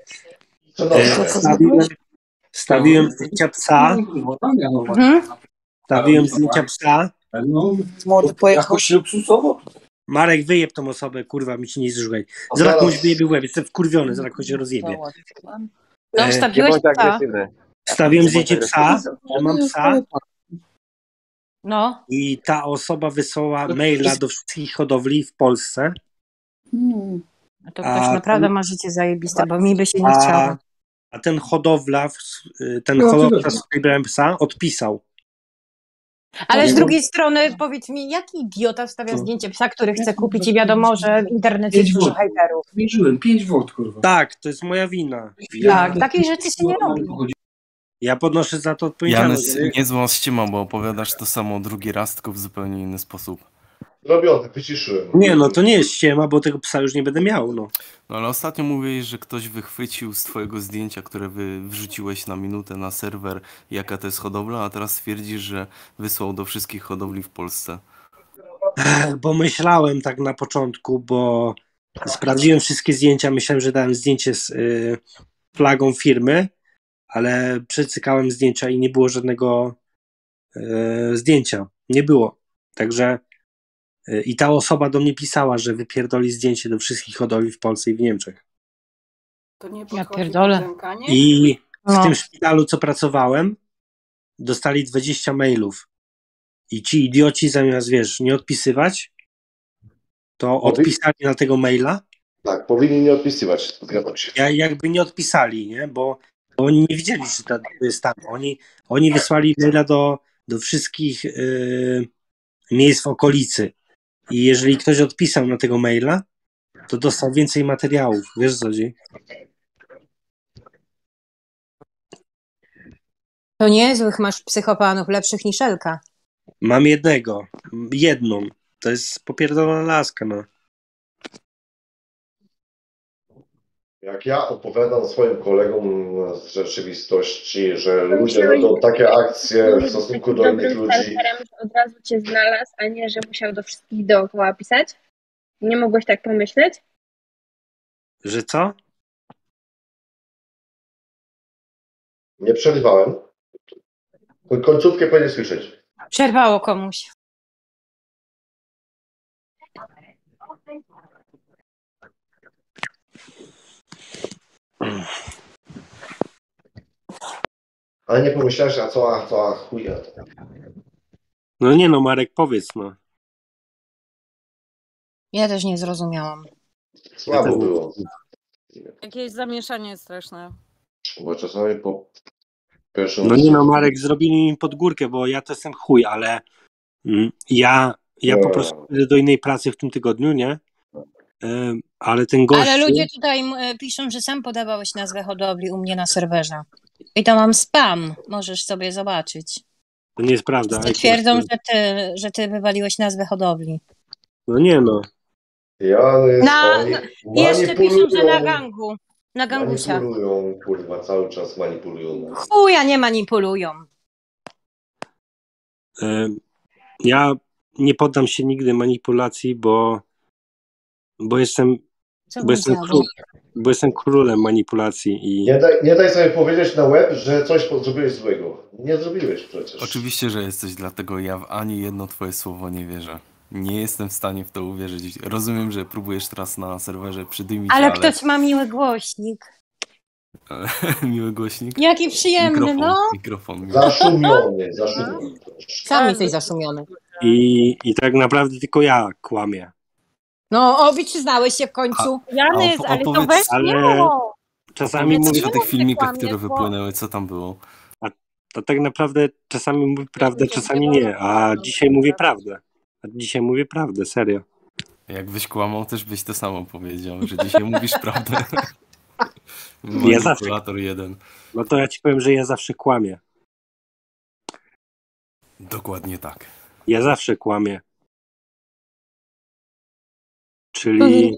S3: Stawiłem zdjęcia psa. Stawiłem zdjęcia psa.
S15: Młody pojechał.
S8: Jakoś luksusowo.
S3: Marek, wyjeb tą osobę, kurwa, mi ci nie zrzucaj. Zaraz komuś wyjebie w łeb, jestem wkurwiony, zaraz komuś się rozjebie.
S12: No, wstawiłeś psa.
S3: Wstawiłem zdjęcie psa, że mam psa.
S12: No.
S3: I ta osoba wysłała maila do wszystkich hodowli w Polsce.
S12: To ktoś naprawdę ma życie zajebiste, bo mi by się nie chciało.
S3: A ten hodowca, z którym brałem psa, odpisał.
S12: Ale z drugiej strony, powiedz mi, jaki idiota wstawia zdjęcie psa, który chce kupić i wiadomo, że w internecie jest dużo hejterów.
S8: Zmierzyłem 5V, kurwa.
S3: Tak, to jest moja wina.
S12: Tak, takich rzeczy się nie robi.
S3: Ja podnoszę za to odpowiedzialność.
S18: Janusz, niezła ściema, bo opowiadasz to samo drugi raz, tylko w zupełnie inny sposób.
S6: Robione, wyciszyłem.
S3: Nie, no to nie jest ściema, bo tego psa już nie będę miał, no.
S18: No ale ostatnio mówiłeś, że ktoś wychwycił z twojego zdjęcia, które wrzuciłeś na minutę na serwer, jaka to jest hodowla, a teraz twierdzisz, że wysłał do wszystkich hodowli w Polsce.
S3: Bo myślałem tak na początku, bo sprawdziłem wszystkie zdjęcia, myślałem, że dałem zdjęcie z flagą firmy, ale przecykałem zdjęcia i nie było żadnego zdjęcia. Nie było. Także i ta osoba do mnie pisała, że wypierdoli zdjęcie do wszystkich hodowli w Polsce i w Niemczech.
S19: To nie
S12: ja pierdolę.
S3: I w tym szpitalu, co pracowałem, dostali 20 mailów. I ci idioci zamiast, nie odpisywać, to odpisali na tego maila.
S6: Tak, powinni nie odpisywać, zgadzam się.
S3: Jakby nie odpisali, nie? Bo oni nie wiedzieli, że to jest tam. Oni wysłali maila do wszystkich miejsc w okolicy. I jeżeli ktoś odpisał na tego maila, to dostał więcej materiałów. Wiesz, co chodzi?
S12: To niezłych masz psychopanów, lepszych niż Elka.
S3: Mam jedną. To jest popierdolona laska, no.
S6: Jak ja opowiadam swoim kolegom z rzeczywistości, że ludzie robią takie akcje w stosunku do innych ludzi.
S9: Od razu cię znalazł, a nie, że musiał do wszystkich dookoła pisać? Nie mogłeś tak pomyśleć?
S3: Że co?
S6: Nie przerywałem. Końcówkę powinien słyszeć.
S12: Przerwało komuś.
S6: Ale nie pomyślałeś, a co chuja.
S3: No nie no, Marek, powiedz no.
S12: Ja też nie zrozumiałam.
S6: Słabo było.
S17: Jakieś zamieszanie straszne.
S6: Bo czasami po pierwszym...
S3: No nie no, Marek, zrobili mi pod górkę, bo ja to jestem chuj, ale ja po prostu idę do innej pracy w tym tygodniu, nie? Ale ten gość...
S12: Ale ludzie tutaj piszą, że sam podawałeś nazwę hodowli u mnie na serwerze. I to mam spam. Możesz sobie zobaczyć.
S3: To nie jest prawda.
S12: Twierdzą, że ty wywaliłeś nazwę hodowli.
S3: No nie no.
S6: Janys,
S12: Jeszcze piszą, że na gangu. Na gangusia.
S6: Manipulują, kurwa, cały czas manipulują.
S12: Chuja nie manipulują.
S3: Ja nie poddam się nigdy manipulacji, bo jestem królem manipulacji. I...
S6: Nie daj sobie powiedzieć na łeb, że coś zrobiłeś złego. Nie zrobiłeś przecież.
S18: Oczywiście, że jesteś, dlatego ja w ani jedno twoje słowo nie wierzę. Nie jestem w stanie w to uwierzyć. Rozumiem, że próbujesz teraz na serwerze przydymić,
S12: ale ktoś ma miły głośnik.
S18: Miły głośnik?
S12: Jaki przyjemny,
S18: Mikrofon.
S6: Zaszumiony.
S12: Sam jesteś zaszumiony.
S3: I tak naprawdę tylko ja kłamię.
S12: No, przyznałeś się w końcu.
S17: Janys, ale to weź
S3: czasami mówię
S18: o tych filmikach, które wypłynęły, co tam było?
S3: A tak naprawdę czasami mówię prawdę, czasami nie. A dzisiaj mówię prawdę. Serio.
S18: Jakbyś kłamał, też byś to samo powiedział, że dzisiaj mówisz prawdę.
S3: Manipulator
S18: jeden.
S3: No to ja ci powiem, że ja zawsze kłamię.
S18: Dokładnie tak.
S3: Ja zawsze kłamię. Czyli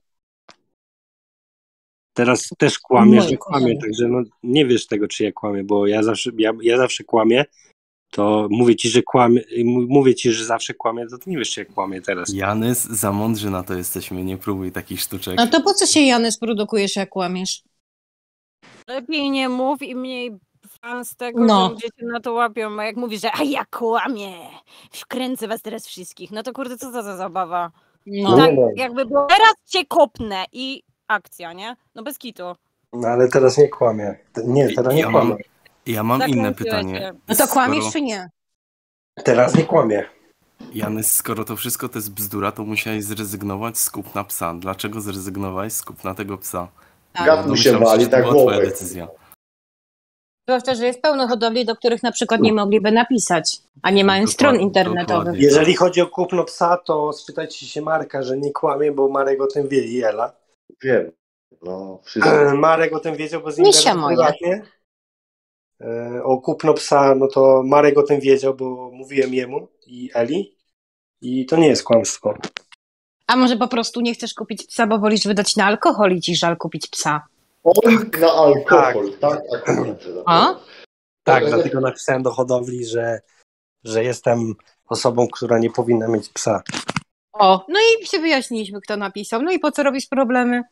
S3: teraz też kłamię, że kłamię, także no nie wiesz tego, czy ja kłamię, bo ja zawsze kłamię, to mówię ci, że zawsze kłamię, to ty nie wiesz, czy ja kłamię teraz.
S18: Janys, za mądrzy na to jesteśmy, nie próbuj takich sztuczek.
S12: A to po co się, Janys, produkujesz, jak kłamiesz?
S17: Lepiej nie mów i mniej fan z tego, że ludzie się na to łapią, a jak mówisz, że ja kłamię, wkręcę was teraz wszystkich, no to kurde, co to za zabawa? No. Tak jakby było, teraz cię kopnę i akcja, nie? No bez kitu.
S3: No ale teraz nie kłamię. Nie, teraz nie kłamię.
S18: Ja mam inne pytanie.
S12: No to kłamiesz czy nie?
S3: Teraz nie kłamię.
S18: Janys, skoro to wszystko to jest bzdura, to musiałeś zrezygnować z kupna psa. Dlaczego zrezygnowałeś z kupna tego psa?
S6: Gad mu się wali, tak
S18: była twoja decyzja.
S12: Zwłaszcza, że jest pełno hodowli, do których na przykład nie mogliby napisać, a nie mają stron internetowych.
S3: Jeżeli chodzi o kupno psa, to spytajcie się Marka, że nie kłamie, bo Marek o tym wie i Ela.
S6: Wiem. No, wszystko.
S3: Marek o tym wiedział, bo z nim prywatnie. O kupno psa, no to Marek o tym wiedział, bo mówiłem jemu i Eli i to nie jest kłamstwo.
S12: A może po prostu nie chcesz kupić psa, bo wolisz wydać na alkohol i ci żal kupić psa?
S6: Na alkohol, tak?
S3: Tak, dlatego napisałem do hodowli, że jestem osobą, która nie powinna mieć psa.
S12: O, no i się wyjaśniliśmy, kto napisał. No i po co robisz problemy?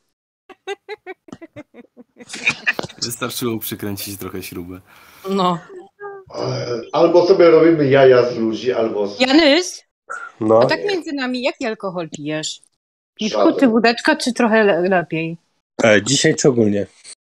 S18: Wystarczyło przykręcić trochę śrubę.
S12: No.
S6: Albo sobie robimy jaja z ludzi, albo...
S12: Janys?
S3: No.
S12: A tak między nami, jaki alkohol pijesz? Piwko czy wódeczka, czy trochę lepiej?
S3: Dzisiaj czy ogólnie?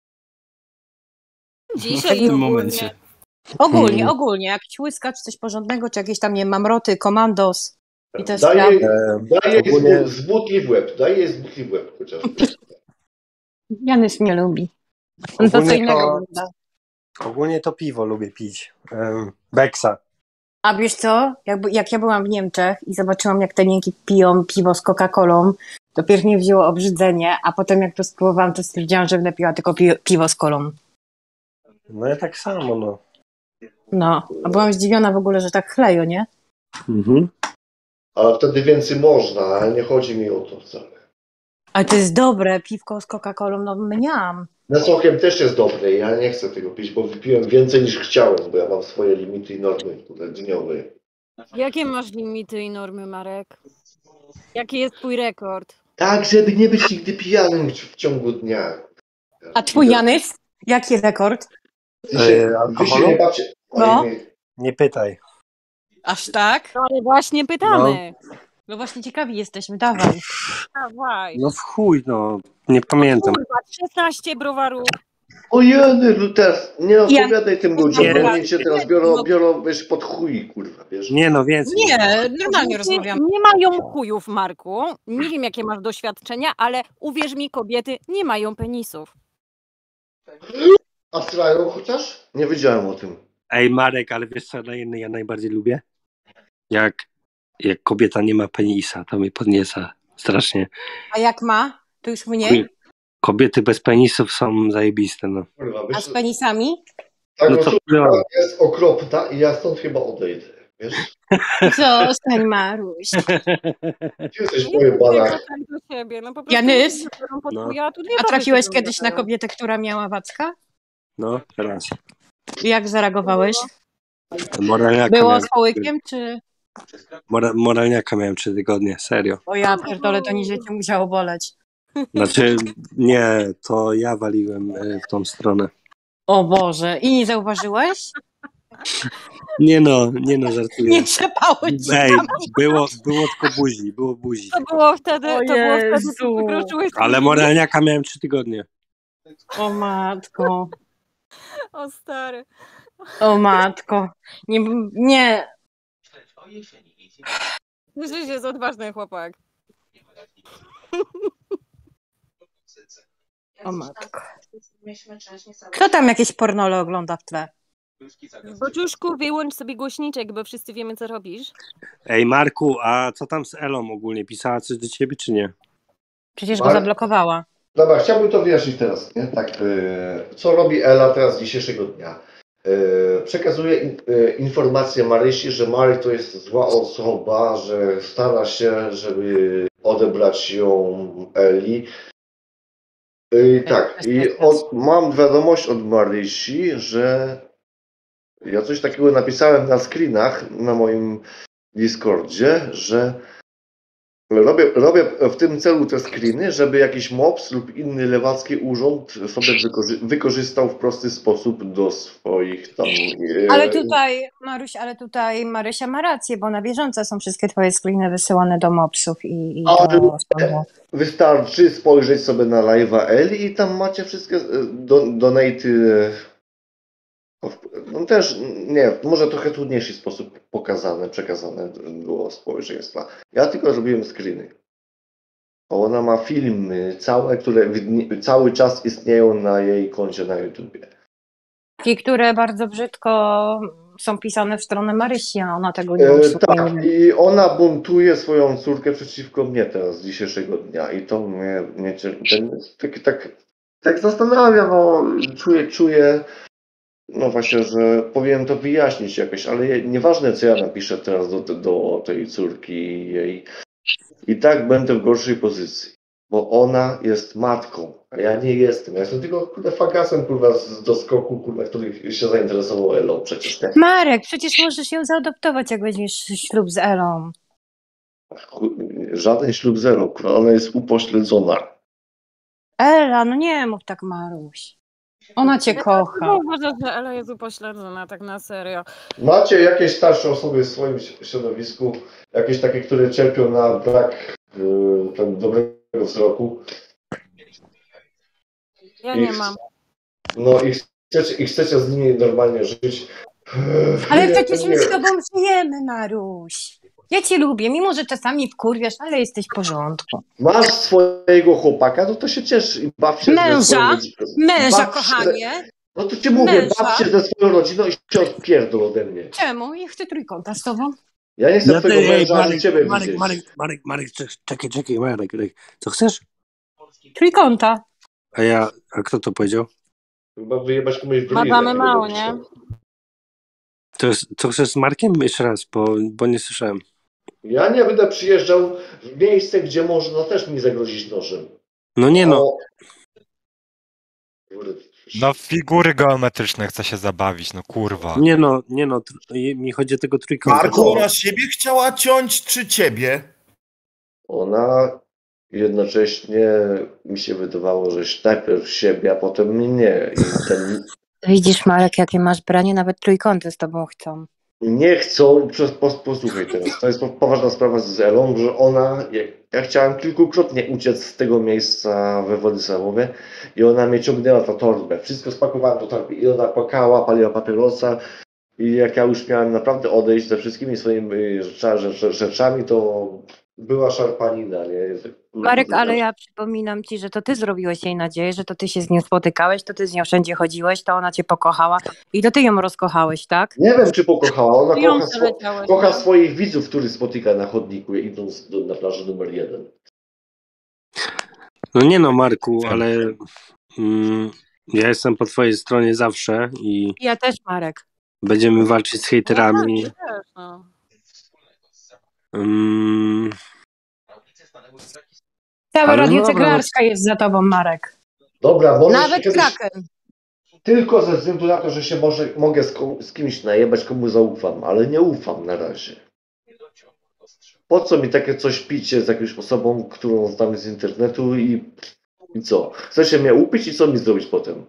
S17: Dzisiaj
S18: w tym momencie.
S12: Ogólnie. Jakiś łyska, czy coś porządnego, czy jakieś tam, nie wiem, mamroty, komandos i te
S6: sprawy.
S12: Daję
S6: jej z butli w łeb. Chociaż.
S12: Janys mnie lubi. On to co innego wygląda.
S3: Ogólnie to piwo lubię pić. Beksa.
S12: A wiesz co? Jak ja byłam w Niemczech i zobaczyłam, jak te Niemki piją piwo z Coca-Colą, to pierw mnie wzięło obrzydzenie, a potem jak to spróbowałam, to stwierdziłam, że będę piła tylko piwo z kolą.
S3: No ja tak samo, no.
S12: No, a byłam zdziwiona w ogóle, że tak chleją, nie?
S3: Mhm.
S6: Ale wtedy więcej można, ale nie chodzi mi o to wcale.
S12: Ale to jest dobre, piwko z Coca-Colą, no mniam.
S6: Na sokiem też jest dobre, ja nie chcę tego pić, bo wypiłem więcej niż chciałem, bo ja mam swoje limity i normy tutaj dniowe.
S17: Jakie masz limity i normy, Marek? Jaki jest twój rekord?
S6: Tak, żeby nie być nigdy pijanym w ciągu dnia.
S12: A twój Janys? Jaki rekord?
S3: Alkoholu?
S12: No.
S3: Nie pytaj.
S12: Aż tak?
S17: No ale właśnie pytamy.
S12: No właśnie ciekawi jesteśmy, dawaj.
S17: Dawaj.
S3: No w chuj, no. Nie pamiętam.
S17: Kurwa, 16 browarów.
S6: O jeny, Lutas, nie opowiadaj tym ludziom, bo oni cię teraz biorą wiesz, pod chuj, kurwa, wiesz.
S3: Nie no, więcej.
S12: Nie, normalnie rozmawiamy.
S17: Nie mają chujów, Marku. Nie wiem, jakie masz doświadczenia, ale uwierz mi, kobiety nie mają penisów.
S6: A strają chociaż? Nie wiedziałem o tym.
S3: Ej, Marek, ale wiesz co ja najbardziej lubię? Jak kobieta nie ma penisa, to mnie podnieca strasznie.
S12: A jak ma? To już mniej?
S3: Kobiety bez penisów są zajebiste, no.
S12: A z penisami?
S6: Tak,
S3: no
S6: no
S3: to
S6: jest okropna i ja stąd chyba odejdę, wiesz?
S12: Zostań, Maruś.
S6: Jesteś
S17: Nie
S6: moje
S17: mów tego
S6: bana.
S17: tak do siebie. No po prostu
S12: Janys,
S17: ludzie biorą pod
S3: No.
S17: chuja, a tu dwie
S12: a
S17: baby
S12: trafiłeś
S17: siedzą
S12: kiedyś na
S17: gadają.
S12: kobietę, która miała wacka?
S3: No, teraz.
S12: I jak zareagowałeś?
S3: Moralniaka
S12: Było
S3: miałem,
S12: z połykiem, czy...
S3: moralniaka miałem 3 tygodnie, serio.
S12: O ja pierdolę, to niźle cię musiało boleć.
S3: Znaczy, nie, to ja waliłem w tą stronę.
S12: O Boże, i nie zauważyłeś?
S3: Nie no, żartuję.
S12: Nie trzepało ci
S3: Ej,
S12: tam.
S3: było tylko buzi, było buzi.
S17: To było wtedy,
S12: O
S17: co wykroczyłeś.
S3: Ale moralniaka miałem 3 tygodnie.
S12: O matko,
S17: O stary.
S12: o matko. Nie.
S17: Myślisz, że jest odważny chłopak.
S12: O matko. Kto tam jakieś pornole ogląda w tle?
S17: Boczuszku, wyłącz sobie głośniczek, bo wszyscy wiemy, co robisz.
S3: Ej, Marku, a co tam z Elą ogólnie? Pisała coś do ciebie, czy nie?
S12: Przecież go zablokowała.
S6: Dobra, chciałbym to wyjaśnić teraz, nie? Tak, co robi Ela teraz dzisiejszego dnia? Przekazuje informację Marysi, że Marek to jest zła osoba, że stara się, żeby odebrać ją Eli. Tak, mam wiadomość od Marysi, że ja coś takiego napisałem na screenach na moim Discordzie, że robię w tym celu te screeny, żeby jakiś MOPS lub inny lewacki urząd sobie wykorzystał w prosty sposób do swoich tam...
S12: Ale tutaj Marysia ma rację, bo na bieżąco są wszystkie twoje screeny wysyłane do MOPS-ów i do...
S6: Wystarczy spojrzeć sobie na live'a Eli i tam macie wszystkie donaty. No też, nie, może trochę trudniejszy sposób przekazane było społeczeństwa. Ja tylko robiłem screeny. Ona ma filmy całe, które cały czas istnieją na jej koncie na YouTubie.
S12: I które bardzo brzydko są pisane w stronę Marysi, a ona tego nie usłyszała.
S6: Tak, i ona buntuje swoją córkę przeciwko mnie teraz, dzisiejszego dnia. I to mnie tak zastanawia, no czuję, no właśnie, że powinien to wyjaśnić jakoś, ale nieważne, co ja napiszę teraz do tej córki jej, i tak będę w gorszej pozycji, bo ona jest matką, a ja nie jestem. Ja jestem tylko fagasem z doskoku, który się zainteresował Elą przecież. Nie?
S12: Marek, przecież możesz ją zaadoptować, jak weźmiesz ślub z Elą.
S6: Żaden ślub z Elą, ona jest upośledzona.
S12: Ela, no nie mów tak, Maruś. Ona cię kocha.
S17: Uważam, że Ela jest upośledzona, tak na serio.
S6: Macie jakieś starsze osoby w swoim środowisku, jakieś takie, które cierpią na brak dobrego wzroku?
S17: Ja nie mam.
S6: No i chcecie z nimi normalnie żyć.
S12: Ale przecież my z tobą żyjemy, Maruś. Ja cię lubię, mimo że czasami wkurwiasz, ale jesteś w porządku.
S6: Masz swojego chłopaka, no to się ciesz i baw się
S12: Męża, kochanie.
S6: No to ci mówię, baw się ze swoją rodziną i się odpierdol ode mnie.
S12: Czemu? Ja chcę trójkąta z tobą.
S6: Ja nie chcę twojego męża, ale ciebie
S3: Marek, czekaj, Marek. Co chcesz?
S12: Trójkąta.
S3: A kto to powiedział?
S6: Chyba wyjebać komuś w
S17: Ma mamy mało, nie?
S3: Co chcesz z Markiem? Jeszcze raz, bo nie słyszałem.
S6: Ja nie będę przyjeżdżał w miejsce, gdzie można też mi zagrozić nożem.
S3: No nie no.
S7: No w figury geometryczne chce się zabawić, no kurwa.
S3: Nie no, mi chodzi o tego trójkąta.
S11: Marku, ona siebie chciała ciąć, czy ciebie?
S6: Ona jednocześnie mi się wydawało, że najpierw siebie, a potem mnie.
S12: Widzisz, Marek, jakie masz branie, nawet trójkąty z tobą chcą.
S6: Nie chcą, posłuchaj teraz, to jest poważna sprawa z Elą, że ona, ja chciałem kilkukrotnie uciec z tego miejsca we Władysławowie i ona mnie ciągnęła na torbę, wszystko spakowałem do torby i ona płakała, paliła papierosa i jak ja już miałem naprawdę odejść ze wszystkimi swoimi rzeczami, to była szarpanina, nie?
S12: Marek, ale ja przypominam ci, że to ty zrobiłeś jej nadzieję, że to ty się z nią spotykałeś, to ty z nią wszędzie chodziłeś, to ona cię pokochała i to ty ją rozkochałeś, tak?
S6: Nie wiem, czy pokochała, ona kocha
S12: no.
S6: swoich widzów, których spotyka na chodniku, idąc na plażę numer 1.
S3: No nie no, Marku, ale ja jestem po twojej stronie zawsze i...
S12: Ja też, Marek.
S3: Będziemy walczyć z hejterami.
S12: Cała
S6: Ale
S12: Radio
S6: no dobra,
S12: Ceglarska jest za tobą, Marek.
S6: Dobra, może się
S12: Nawet
S6: kiedyś...
S12: Kraken.
S6: Tylko ze względu na to, że się mogę z kimś najebać, komu zaufam, ale nie ufam na razie. Po co mi takie coś picie z jakąś osobą, którą znam z internetu i co? Chcecie mnie upić i co mi zrobić potem?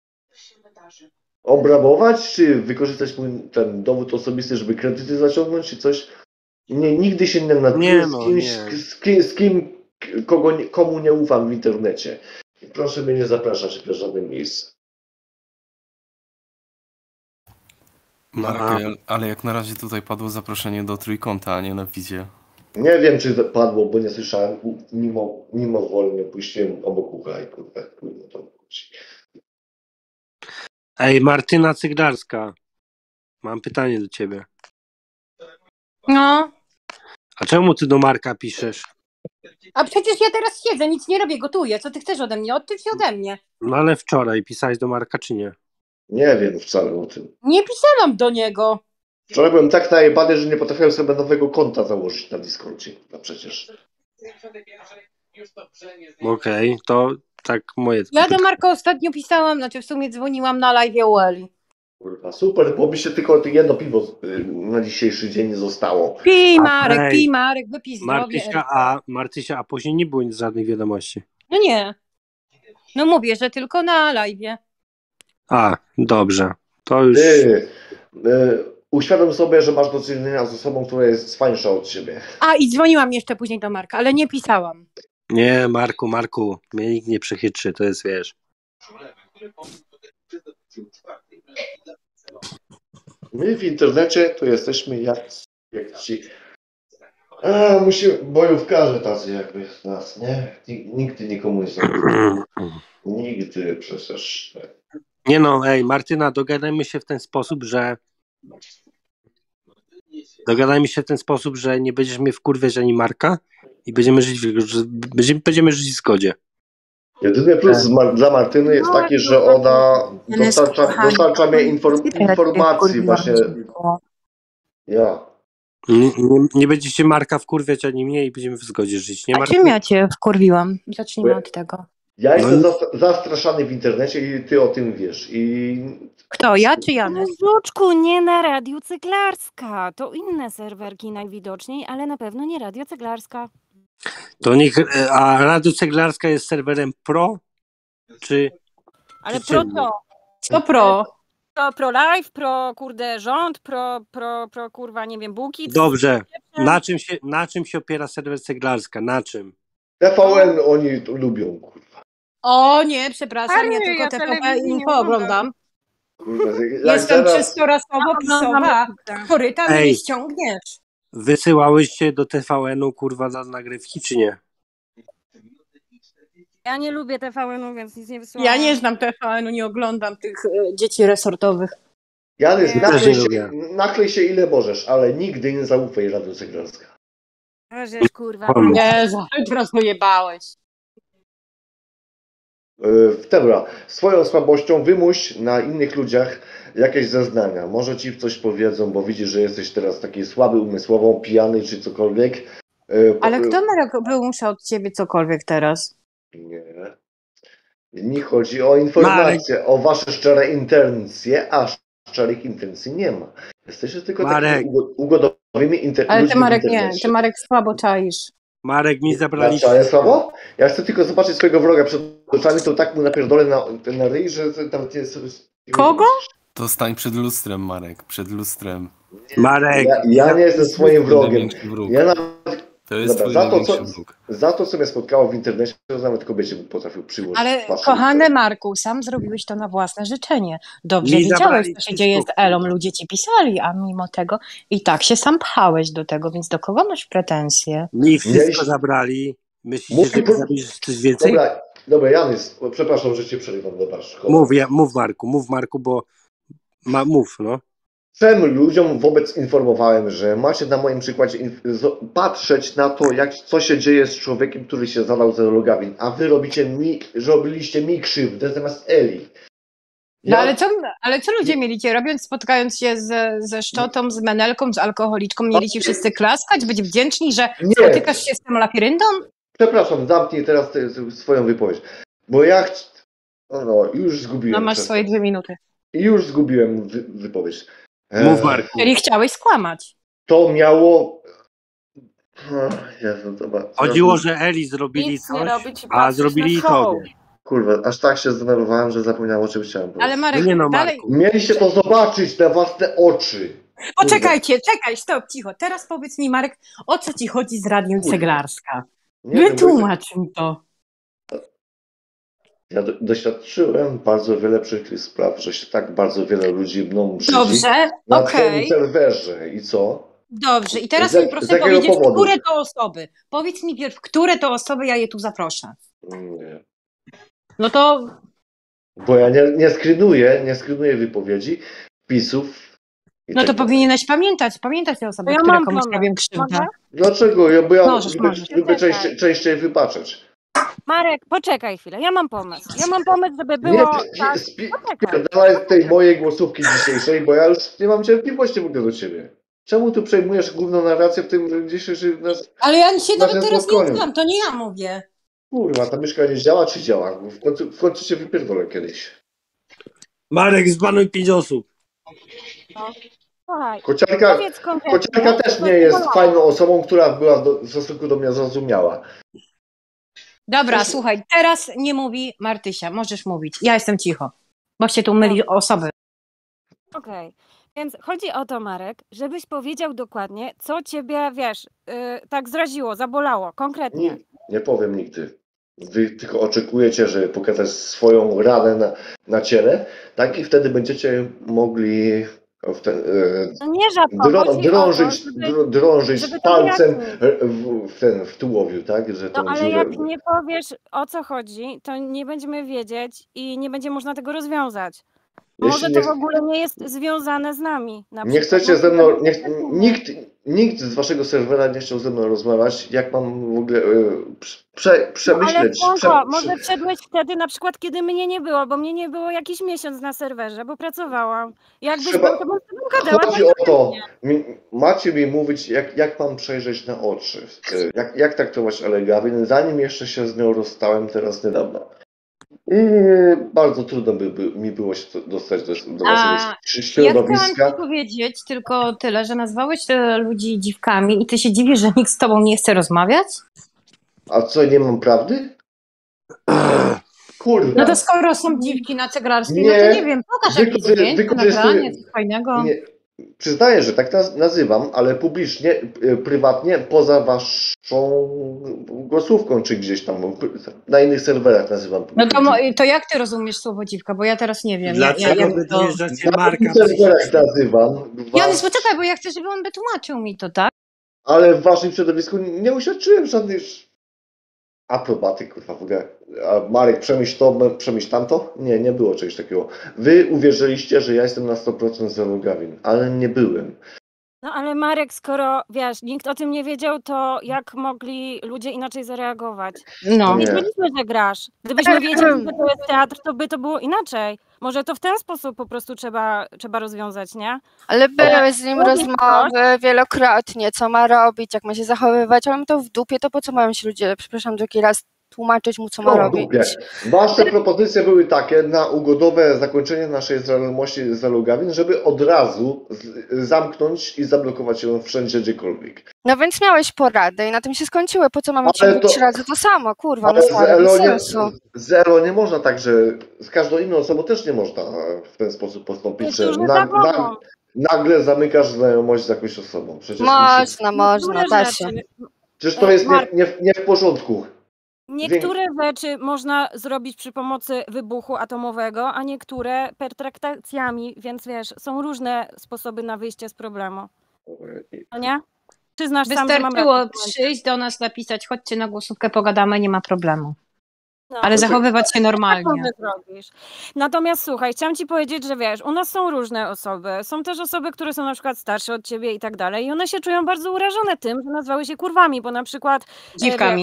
S6: Obrabować, czy wykorzystać mój ten dowód osobisty, żeby kredyty zaciągnąć, czy coś? Nie, nigdy się nie natknę z kim komu nie ufam w internecie. Proszę mnie nie zapraszać w żadne miejsce.
S18: Marek, ale jak na razie tutaj padło zaproszenie do trójkąta, a nie na picie.
S6: Nie wiem, czy padło, bo nie słyszałem. Mimo wolnie puściłem obok ucha i kurwa to chodzi.
S3: Ej, Martyna Cyglarska. Mam pytanie do ciebie.
S12: No.
S3: A czemu ty do Marka piszesz?
S12: A przecież ja teraz siedzę, nic nie robię, gotuję. Co ty chcesz ode mnie? Odtyw się ode mnie.
S3: No ale wczoraj pisałeś do Marka, czy nie?
S6: Nie wiem wcale o tym.
S12: Nie pisałam do niego.
S6: Wczoraj byłem tak najebany, że nie potrafiłem sobie nowego konta założyć na Discordzie. No przecież.
S3: Okej, to tak moje...
S12: Ja do Marka ostatnio pisałam, znaczy w sumie dzwoniłam na live u Eli.
S6: Kurwa, super, bo mi się tylko jedno piwo na dzisiejszy dzień nie zostało.
S12: Pij Marek, wypij zdrowie.
S3: Martysia, a później nie było żadnych wiadomości.
S12: No nie. No mówię, że tylko na live'ie.
S3: A, dobrze. To już...
S6: Uświadom sobie, że masz do czynienia z osobą, która jest fajniejsza od ciebie.
S12: A i dzwoniłam jeszcze później do Marka, ale nie pisałam.
S3: Nie, Marku, mnie nikt nie przechytrzy, to jest, wiesz...
S6: My w internecie to jesteśmy jak ci... bojówkarze tacy jakby nas, nie? Nigdy nikomu nie zaufam. Nigdy przecież.
S3: Nie no, ej, Martyna, dogadajmy się w ten sposób, że nie będziesz mnie wkurwiać ani Marka i będziemy żyć w zgodzie.
S6: Jedyny plus dla Martyny jest taki, że ona dostarcza mnie informacji właśnie. Ja.
S3: Nie będziecie Marka wkurwiać ani mnie i będziemy w zgodzie żyć. Nie,
S12: A czym ja cię wkurwiłam? Zacznijmy od tego.
S6: Ja jestem zastraszany w internecie i ty o tym wiesz.
S12: Kto, ja czy Janek?
S17: Żuczku, nie na Radiu Cyglarska. To inne serwerki najwidoczniej, ale na pewno nie Radio Cyglarska.
S3: To a Radio Cyglarska jest serwerem pro? Czy...
S17: Ale pro to.
S12: Co pro?
S17: Pro live, pro kurde rząd, pro kurwa nie wiem, buki.
S3: Dobrze. Na czym się opiera serwer Cyglarska? Na czym?
S6: TVN oni lubią, kurwa.
S12: O nie, przepraszam, ja tylko TVP Info oglądam. Jestem czystorasowo pisowa. Koryta mnie nie ściągniesz.
S3: Wysyłałyście do TVN-u kurwa na nagrywki, czy nie?
S17: Ja nie lubię TVN-u, więc nic nie wysyłam.
S12: Ja nie znam TVN-u, nie oglądam tych dzieci resortowych.
S6: Janusz, naklej się ile możesz, ale nigdy nie zaufaj Radiu Cyglarska.
S17: Kurwa.
S12: Nie, teraz pojebałeś.
S6: Dobra, swoją słabością wymuś na innych ludziach jakieś zeznania. Może ci coś powiedzą, bo widzisz, że jesteś teraz taki słaby umysłowo, pijany czy cokolwiek.
S12: Ale kto Marek wymusza od ciebie cokolwiek teraz?
S6: Nie chodzi o informacje, o wasze szczere intencje, a szczerych intencji nie ma. Jesteście tylko takimi ugodowymi intencjami.
S12: Ale ty Marek nie, ty Marek słabo czaisz.
S3: Marek mi zabrali...
S6: Ja słabo? Ja chcę tylko zobaczyć swojego wroga przed oczami, to tak mu napierdolę na ryj, że nawet jest...
S12: Kogo?
S18: To stań przed lustrem, Marek, przed lustrem.
S3: Marek!
S6: Ja nie jestem swoim wrogiem. Ja nawet...
S18: To jest
S6: Dobra, za to, co mnie spotkało w internecie, to nawet kobiecie potrafił przyłożyć.
S12: Ale kochany Marku, sam zrobiłeś to na własne życzenie. Dobrze wiedziałeś, co się dzieje z Elą. Ludzie ci pisali, a mimo tego i tak się sam pchałeś do tego, więc do kogo masz pretensje?
S3: Mi wszystko zabrali. Myślicie, że zabisz coś więcej?
S6: Dobra, Janys, przepraszam, że cię przerywam.
S3: Mów Marku, bo mów, no.
S6: Czym ludziom wobec informowałem, że macie na moim przykładzie patrzeć na to, co się dzieje z człowiekiem, który się zadał za logawin, a wy robiliście mi krzywdę zamiast Eli.
S12: No ale co ludzie mieli ci robiąc, spotkając się ze Szczotą, z Menelką, z alkoholiczką, mieli ci wszyscy klaskać, być wdzięczni, że spotykasz się z tym lapiryndą?
S6: Przepraszam, zamknij teraz swoją wypowiedź. Bo ja już zgubiłem.
S12: No masz swoje 2 minuty.
S6: Już zgubiłem wypowiedź.
S3: Mów, Marku.
S12: Czyli chciałeś skłamać.
S6: To miało... Jezu,
S3: Chodziło, że Eli zrobili
S19: Nic nie
S3: coś,
S19: robić i
S3: a
S19: patrzeć
S3: zrobili
S19: na
S3: i
S19: show.
S3: tobie.
S6: Kurwa, aż tak się zdenerwowałem, że zapomniałem, o czym chciałem powiedzieć.
S12: Ale Marek,
S3: Nie no,
S12: dalej...
S3: Marku.
S6: Mieliście to zobaczyć na własne oczy.
S12: Poczekajcie, czekaj, stop, cicho. Teraz powiedz mi, Marek, o co ci chodzi z Radiem Ceglarska? Wytłumacz mi to.
S6: Ja doświadczyłem bardzo wiele przykrych spraw, że się tak bardzo wiele ludzi mną brzydzi.
S12: Dobrze,
S6: na
S12: okej.
S6: twoim serwerze. I co?
S12: Dobrze, i teraz
S6: Z
S12: mi proszę
S6: jakiego
S12: powiedzieć,
S6: powodu?
S12: które to osoby. Powiedz mi pierw, które to osoby ja je tu zaproszę.
S6: Nie.
S12: No to
S6: Bo ja nie screenuję wypowiedzi, wpisów.
S12: no to powinieneś pamiętać te osoby,
S17: Ja
S12: które
S17: mam
S12: komuś
S17: pomysł.
S12: robią krzywdę.
S17: Mogę?
S6: Dlaczego? Bo ja
S12: Możesz.
S6: lubię częściej wybaczać.
S17: Marek, poczekaj chwilę, ja mam pomysł. Żeby było tak...
S6: Spierdalaj z tej mojej głosówki dzisiejszej, bo ja już nie mam cierpliwości w ogóle do ciebie. Czemu tu przejmujesz główną narrację w tym dzisiejszym...
S12: Ale ja się nawet
S6: naszym
S12: teraz nie
S6: spotkaniu?
S12: znam, to nie ja mówię.
S6: Kurwa, ta myszka nie działa czy działa? W końcu cię wypierdolę kiedyś.
S3: Marek, zbanuj 5 osób.
S17: Słuchaj,
S6: Kociarka
S17: powiedz konkretnie,
S6: też
S17: co
S6: nie
S17: ci
S6: jest
S17: bolało.
S6: fajną osobą, która była w stosunku do mnie zrozumiała.
S12: Dobra, słuchaj, teraz nie mówi Martysia, możesz mówić. Ja jestem cicho, bo się tu myli osoby.
S17: Okej. Więc chodzi o to, Marek, żebyś powiedział dokładnie, co ciebie, wiesz, tak zraziło, zabolało, konkretnie.
S6: Nie powiem nigdy. Wy tylko oczekujecie, że pokazać swoją ranę na ciele, tak? I wtedy będziecie mogli
S17: No nie rzadko, chodzi o to,
S6: drążyć
S17: żeby to
S6: palcem
S17: wyjaśnić.
S6: w tułowiu, tak? Że
S17: No
S6: tą
S17: ale
S6: dziurę...
S17: jak nie powiesz, o co chodzi, to nie będziemy wiedzieć i nie będzie można tego rozwiązać. Może
S6: Jeśli
S17: to
S6: nie-
S17: w ogóle nie jest związane z nami. Na
S6: Nie
S17: przykład.
S6: chcecie
S17: Może
S6: ze mną,
S17: to jest
S6: nikt z waszego serwera nie chciał ze mną rozmawiać, jak mam w ogóle przemyśleć.
S17: Ale Słonko, może wszedłeś wtedy na przykład, kiedy mnie nie było, bo mnie nie było jakiś miesiąc na serwerze, bo pracowałam. Jakbyś
S6: Trzeba-
S17: był, to bym z tobą gadała.
S6: Chodzi o to, macie mi mówić, jak mam przejrzeć na oczy, jak traktować Elegawin, zanim jeszcze się z nią rozstałem teraz niedawno. I bardzo trudno by mi było się dostać do
S12: Ja
S6: waszego
S12: chciałam
S6: środowiska.
S12: ci powiedzieć tylko tyle, że nazwałeś ludzi dziwkami i ty się dziwisz, że nikt z tobą nie chce rozmawiać?
S6: A co, nie mam prawdy? Kurwa.
S12: No to skoro są dziwki na Ceglarskiej, no to nie wiem, pokaż jakieś zdjęcie, nagranie, coś fajnego.
S6: Nie, przyznaję, że tak nazywam, ale publicznie, prywatnie, poza waszą głosówką, czy gdzieś tam, na innych serwerach nazywam.
S12: No to jak ty rozumiesz słowo dziwka, bo ja teraz nie wiem.
S3: Dlaczego
S12: jak
S3: wy
S12: to...
S3: dojeżdżacie
S6: Na
S3: Marka?
S6: innych serwerach nazywam,
S12: Janusz, poczekaj, bo ja chcę, żeby on wytłumaczył mi to, tak?
S6: ale w waszym środowisku nie uświadczyłem żadnej aprobaty, kurwa, w ogóle. A Marek, przemyśl to, przemyśl tamto? Nie było czegoś takiego. Wy uwierzyliście, że ja jestem na 100% zero Gawin, ale nie byłem.
S17: No ale Marek, skoro wiesz, nikt o tym nie wiedział, to jak mogli ludzie inaczej zareagować?
S12: No.
S17: Nie
S6: Nie.
S17: wiedzieliśmy, że grasz. Gdybyśmy wiedzieli, że to jest teatr, to by to było inaczej. Może to w ten sposób po prostu trzeba rozwiązać, nie?
S9: Ale były z nim
S17: Powiedz
S9: rozmowy wielokrotnie, co ma robić, jak ma się zachowywać. Mam to w dupie, to po co mają się ludzie, przepraszam, drugi raz tłumaczyć mu, co ma robić?
S6: Dupie. Wasze propozycje były takie na ugodowe zakończenie naszej znajomości z Elugawin, żeby od razu zamknąć i zablokować ją wszędzie, gdziekolwiek.
S9: No więc miałeś poradę i na tym się skończyły. Po co mamy
S6: Ale
S9: ci
S6: to-
S9: 3 razy to samo? Kurwa,
S6: Ale
S9: no stary, bez sensu.
S6: z Elo nie można tak, że z każdą inną osobą też nie można w ten sposób postąpić, że
S17: Niektórzy tak mogą.
S6: nagle zamykasz znajomość z jakąś osobą. Przecież
S9: Można, da się.
S6: Przecież to jest nie w porządku.
S17: Niektóre rzeczy można zrobić przy pomocy wybuchu atomowego, a niektóre pertraktacjami, więc wiesz, są różne sposoby na wyjście z problemu. No nie? Przyznasz sam, że mam
S12: Wystarczyło
S17: rację.
S12: przyjść do nas, napisać, chodźcie na głosówkę, pogadamy, nie ma problemu.
S17: No.
S12: Ale zachowywać się normalnie.
S17: Tak zrobisz. Natomiast słuchaj, chciałam ci powiedzieć, że wiesz, u nas są różne osoby. Są też osoby, które są na przykład starsze od ciebie i tak dalej. I one się czują bardzo urażone tym, że nazwały się kurwami, bo na przykład
S12: Dziwkami.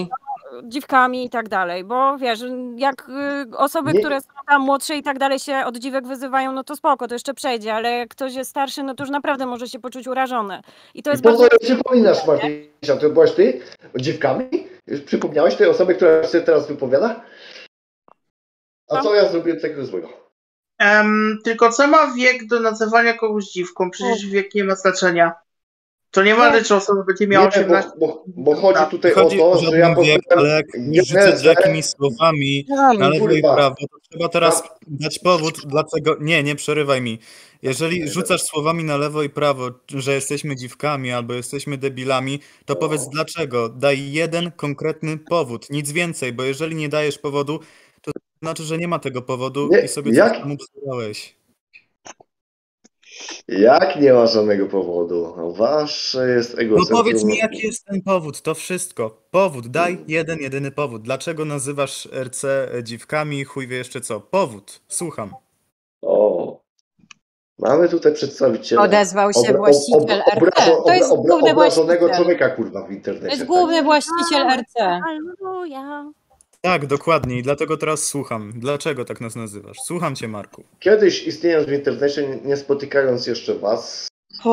S17: dziwkami i tak dalej, bo wiesz, jak osoby,
S6: Nie.
S17: które są tam młodsze i tak dalej się od dziwek wyzywają, no to spoko, to jeszcze przejdzie, ale jak ktoś jest starszy, no to już naprawdę może się poczuć urażony. I to
S6: I
S17: jest
S6: po co
S17: bardzo...
S6: przypominasz, Martysia, to byłaś ty? Dziwkami? Już przypomniałeś tej osobie, która się teraz wypowiada? A co ja zrobiłem takiego złego?
S23: Tylko co ma wiek do nazywania kogoś dziwką? Przecież wiek nie ma znaczenia. To nie ma czy osoba będzie miała
S6: Nie,
S23: 18
S6: bo chodzi tutaj
S1: Chodzi
S6: o
S1: o
S6: to, że ja
S1: żaden wiek, ale jak rzucać jakimiś słowami na lewo i prawo, to trzeba teraz dać powód, dlaczego... Nie przerywaj mi. Jeżeli rzucasz słowami na lewo i prawo, że jesteśmy dziwkami albo jesteśmy debilami, to powiedz dlaczego. Daj jeden konkretny powód, nic więcej, bo jeżeli nie dajesz powodu, to znaczy, że nie ma tego powodu i sobie coś tam upsałeś.
S6: Jak nie ma żadnego powodu? Wasze jest
S1: No
S6: egocentrum.
S1: powiedz mi, jaki jest ten powód, to wszystko. Powód, daj jeden, jedyny powód. Dlaczego nazywasz RC dziwkami, chuj wie jeszcze co? Powód, słucham.
S6: O, mamy tutaj przedstawiciela.
S12: Odezwał się właściciel RC. To jest główny
S6: obrażonego
S12: właściciel.
S6: człowieka, kurwa, w internecie.
S12: To jest główny właściciel RC.
S17: Halleluja.
S1: Tak, dokładnie i dlatego teraz słucham. Dlaczego tak nas nazywasz? Słucham cię, Marku.
S6: Kiedyś istniejąc w internecie, nie spotykając jeszcze was,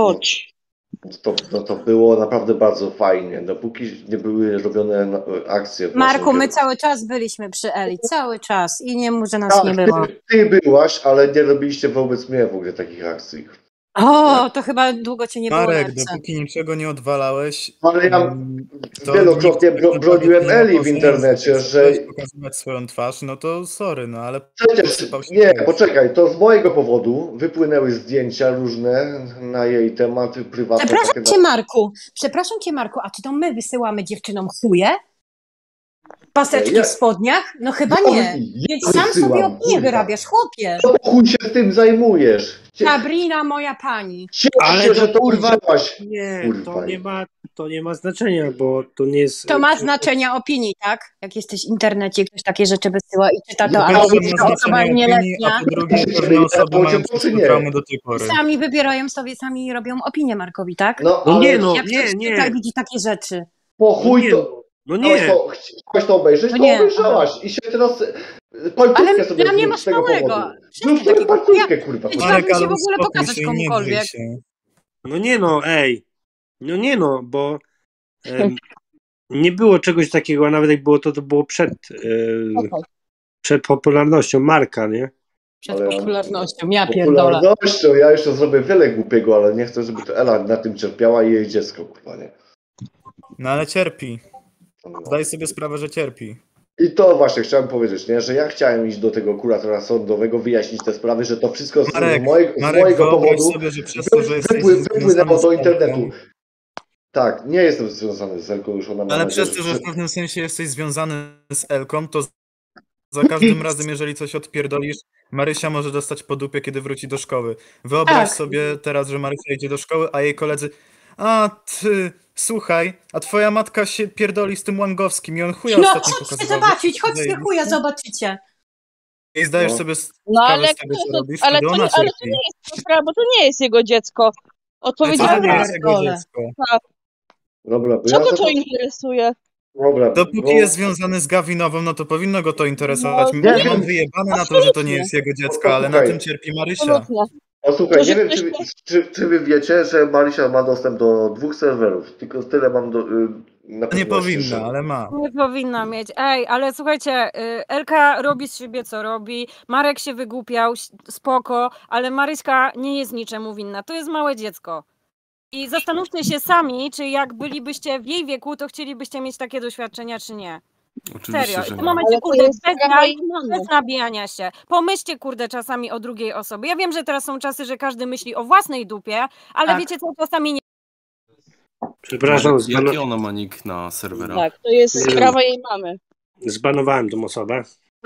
S6: to było naprawdę bardzo fajnie, dopóki nie były robione akcje.
S12: Marku, my cały czas byliśmy przy Eli, cały czas i nie mów, że nas nie było.
S6: Ty byłaś, ale nie robiliście wobec mnie w ogóle takich akcji.
S12: O, to chyba długo cię nie było.
S1: Marek,
S12: na RC.
S1: dopóki niczego nie odwalałeś...
S6: Ale ja
S1: to
S6: wielokrotnie
S1: nikt
S6: broniłem
S1: nie
S6: Eli w
S1: poznaje,
S6: internecie, że...
S1: chcesz pokazywać swoją twarz, no to sorry, no ale...
S6: Przecież, nie, poczekaj, to z mojego powodu wypłynęły zdjęcia różne na jej temat prywatne.
S12: Przepraszam cię, Marku, a czy to my wysyłamy dziewczynom chuje? Paseczki w spodniach? No chyba nie. Więc sam sobie opinię wyrabiasz, chłopie.
S6: Co chuj się tym zajmujesz?
S12: Sabrina, moja pani.
S6: Ale że to używałaś.
S3: Nie, to nie ma znaczenia, bo to nie jest...
S12: To ma znaczenia opinii, tak? Jak jesteś w internecie, ktoś takie rzeczy wysyła i czyta to,
S1: Po
S12: ale
S1: pierwsze,
S12: jest
S1: ma
S12: to osoba
S1: znaczenie opinii,
S12: nieletnia.
S1: a po drugie pewne osoby mają wszystkie traumy do tej pory.
S12: Sami wybierają sobie, sami robią opinię Markowi, tak?
S6: No,
S3: No nie, no,
S12: Jak ktoś
S3: nie.
S12: czyta i widzi takie rzeczy.
S6: Po chuj to...
S3: No nie.
S6: Chciałeś to obejrzeć,
S12: No
S6: to
S12: nie.
S6: obejrzałaś i się teraz
S12: Ale
S6: końcówkę sobie
S12: dla mnie
S6: z
S12: masz
S6: tego
S12: małego.
S6: powodu.
S12: Przestań
S6: Już sobie
S12: takiego
S6: końcówkę, kurwa.
S12: Nie chciałabym się w ogóle pokazać komukolwiek.
S3: No nie no, ej. No nie no, bo nie było czegoś takiego, a nawet jak było to było przed popularnością Marka, nie?
S12: Przed popularnością, ja pierdolę.
S6: Popularnością, ja jeszcze zrobię wiele głupiego, ale nie chcę, żeby to Ela na tym cierpiała i jej dziecko, kurwa, nie?
S1: No ale cierpi. Zdaj sobie sprawę, że cierpi.
S6: I to właśnie chciałem powiedzieć, nie? Że ja chciałem iść do tego kuratora sądowego, wyjaśnić te sprawy, że to wszystko z mojego powodu
S1: sobie, że przez to, że jesteś
S6: wypłynęło do internetu.
S1: Elką.
S6: Tak, nie jestem związany z Elką, już ona ma
S1: Ale
S6: nadzieję,
S1: przez to, że w pewnym sensie jesteś związany z Elką, to za każdym razem, jeżeli coś odpierdolisz, Marysia może dostać po dupie, kiedy wróci do szkoły. Wyobraź sobie teraz, że Marysia idzie do szkoły, a jej koledzy: a ty, słuchaj, a twoja matka się pierdoli z tym Łangowskim i on chuja
S12: No
S1: ostatnio
S12: chodźcie
S1: pokazywał.
S12: zobaczyć, chodźcie chuja, zobaczycie.
S1: I zdajesz sobie
S14: No
S1: sprawę
S14: ale,
S1: z tego, co robisz,
S14: ale,
S1: wtedy
S14: to,
S1: ona
S14: nie, ale to
S1: cierpi.
S14: nie jest jego sprawa, bo to nie jest jego dziecko. Odpowiedzialna.
S1: To nie jest jego dziecko.
S14: Tak.
S6: Dobra, bo
S14: Co
S6: ja
S14: go to interesuje?
S6: Dobra,
S1: Dopóki jest związany z Gawinową, no to powinno go to interesować.
S14: No,
S1: Ja mam wyjebane na to, że to nie jest jego dziecko, ale na tym cierpi Marysia.
S6: Posłuchaj, nie wiem, czy wy wiecie, że Marysia ma dostęp do 2 serwerów, tylko tyle mam na
S1: Nie powinna, ale ma.
S17: Nie powinna mieć. Ej, ale słuchajcie, Elka robi z siebie co robi, Marek się wygłupiał, spoko, ale Maryśka nie jest niczemu winna. To jest małe dziecko. I zastanówcie się sami, czy jak bylibyście w jej wieku, to chcielibyście mieć takie doświadczenia, czy nie.
S18: Oczywiście,
S17: Serio. I
S18: że
S17: w tym
S18: nie.
S17: momencie,
S14: Ale to
S17: kurde,
S14: jest sprawa jej mamy.
S17: bez nabijania się. Pomyślcie, kurde, czasami o drugiej osobie. Ja wiem, że teraz są czasy, że każdy myśli o własnej dupie, ale
S12: Tak.
S17: wiecie co, czasami nie.
S3: Przepraszam,
S18: Jaki ona ma nick na serwerach?
S14: Tak, to jest sprawa jej mamy.
S3: zbanowałem tą osobę.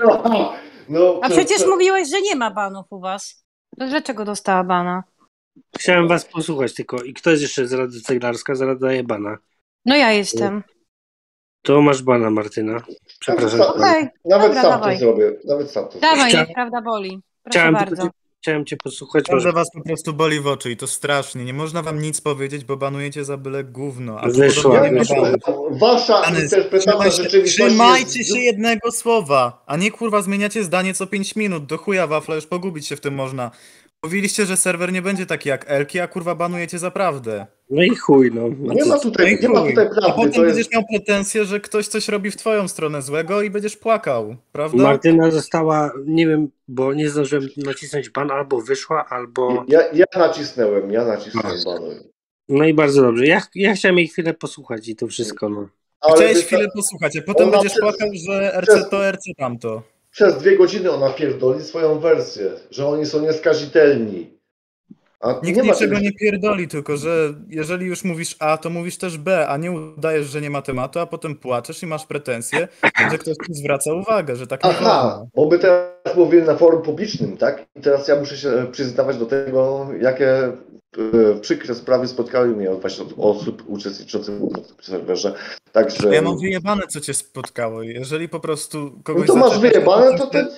S6: No,
S12: A przecież mówiłeś, że nie ma banów u was. To dlaczego dostała bana?
S3: Chciałem was posłuchać tylko. I kto jest jeszcze z Rady Ceglarska? Zaraz daje bana.
S12: No ja jestem.
S3: To masz bana, Martyna. Przepraszam.
S12: Okej,
S6: Nawet
S12: dobra,
S6: sam
S12: dawaj.
S6: to zrobię. Nawet sam to
S12: Dawaj,
S6: zrobię.
S12: niech prawda boli. Proszę
S3: Chciałem
S12: bardzo.
S3: chciałem cię posłuchać.
S1: Naprawdę was po prostu boli w oczy i to strasznie. Nie można wam nic powiedzieć, bo banujecie za byle gówno. A tu
S3: Wyszła,
S1: podobnie nie
S3: wyszła.
S1: ma banów.
S6: Wasza
S1: Janes,
S6: interpretacja rzeczywistości
S1: trzymajcie
S6: jest...
S1: się jednego słowa, a nie kurwa zmieniacie zdanie co 5 minut. Do chuja wafla, już pogubić się w tym można. Mówiliście, że serwer nie będzie taki jak Elki, a kurwa banujecie za prawdę.
S3: No i chuj, no.
S6: Nie ma tutaj prawdy.
S1: A potem
S6: to
S1: będziesz
S6: jest...
S1: miał pretensję, że ktoś coś robi w twoją stronę złego i będziesz płakał, prawda?
S3: Martyna została, nie wiem, bo nie zdążyłem nacisnąć ban, albo wyszła, albo...
S6: Ja nacisnąłem banuj.
S3: No i bardzo dobrze. Ja chciałem jej chwilę posłuchać i to wszystko, no.
S1: Chciałeś chwilę posłuchać, a potem będziesz płakał, że RC to, RC tamto.
S6: Przez 2 godziny ona pierdoli swoją wersję, że oni są nieskazitelni. A
S1: Nikt niczego nie pierdoli, tylko że jeżeli już mówisz A, to mówisz też B, a nie udajesz, że nie ma tematu, a potem płaczesz i masz pretensje, że ktoś ci zwraca uwagę, że tak nie wolno.
S6: Bo my teraz mówili na forum publicznym, tak? I teraz ja muszę się przyznawać do tego, jakie przykre sprawy spotkały mnie właśnie od osób uczestniczących w serwerze. Także...
S1: Ja mam wyjebane, co cię spotkało. Jeżeli po prostu kogoś
S6: no to masz wyjebane, to ty...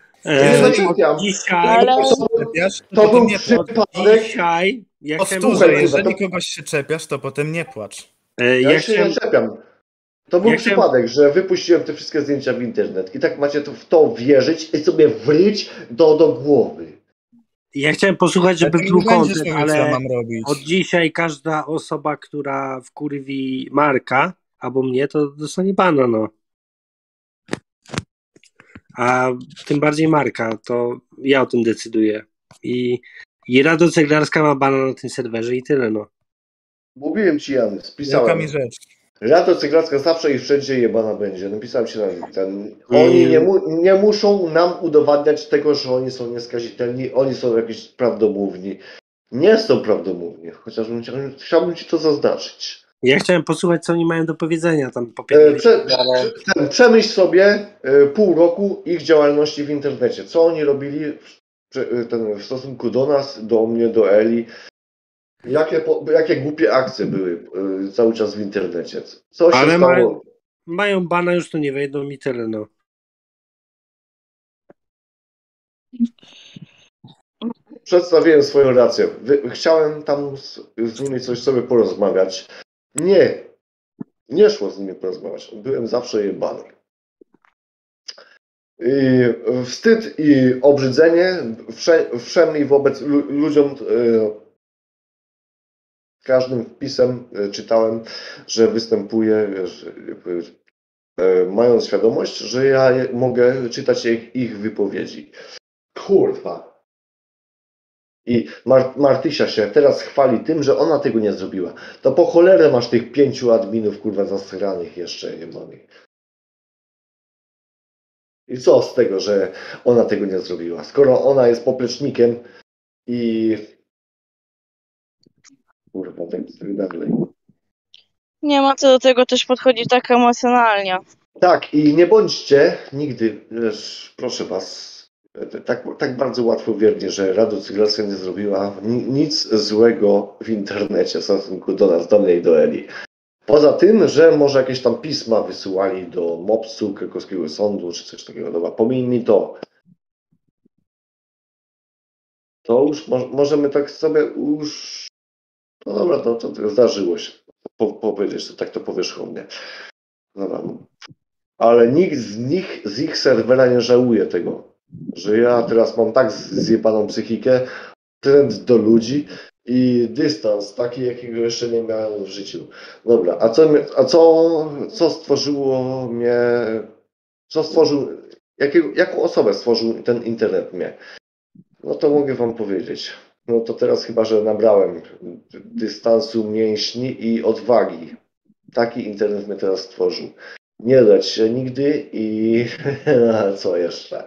S1: To
S6: był przypadek.
S3: Dzisiaj,
S1: powtórzę, jeżeli kogoś się czepiasz, to potem nie płacz.
S6: Ja się nie czepiam. To był przypadek, że wypuściłem te wszystkie zdjęcia w internet i tak macie w to wierzyć i sobie wryć do głowy.
S3: Ja chciałem posłuchać, żeby był content, ale
S1: mam robić.
S3: Od dzisiaj każda osoba, która wkurwi Marka albo mnie, to dostanie bana, no. A tym bardziej Marka, to ja o tym decyduję. I Rado Ceglarska ma bana na tym serwerze i tyle, no.
S6: Mówiłem ci, Jan, spisałem.
S1: Jaka mi rzecz?
S6: Rado Ceglarska zawsze i wszędzie jebana będzie. Napisałem się na ten. Oni nie muszą nam udowadniać tego, że oni są nieskazitelni, oni są jakiś prawdomówni. Nie są prawdomówni, chociaż chciałbym ci to zaznaczyć.
S3: Ja chciałem posłuchać, co oni mają do powiedzenia tam po
S6: Przemyśl sobie pół roku ich działalności w internecie. Co oni robili w stosunku do nas, do mnie, do Eli. Jakie głupie akcje były cały czas w internecie. Co się stało?
S3: Mają bana, już to nie wejdą i tyle, no.
S6: Przedstawiłem swoją rację. Chciałem tam z nimi coś sobie porozmawiać. Nie szło z nimi porozmawiać. Byłem zawsze jebany. I wstyd i obrzydzenie wszemi wobec ludziom. Każdym wpisem czytałem, że występuję, mając świadomość, że ja mogę czytać ich wypowiedzi. Kurwa. I Martysia się teraz chwali tym, że ona tego nie zrobiła. To po cholerę masz tych 5 adminów, kurwa, zasranych jeszcze jebanych. I co z tego, że ona tego nie zrobiła? Skoro ona jest poplecznikiem i... Kurwa, tak dalej.
S5: Nie ma co do tego też podchodzić tak emocjonalnie.
S6: Tak, i nie bądźcie nigdy, proszę was, tak bardzo łatwo wiernie, że Rado Ceglarska nie zrobiła nic złego w internecie w stosunku do nas, do mnie i do Eli. Poza tym, że może jakieś tam pisma wysyłali do MOPS-u, Krakowskiego Sądu, czy coś takiego. Dobra, pomijmy to. To już możemy tak sobie już... No dobra, to zdarzyło się. Powiedzieć, że tak to powierzchownie. Dobra. Ale nikt z ich serwera nie żałuje tego, że ja teraz mam tak zjebaną psychikę, trend do ludzi i dystans taki, jakiego jeszcze nie miałem w życiu. Dobra, a co stworzyło mnie, jaką osobę stworzył ten internet mnie? No to mogę wam powiedzieć. No to teraz chyba, że nabrałem dystansu, mięśni i odwagi. Taki internet mnie teraz stworzył. Nie dać się nigdy i co jeszcze?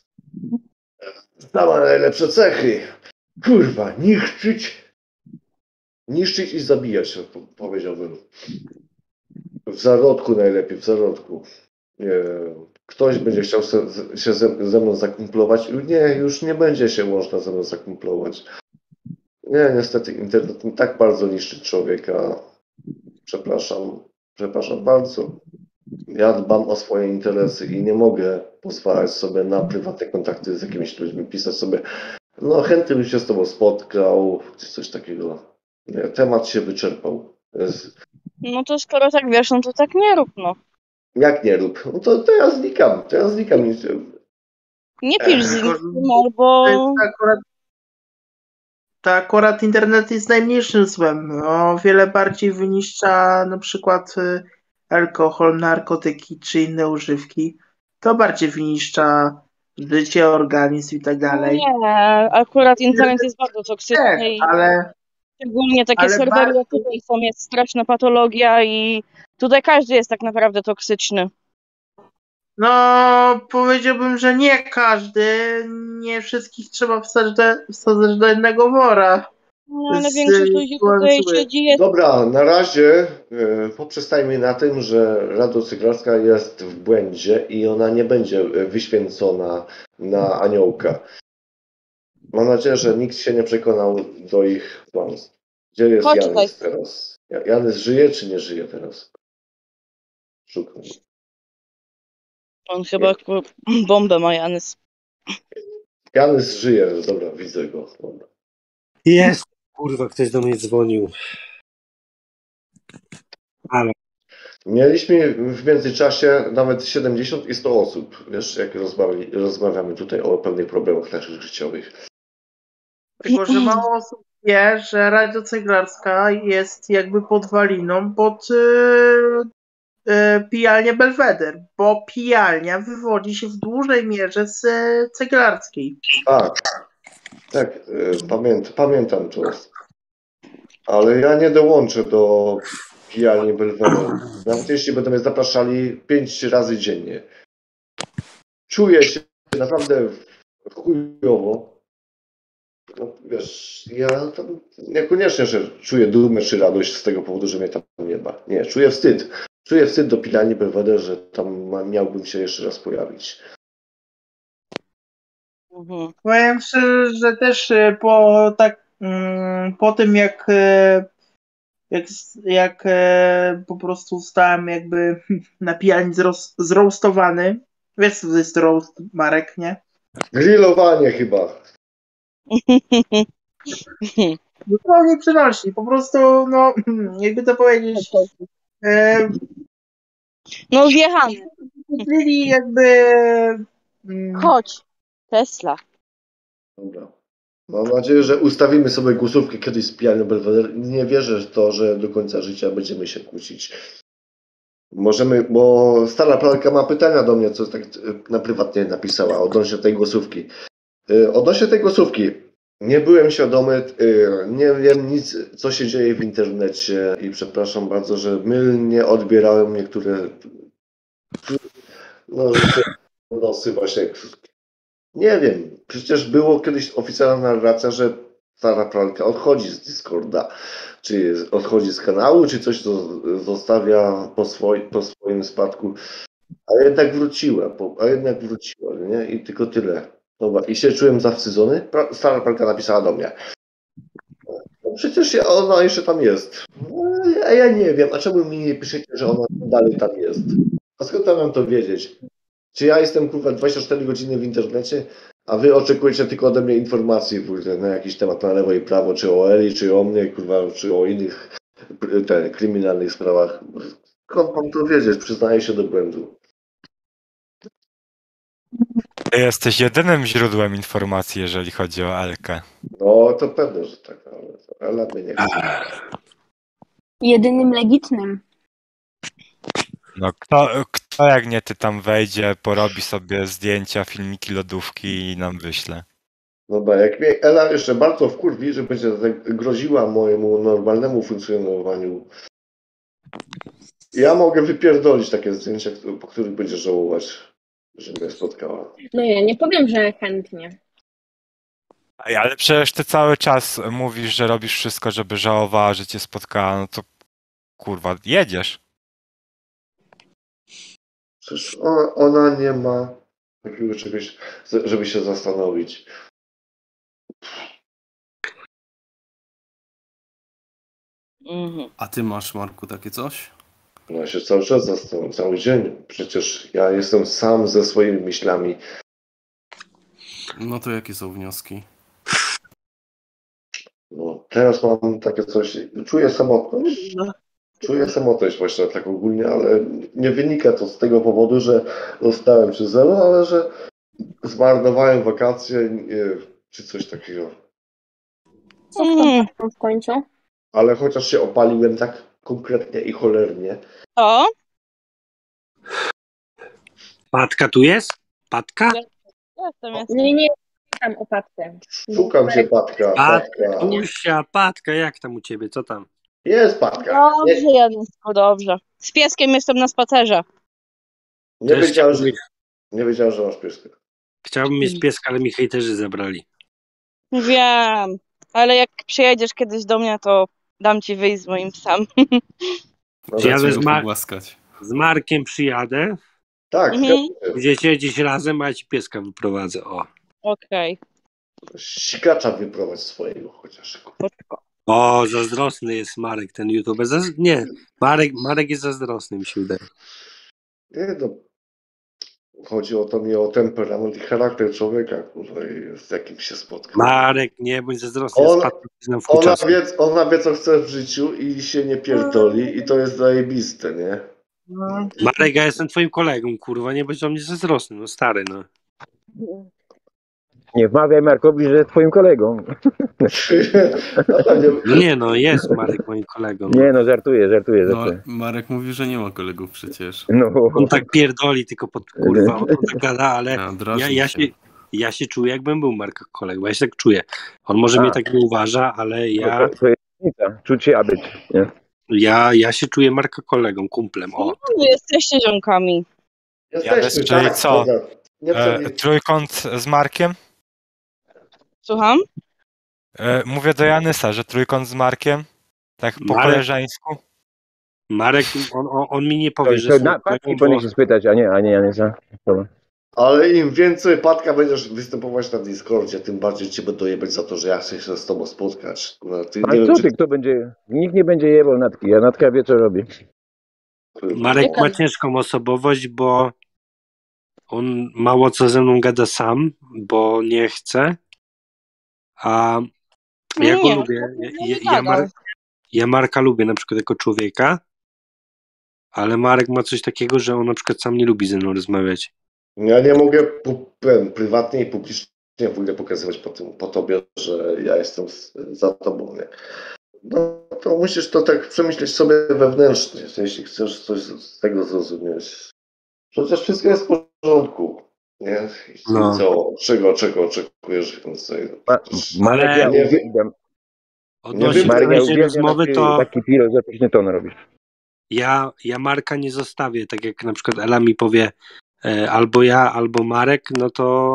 S6: Same najlepsze cechy. Kurwa, niszczyć i zabijać, powiedziałbym. W zarodku najlepiej, w zarodku. Ktoś będzie chciał się ze mną zakumplować. Nie, już nie będzie się można ze mną zakumplować. Nie, niestety internet mi tak bardzo niszczy człowieka. Przepraszam bardzo. Ja dbam o swoje interesy i nie mogę pozwalać sobie na prywatne kontakty z jakimiś ludźmi, pisać sobie No chętnie bym się z tobą spotkał, czy coś takiego. Nie, temat się wyczerpał.
S5: No to skoro tak wiesz, no to tak nie rób, no.
S6: Jak nie rób? No to ja znikam.
S5: Nie pisz z nim, albo...
S23: To akurat internet jest najmniejszym złem. O wiele bardziej wyniszcza na przykład alkohol, narkotyki czy inne używki. To bardziej wyniszcza życie, organizm i tak dalej.
S5: Nie, akurat internet jest bardzo toksyczny i szczególnie takie serwery jak tutaj są, jest straszna patologia i tutaj każdy jest tak naprawdę toksyczny.
S23: No, powiedziałbym, że nie każdy, nie wszystkich trzeba wsadzać do jednego wora.
S5: No, ale większość ludzi tutaj siedzi jest...
S6: Dobra, na razie poprzestajmy na tym, że Rada Cyglarska jest w błędzie i ona nie będzie wyświęcona na aniołka. Mam nadzieję, że nikt się nie przekonał do ich kłamstw. Gdzie jest Janys teraz? Janys żyje czy nie żyje teraz? Szukam.
S5: On chyba bombę ma, Janys.
S6: Janys żyje, dobra, widzę go. Dobra.
S3: Jest, kurwa, ktoś do mnie dzwonił. Ale.
S6: Mieliśmy w międzyczasie nawet 70 i 100 osób, wiesz, jak rozmawiamy tutaj o pewnych problemach naszych życiowych.
S23: Tylko, że mało osób wie, że Rada Ceglarska jest jakby podwaliną pod pijalnię Belweder, bo pijalnia wywodzi się w dużej mierze z Ceglarskiej.
S6: Tak, pamiętam to. Ale ja nie dołączę do pijalni Belweder. Nawet jeśli będą mnie zapraszali 5 razy dziennie. Czuję się naprawdę chujowo. No, wiesz, ja tam niekoniecznie, że czuję dumę czy radość z tego powodu, że mnie tam nie ma. Nie, czuję wstyd. Czuję wstyd do pijalni Belweder, że tam miałbym się jeszcze raz pojawić.
S23: Powiem szczerze, że też po tym jak po prostu zostałem jakby na pijalni zroastowany. Wiesz co to jest roast, Marek, nie?
S6: Grillowanie chyba.
S23: No nie przynosi, po prostu, no, jakby to powiedzieć.
S5: No wjechany.
S23: Czyli jakby.
S5: Chodź, Tesla.
S6: Dobra. Mam nadzieję, że ustawimy sobie głosówki kiedyś z pijalnią Belweder. Nie wierzę w to, że do końca życia będziemy się kłócić. Możemy, bo stara pralka ma pytania do mnie, co tak na prywatnie napisała odnośnie tej głosówki. Odnośnie tej głosówki. Nie byłem świadomy, nie wiem nic, co się dzieje w internecie i przepraszam bardzo, że mylnie odbierałem niektóre nosy właśnie. Nie wiem, przecież było kiedyś oficjalna narracja, że stara pralka odchodzi z Discorda, czy odchodzi z kanału, czy coś zostawia po swoim spadku, a jednak wróciła, nie? I tylko tyle. Dobra, i się czułem zawstydzony. Stara pralka napisała do mnie. No przecież ona jeszcze tam jest. A ja nie wiem, a czemu mi nie piszecie, że ona dalej tam jest? A skąd ja mam to wiedzieć? Czy ja jestem kurwa 24 godziny w internecie, a wy oczekujecie tylko ode mnie informacji na jakiś temat na lewo i prawo, czy o Eli, czy o mnie, kurwa, czy o innych kryminalnych sprawach. Skąd mam to wiedzieć? Przyznaję się do błędu.
S7: Ty jesteś jedynym źródłem informacji, jeżeli chodzi o Elkę.
S6: No to pewne, że tak, ale Ela mnie nie chce.
S12: Jedynym legitnym.
S7: No kto jak nie ty tam wejdzie, porobi sobie zdjęcia, filmiki, lodówki i nam wyśle.
S6: Dobra, jak mnie Ela jeszcze bardzo wkurwi, że będzie groziła mojemu normalnemu funkcjonowaniu, ja mogę wypierdolić takie zdjęcia, po których będzie żałować, że mnie spotkała.
S12: No ja nie powiem, że chętnie.
S7: Ale przecież ty cały czas mówisz, że robisz wszystko, żeby żałowała, że cię spotkała, no to kurwa, jedziesz.
S6: Przecież ona nie ma takiego czegoś, żeby się zastanowić.
S18: A ty masz, Marku, takie coś?
S6: No ja się cały czas zastanawiam, cały dzień. Przecież ja jestem sam ze swoimi myślami.
S18: No to jakie są wnioski?
S6: Teraz mam takie coś, czuję samotność właśnie tak ogólnie, ale nie wynika to z tego powodu, że zostałem przy zero, ale że zmarnowałem wakacje czy coś takiego.
S13: Co w końcu?
S6: Ale chociaż się opaliłem tak konkretnie i cholernie.
S5: O?
S2: Patka tu jest? Patka?
S13: Nie, tam o Patkę.
S6: Szukam się Patka.
S2: Patka, jak tam u ciebie, co tam?
S6: Jest Patka.
S5: Dobrze, Janusku, dobrze. Z pieskiem jestem na spacerze.
S6: Nie wiedziałem, że masz pieska.
S2: Chciałbym mieć pieska, ale mi hejterzy zabrali.
S5: Wiem, ale jak przyjedziesz kiedyś do mnie, to dam ci wyjść z moim psem.
S2: Przyjadę z Markiem przyjadę.
S6: Tak.
S2: Będziecie gdzieś razem, a ja ci pieska wyprowadzę. O.
S5: Okej.
S6: Sikacza wyprowadź swojego chociaż.
S2: O, zazdrosny jest Marek, ten youtuber. Nie, Marek jest zazdrosny, mi się wydaje.
S6: Nie, no. Chodzi o to nie o temperament i charakter człowieka, z jakim się spotka.
S2: Marek, nie bądź zazdrosny.
S6: Ona wie, co chce w życiu i się nie pierdoli i to jest zajebiste, nie?
S2: Marek, ja jestem twoim kolegą, kurwa, nie bądź do mnie zazdrosny, no stary, no.
S4: Nie wmawiaj Markowi, że jest twoim kolegą.
S2: No nie, no jest Marek moim kolegą. No.
S4: Nie, no żartuję.
S18: No, Marek mówi, że nie ma kolegów przecież.
S4: No.
S2: On tak pierdoli tylko pod kurwa, on tak gada, ale ja się czuję, jakbym był Marka kolegą, ja się tak czuję. On może mnie tak nie uważa, ale ja...
S4: To jest różnica, czuć się, a być, nie?
S2: Ja się czuję Marka kolegą, kumplem, o.
S5: No, jesteście ziomkami.
S7: Jesteśmy, czyli co? Trójkąt z Markiem?
S5: Słucham?
S7: Mówię do Janysa, że trójkąt z Markiem? Tak po koleżeńsku?
S2: Marek, on mi nie powie, że...
S4: Patki powinien się spytać, a nie Janysa.
S6: Ale im więcej Patka będziesz występować na Discordzie, tym bardziej cię będą jebać za to, że ja chcę się z tobą spotkać.
S4: Kto będzie? Nikt nie będzie jebał Natki, a Natka wie, co robi.
S2: Marek ma ciężką osobowość, bo on mało co ze mną gada sam, bo nie chce, a ja go lubię. Ja Marka lubię na przykład jako człowieka, ale Marek ma coś takiego, że on na przykład sam nie lubi ze mną rozmawiać.
S6: Ja nie mogę prywatnie i publicznie w ogóle pokazywać po tobie, że ja jestem za tobą. Nie? No to musisz to tak przemyśleć sobie wewnętrznie, jeśli chcesz coś z tego zrozumieć. Przecież wszystko jest w porządku. Nie?
S2: No.
S6: Czego oczekujesz więcej?
S4: Marek, ja uwielbiam.
S2: Odnośnie tej rozmowy to...
S4: Taki filozoficzny ton robisz.
S2: Ja Marka nie zostawię, tak jak na przykład Ela mi powie albo ja, albo Marek, no to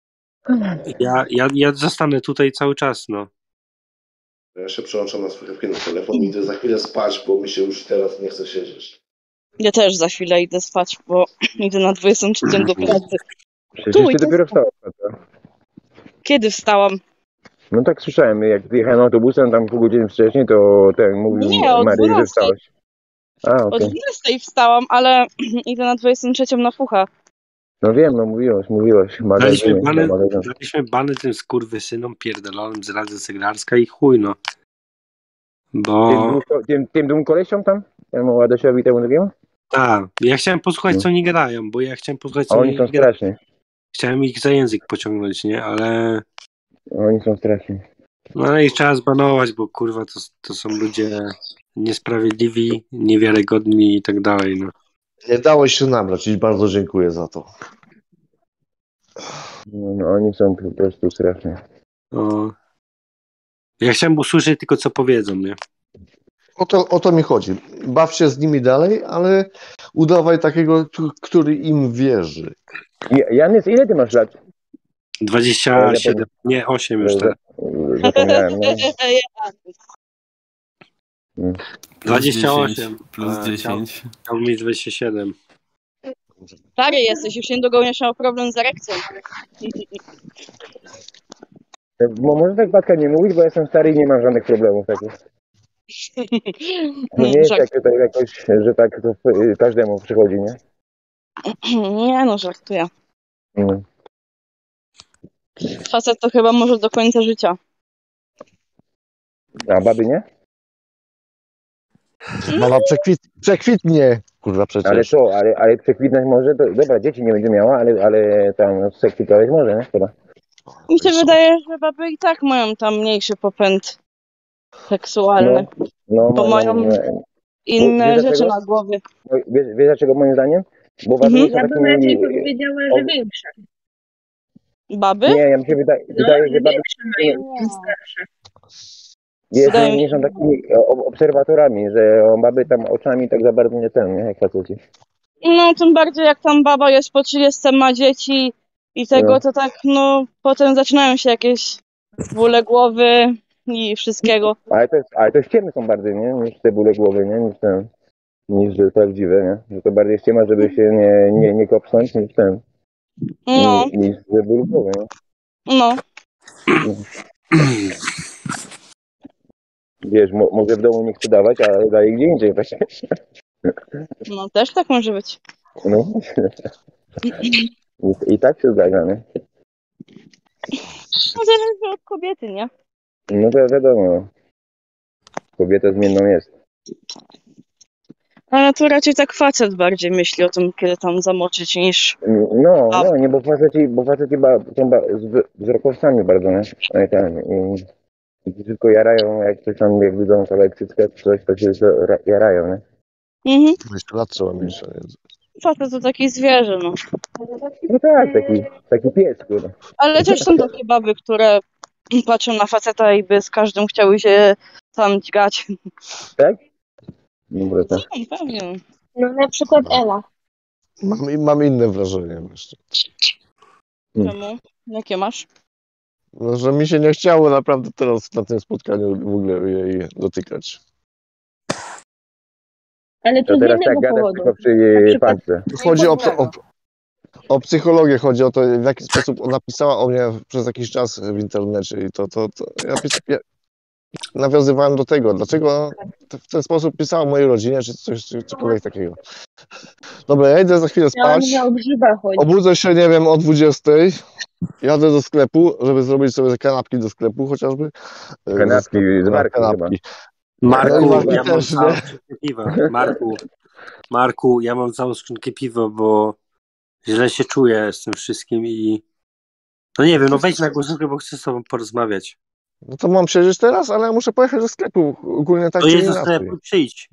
S2: ja zostanę tutaj cały czas, no.
S6: Ja się przełączam na słuchawkę na telefon i idę za chwilę spać, bo mi się już teraz nie chce siedzieć.
S5: Ja też za chwilę idę spać, bo idę na 23 do pracy.
S4: Przecież ty dopiero wstałeś.
S5: Kiedy wstałam?
S4: No tak słyszałem, jak jechałem autobusem tam pół godziny wcześniej, to ten mówił Marii, że wstałeś.
S5: O 12 wstałam, ale idę na 23 na fucha.
S4: No wiem, no mówiłaś.
S2: Daliśmy bany tym skurwysynom pierdolonym z Rady Ceglarska i chuj, no. Bo...
S4: Tym dwóm kolesiom tam? Temu Adasiowi, temu drugiemu?
S2: Tak, ja chciałem posłuchać, co oni gadają, bo ja chciałem posłuchać, co
S4: oni są straszni.
S2: Chciałem ich za język pociągnąć, nie, ale...
S4: Oni są straszni.
S2: No i trzeba zbanować, bo kurwa to są ludzie niesprawiedliwi, niewiarygodni i tak dalej, no.
S6: Nie dało się nabrać i bardzo dziękuję za to.
S4: No oni są po prostu straszni.
S2: Ja chciałem usłyszeć tylko, co powiedzą, nie?
S6: O to mi chodzi. Baw się z nimi dalej, ale udawaj takiego, który im wierzy.
S4: Janys, ile ty masz lat?
S2: 27, nie 8 już teraz.
S4: Zapomniałem, no.
S2: 28.
S18: Plus 10.
S2: Chciałbym mieć 27.
S5: Stary jesteś, już niedługo będziesz miał problem z erekcją.
S4: Może tak Patka nie mówić, bo jestem stary i nie mam żadnych problemów takich. To nie jest jak tutaj jakoś, że tak to każdemu przychodzi, nie?
S5: Nie no, żartuję. Facet to chyba może do końca życia.
S4: A baby nie?
S16: Mama przekwitnie, kurwa przecież.
S4: Ale co, ale przekwitnąć może? To, dobra, dzieci nie będzie miała, ale tam sekwitować może, nie? Chyba.
S5: Mi się wydaje, że baby i tak mają tam mniejszy popęd seksualny. Bo mają inne rzeczy na głowie.
S4: Wiesz dlaczego moim zdaniem? Bo baby są
S13: Ja bym
S4: takimi...
S13: raczej powiedziała, że większe.
S5: Baby?
S4: Nie, ja mi się wydaje, że baby...
S13: Większe mają, tym starsze.
S4: Nie są takimi obserwatorami, że baby tam oczami tak za bardzo nie ten, nie? Jak faceci.
S5: No, tym bardziej jak tam baba jest po 30, ma dzieci i tego, to tak, no, potem zaczynają się jakieś bóle głowy i wszystkiego.
S4: Ale to ściemy są bardziej, nie? Niż te bóle głowy, nie? Niż że prawdziwe, nie? Że to bardziej ściema, żeby się nie kopsnąć, niż ten.
S5: No.
S4: Niż że ból głowy, nie?
S5: No.
S4: Wiesz, może w domu nie chce dawać, ale daje gdzie indziej właśnie.
S5: No, też tak może być.
S4: No. I tak się zdarza, nie?
S5: No, zależy od kobiety, nie?
S4: No to wiadomo. Kobieta zmienną jest.
S5: Ale to raczej tak facet bardziej myśli o tym, kiedy tam zamoczyć, niż...
S4: No, nie, bo faceci są wzrokowcami bardzo, nie? I tylko jarają, jak coś tam, jak widzą kawałek cycka, coś, to się jarają, nie?
S5: Mhm.
S16: 20 lat trzeba mieć.
S5: Facet to taki zwierzę, no.
S4: No tak, taki pies, kurwa.
S5: Ale też są takie baby, które patrzą na faceta i by z każdym chciały się tam dźgać.
S4: Tak? Dobra, tak.
S5: Pewnie.
S13: No na przykład Ela.
S16: Mam inne wrażenie jeszcze.
S5: Czemu? Jakie masz?
S16: No, że mi się nie chciało naprawdę teraz na tym spotkaniu w ogóle jej dotykać.
S13: Ale to z innego powodu.
S16: Chodzi o psychologię, chodzi o to, w jaki sposób ona pisała o mnie przez jakiś czas w internecie i ja nawiązywałem do tego, dlaczego w ten sposób pisała o mojej rodzinie, czy cokolwiek takiego. Dobra, ja idę za chwilę spać, obudzę się, nie wiem, o 20, jadę do sklepu, żeby zrobić sobie kanapki do sklepu chociażby.
S4: Kanapki z Markiem
S2: Marku, ja mam całą skrzynkę piwa, bo źle się czuję z tym wszystkim i no nie wiem, no wejdź na głosówkę, bo chcę z tobą porozmawiać.
S16: No to mam siedzieć teraz, ale ja muszę pojechać do sklepu, ogólnie tak
S2: to
S16: czy
S2: jest do
S16: inaczej.
S2: sklepu, przyjdź.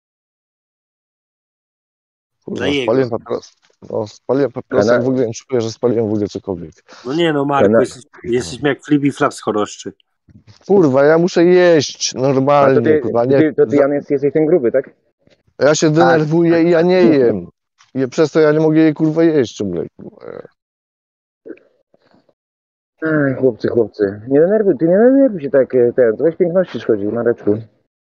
S16: Kurwa, spaliłem papierosa, w ogóle nie czuję, że spaliłem w ogóle cokolwiek.
S2: No nie no, Marku, jesteśmy jak Flippy Flaps choroszczy.
S16: Kurwa, ja muszę jeść normalnie.
S4: To ty Jan, jesteś ten gruby, tak?
S16: Ja się denerwuję i ja nie jem. I przez to ja nie mogę jej kurwa jeść ciągle.
S4: Aj, chłopcy. Nie denerwuj się tak, to weź piękności schodzi, Mareczku.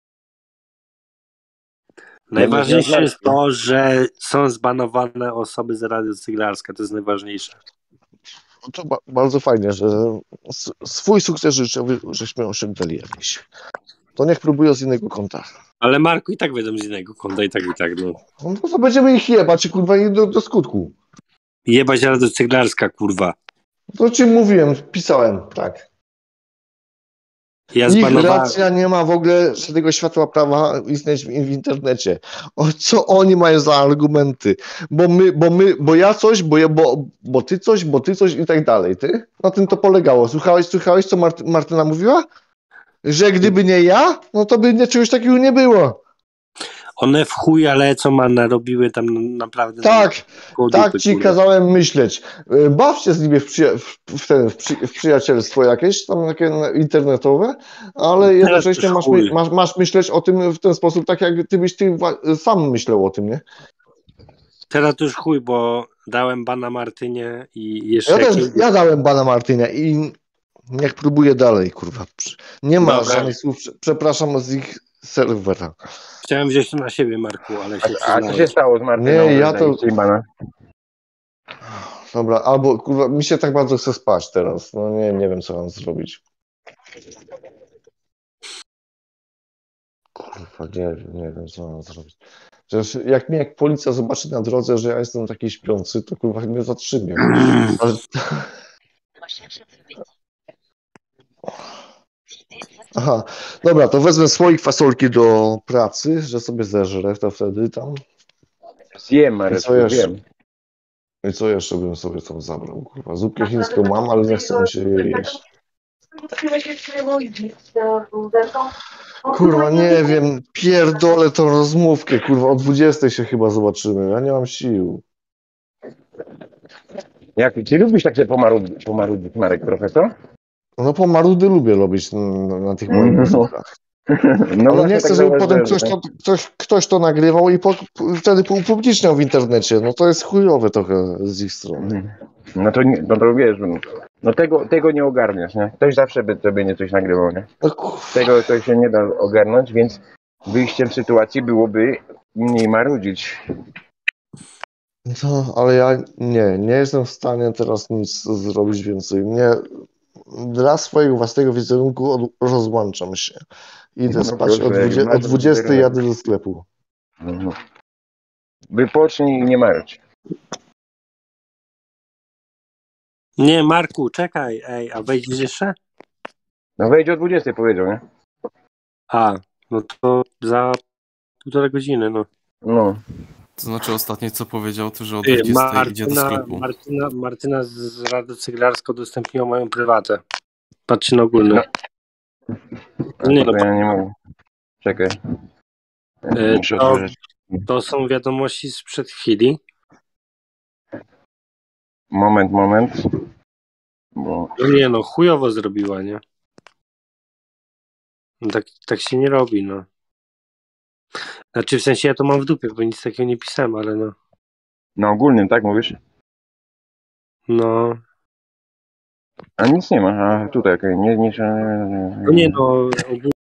S2: Najważniejsze jest to, że są zbanowane osoby z Rady Cyglarska, to jest najważniejsze.
S16: No to bardzo fajnie, że swój sukces życiowy żeśmy osiągnęli jakiś. To niech próbują z innego kąta.
S2: Ale Marku i tak wiedzą z innego kąta, i tak, no.
S16: No to będziemy ich jebać, kurwa, i do skutku.
S2: Jebać Radę Cyglarska, kurwa.
S16: To ci mówiłem, pisałem, tak. Ich racja nie ma w ogóle żadnego światła prawa istnieć w internecie. Co oni mają za argumenty? Bo ja coś, bo ty coś i tak dalej. Ty? Na tym to polegało. Słuchałeś co Martyna mówiła? Że gdyby nie ja, no to by czegoś takiego nie było.
S2: One w chuj, ale co ma narobiły tam naprawdę...
S16: Tak ci kazałem myśleć. Baw się z nimi w przyjacielstwo jakieś, tam takie internetowe, ale jednocześnie masz myśleć o tym w ten sposób, tak jak ty sam myślał o tym, nie?
S2: Teraz to już chuj, bo dałem bana Martynie i jeszcze...
S16: Ja dałem bana Martynie i niech próbuje dalej, kurwa. Nie ma żadnych słów, przepraszam, z ich serwera.
S2: Chciałem wziąć to na siebie, Marku, ale się
S4: A co się stało z Martyną?
S16: Nie, ja to... Dobra, albo kurwa, mi się tak bardzo chce spać teraz. No nie wiem, co mam zrobić. Kurwa, nie wiem, co mam zrobić. Przecież jak policja zobaczy na drodze, że ja jestem taki śpiący, to kurwa mnie zatrzymie. Ale... Aha, dobra, to wezmę słoik fasolki do pracy, że sobie zeżrę, to wtedy tam.
S4: Zjem,
S16: I
S4: Marek,
S16: co jeszcze?
S4: wiem.
S16: I co jeszcze bym sobie tam zabrał? Kurwa, zupkę chińską mam, ale nie chce mi się jej jeść. Kurwa, nie wiem, pierdolę tą rozmówkę, kurwa, o 20 się chyba zobaczymy, ja nie mam sił.
S4: Jak ty lubisz takie pomarudzić, Marek, profesor?
S16: No pomarudy lubię robić na tych moich wysokach.
S4: No
S16: Ale nie chcę,
S4: tak
S16: żeby potem
S4: zauważyłem,
S16: ktoś to nagrywał i wtedy upubliczniał w internecie. No to jest chujowe trochę z ich strony.
S4: No to wiesz, no tego nie ogarniasz, nie? Ktoś zawsze by tobie nie coś nagrywał, nie? Tego to się nie da ogarnąć, więc wyjściem z sytuacji byłoby mniej marudzić.
S16: No, ale ja nie jestem w stanie teraz nic zrobić więcej. Dla swojego własnego wizerunku rozłączam się. Idę spać, o 20 jadę do sklepu.
S4: Wypocznij i nie marudź.
S2: Nie, Marku, czekaj, a wejdziesz jeszcze?
S4: No wejdź o 20 powiedział, nie?
S2: A, no to za 1,5 godziny, no.
S4: No.
S18: To znaczy ostatnie co powiedział, to że o 20 idzie do sklepu.
S2: Martyna z Rady Ceglarska udostępniła moją prywatę. Patrzcie na ogólne.
S4: Nie, no, ja nie mogę. Czekaj.
S2: To są wiadomości sprzed chwili.
S4: Moment. Bo...
S2: No nie no, chujowo zrobiła, nie? No tak się nie robi, no. Znaczy w sensie ja to mam w dupie, bo nic takiego nie pisałem, ale no.
S4: Na ogólnym, tak mówisz?
S2: No.
S4: A nic nie ma, a tutaj, nie.
S2: No nie no,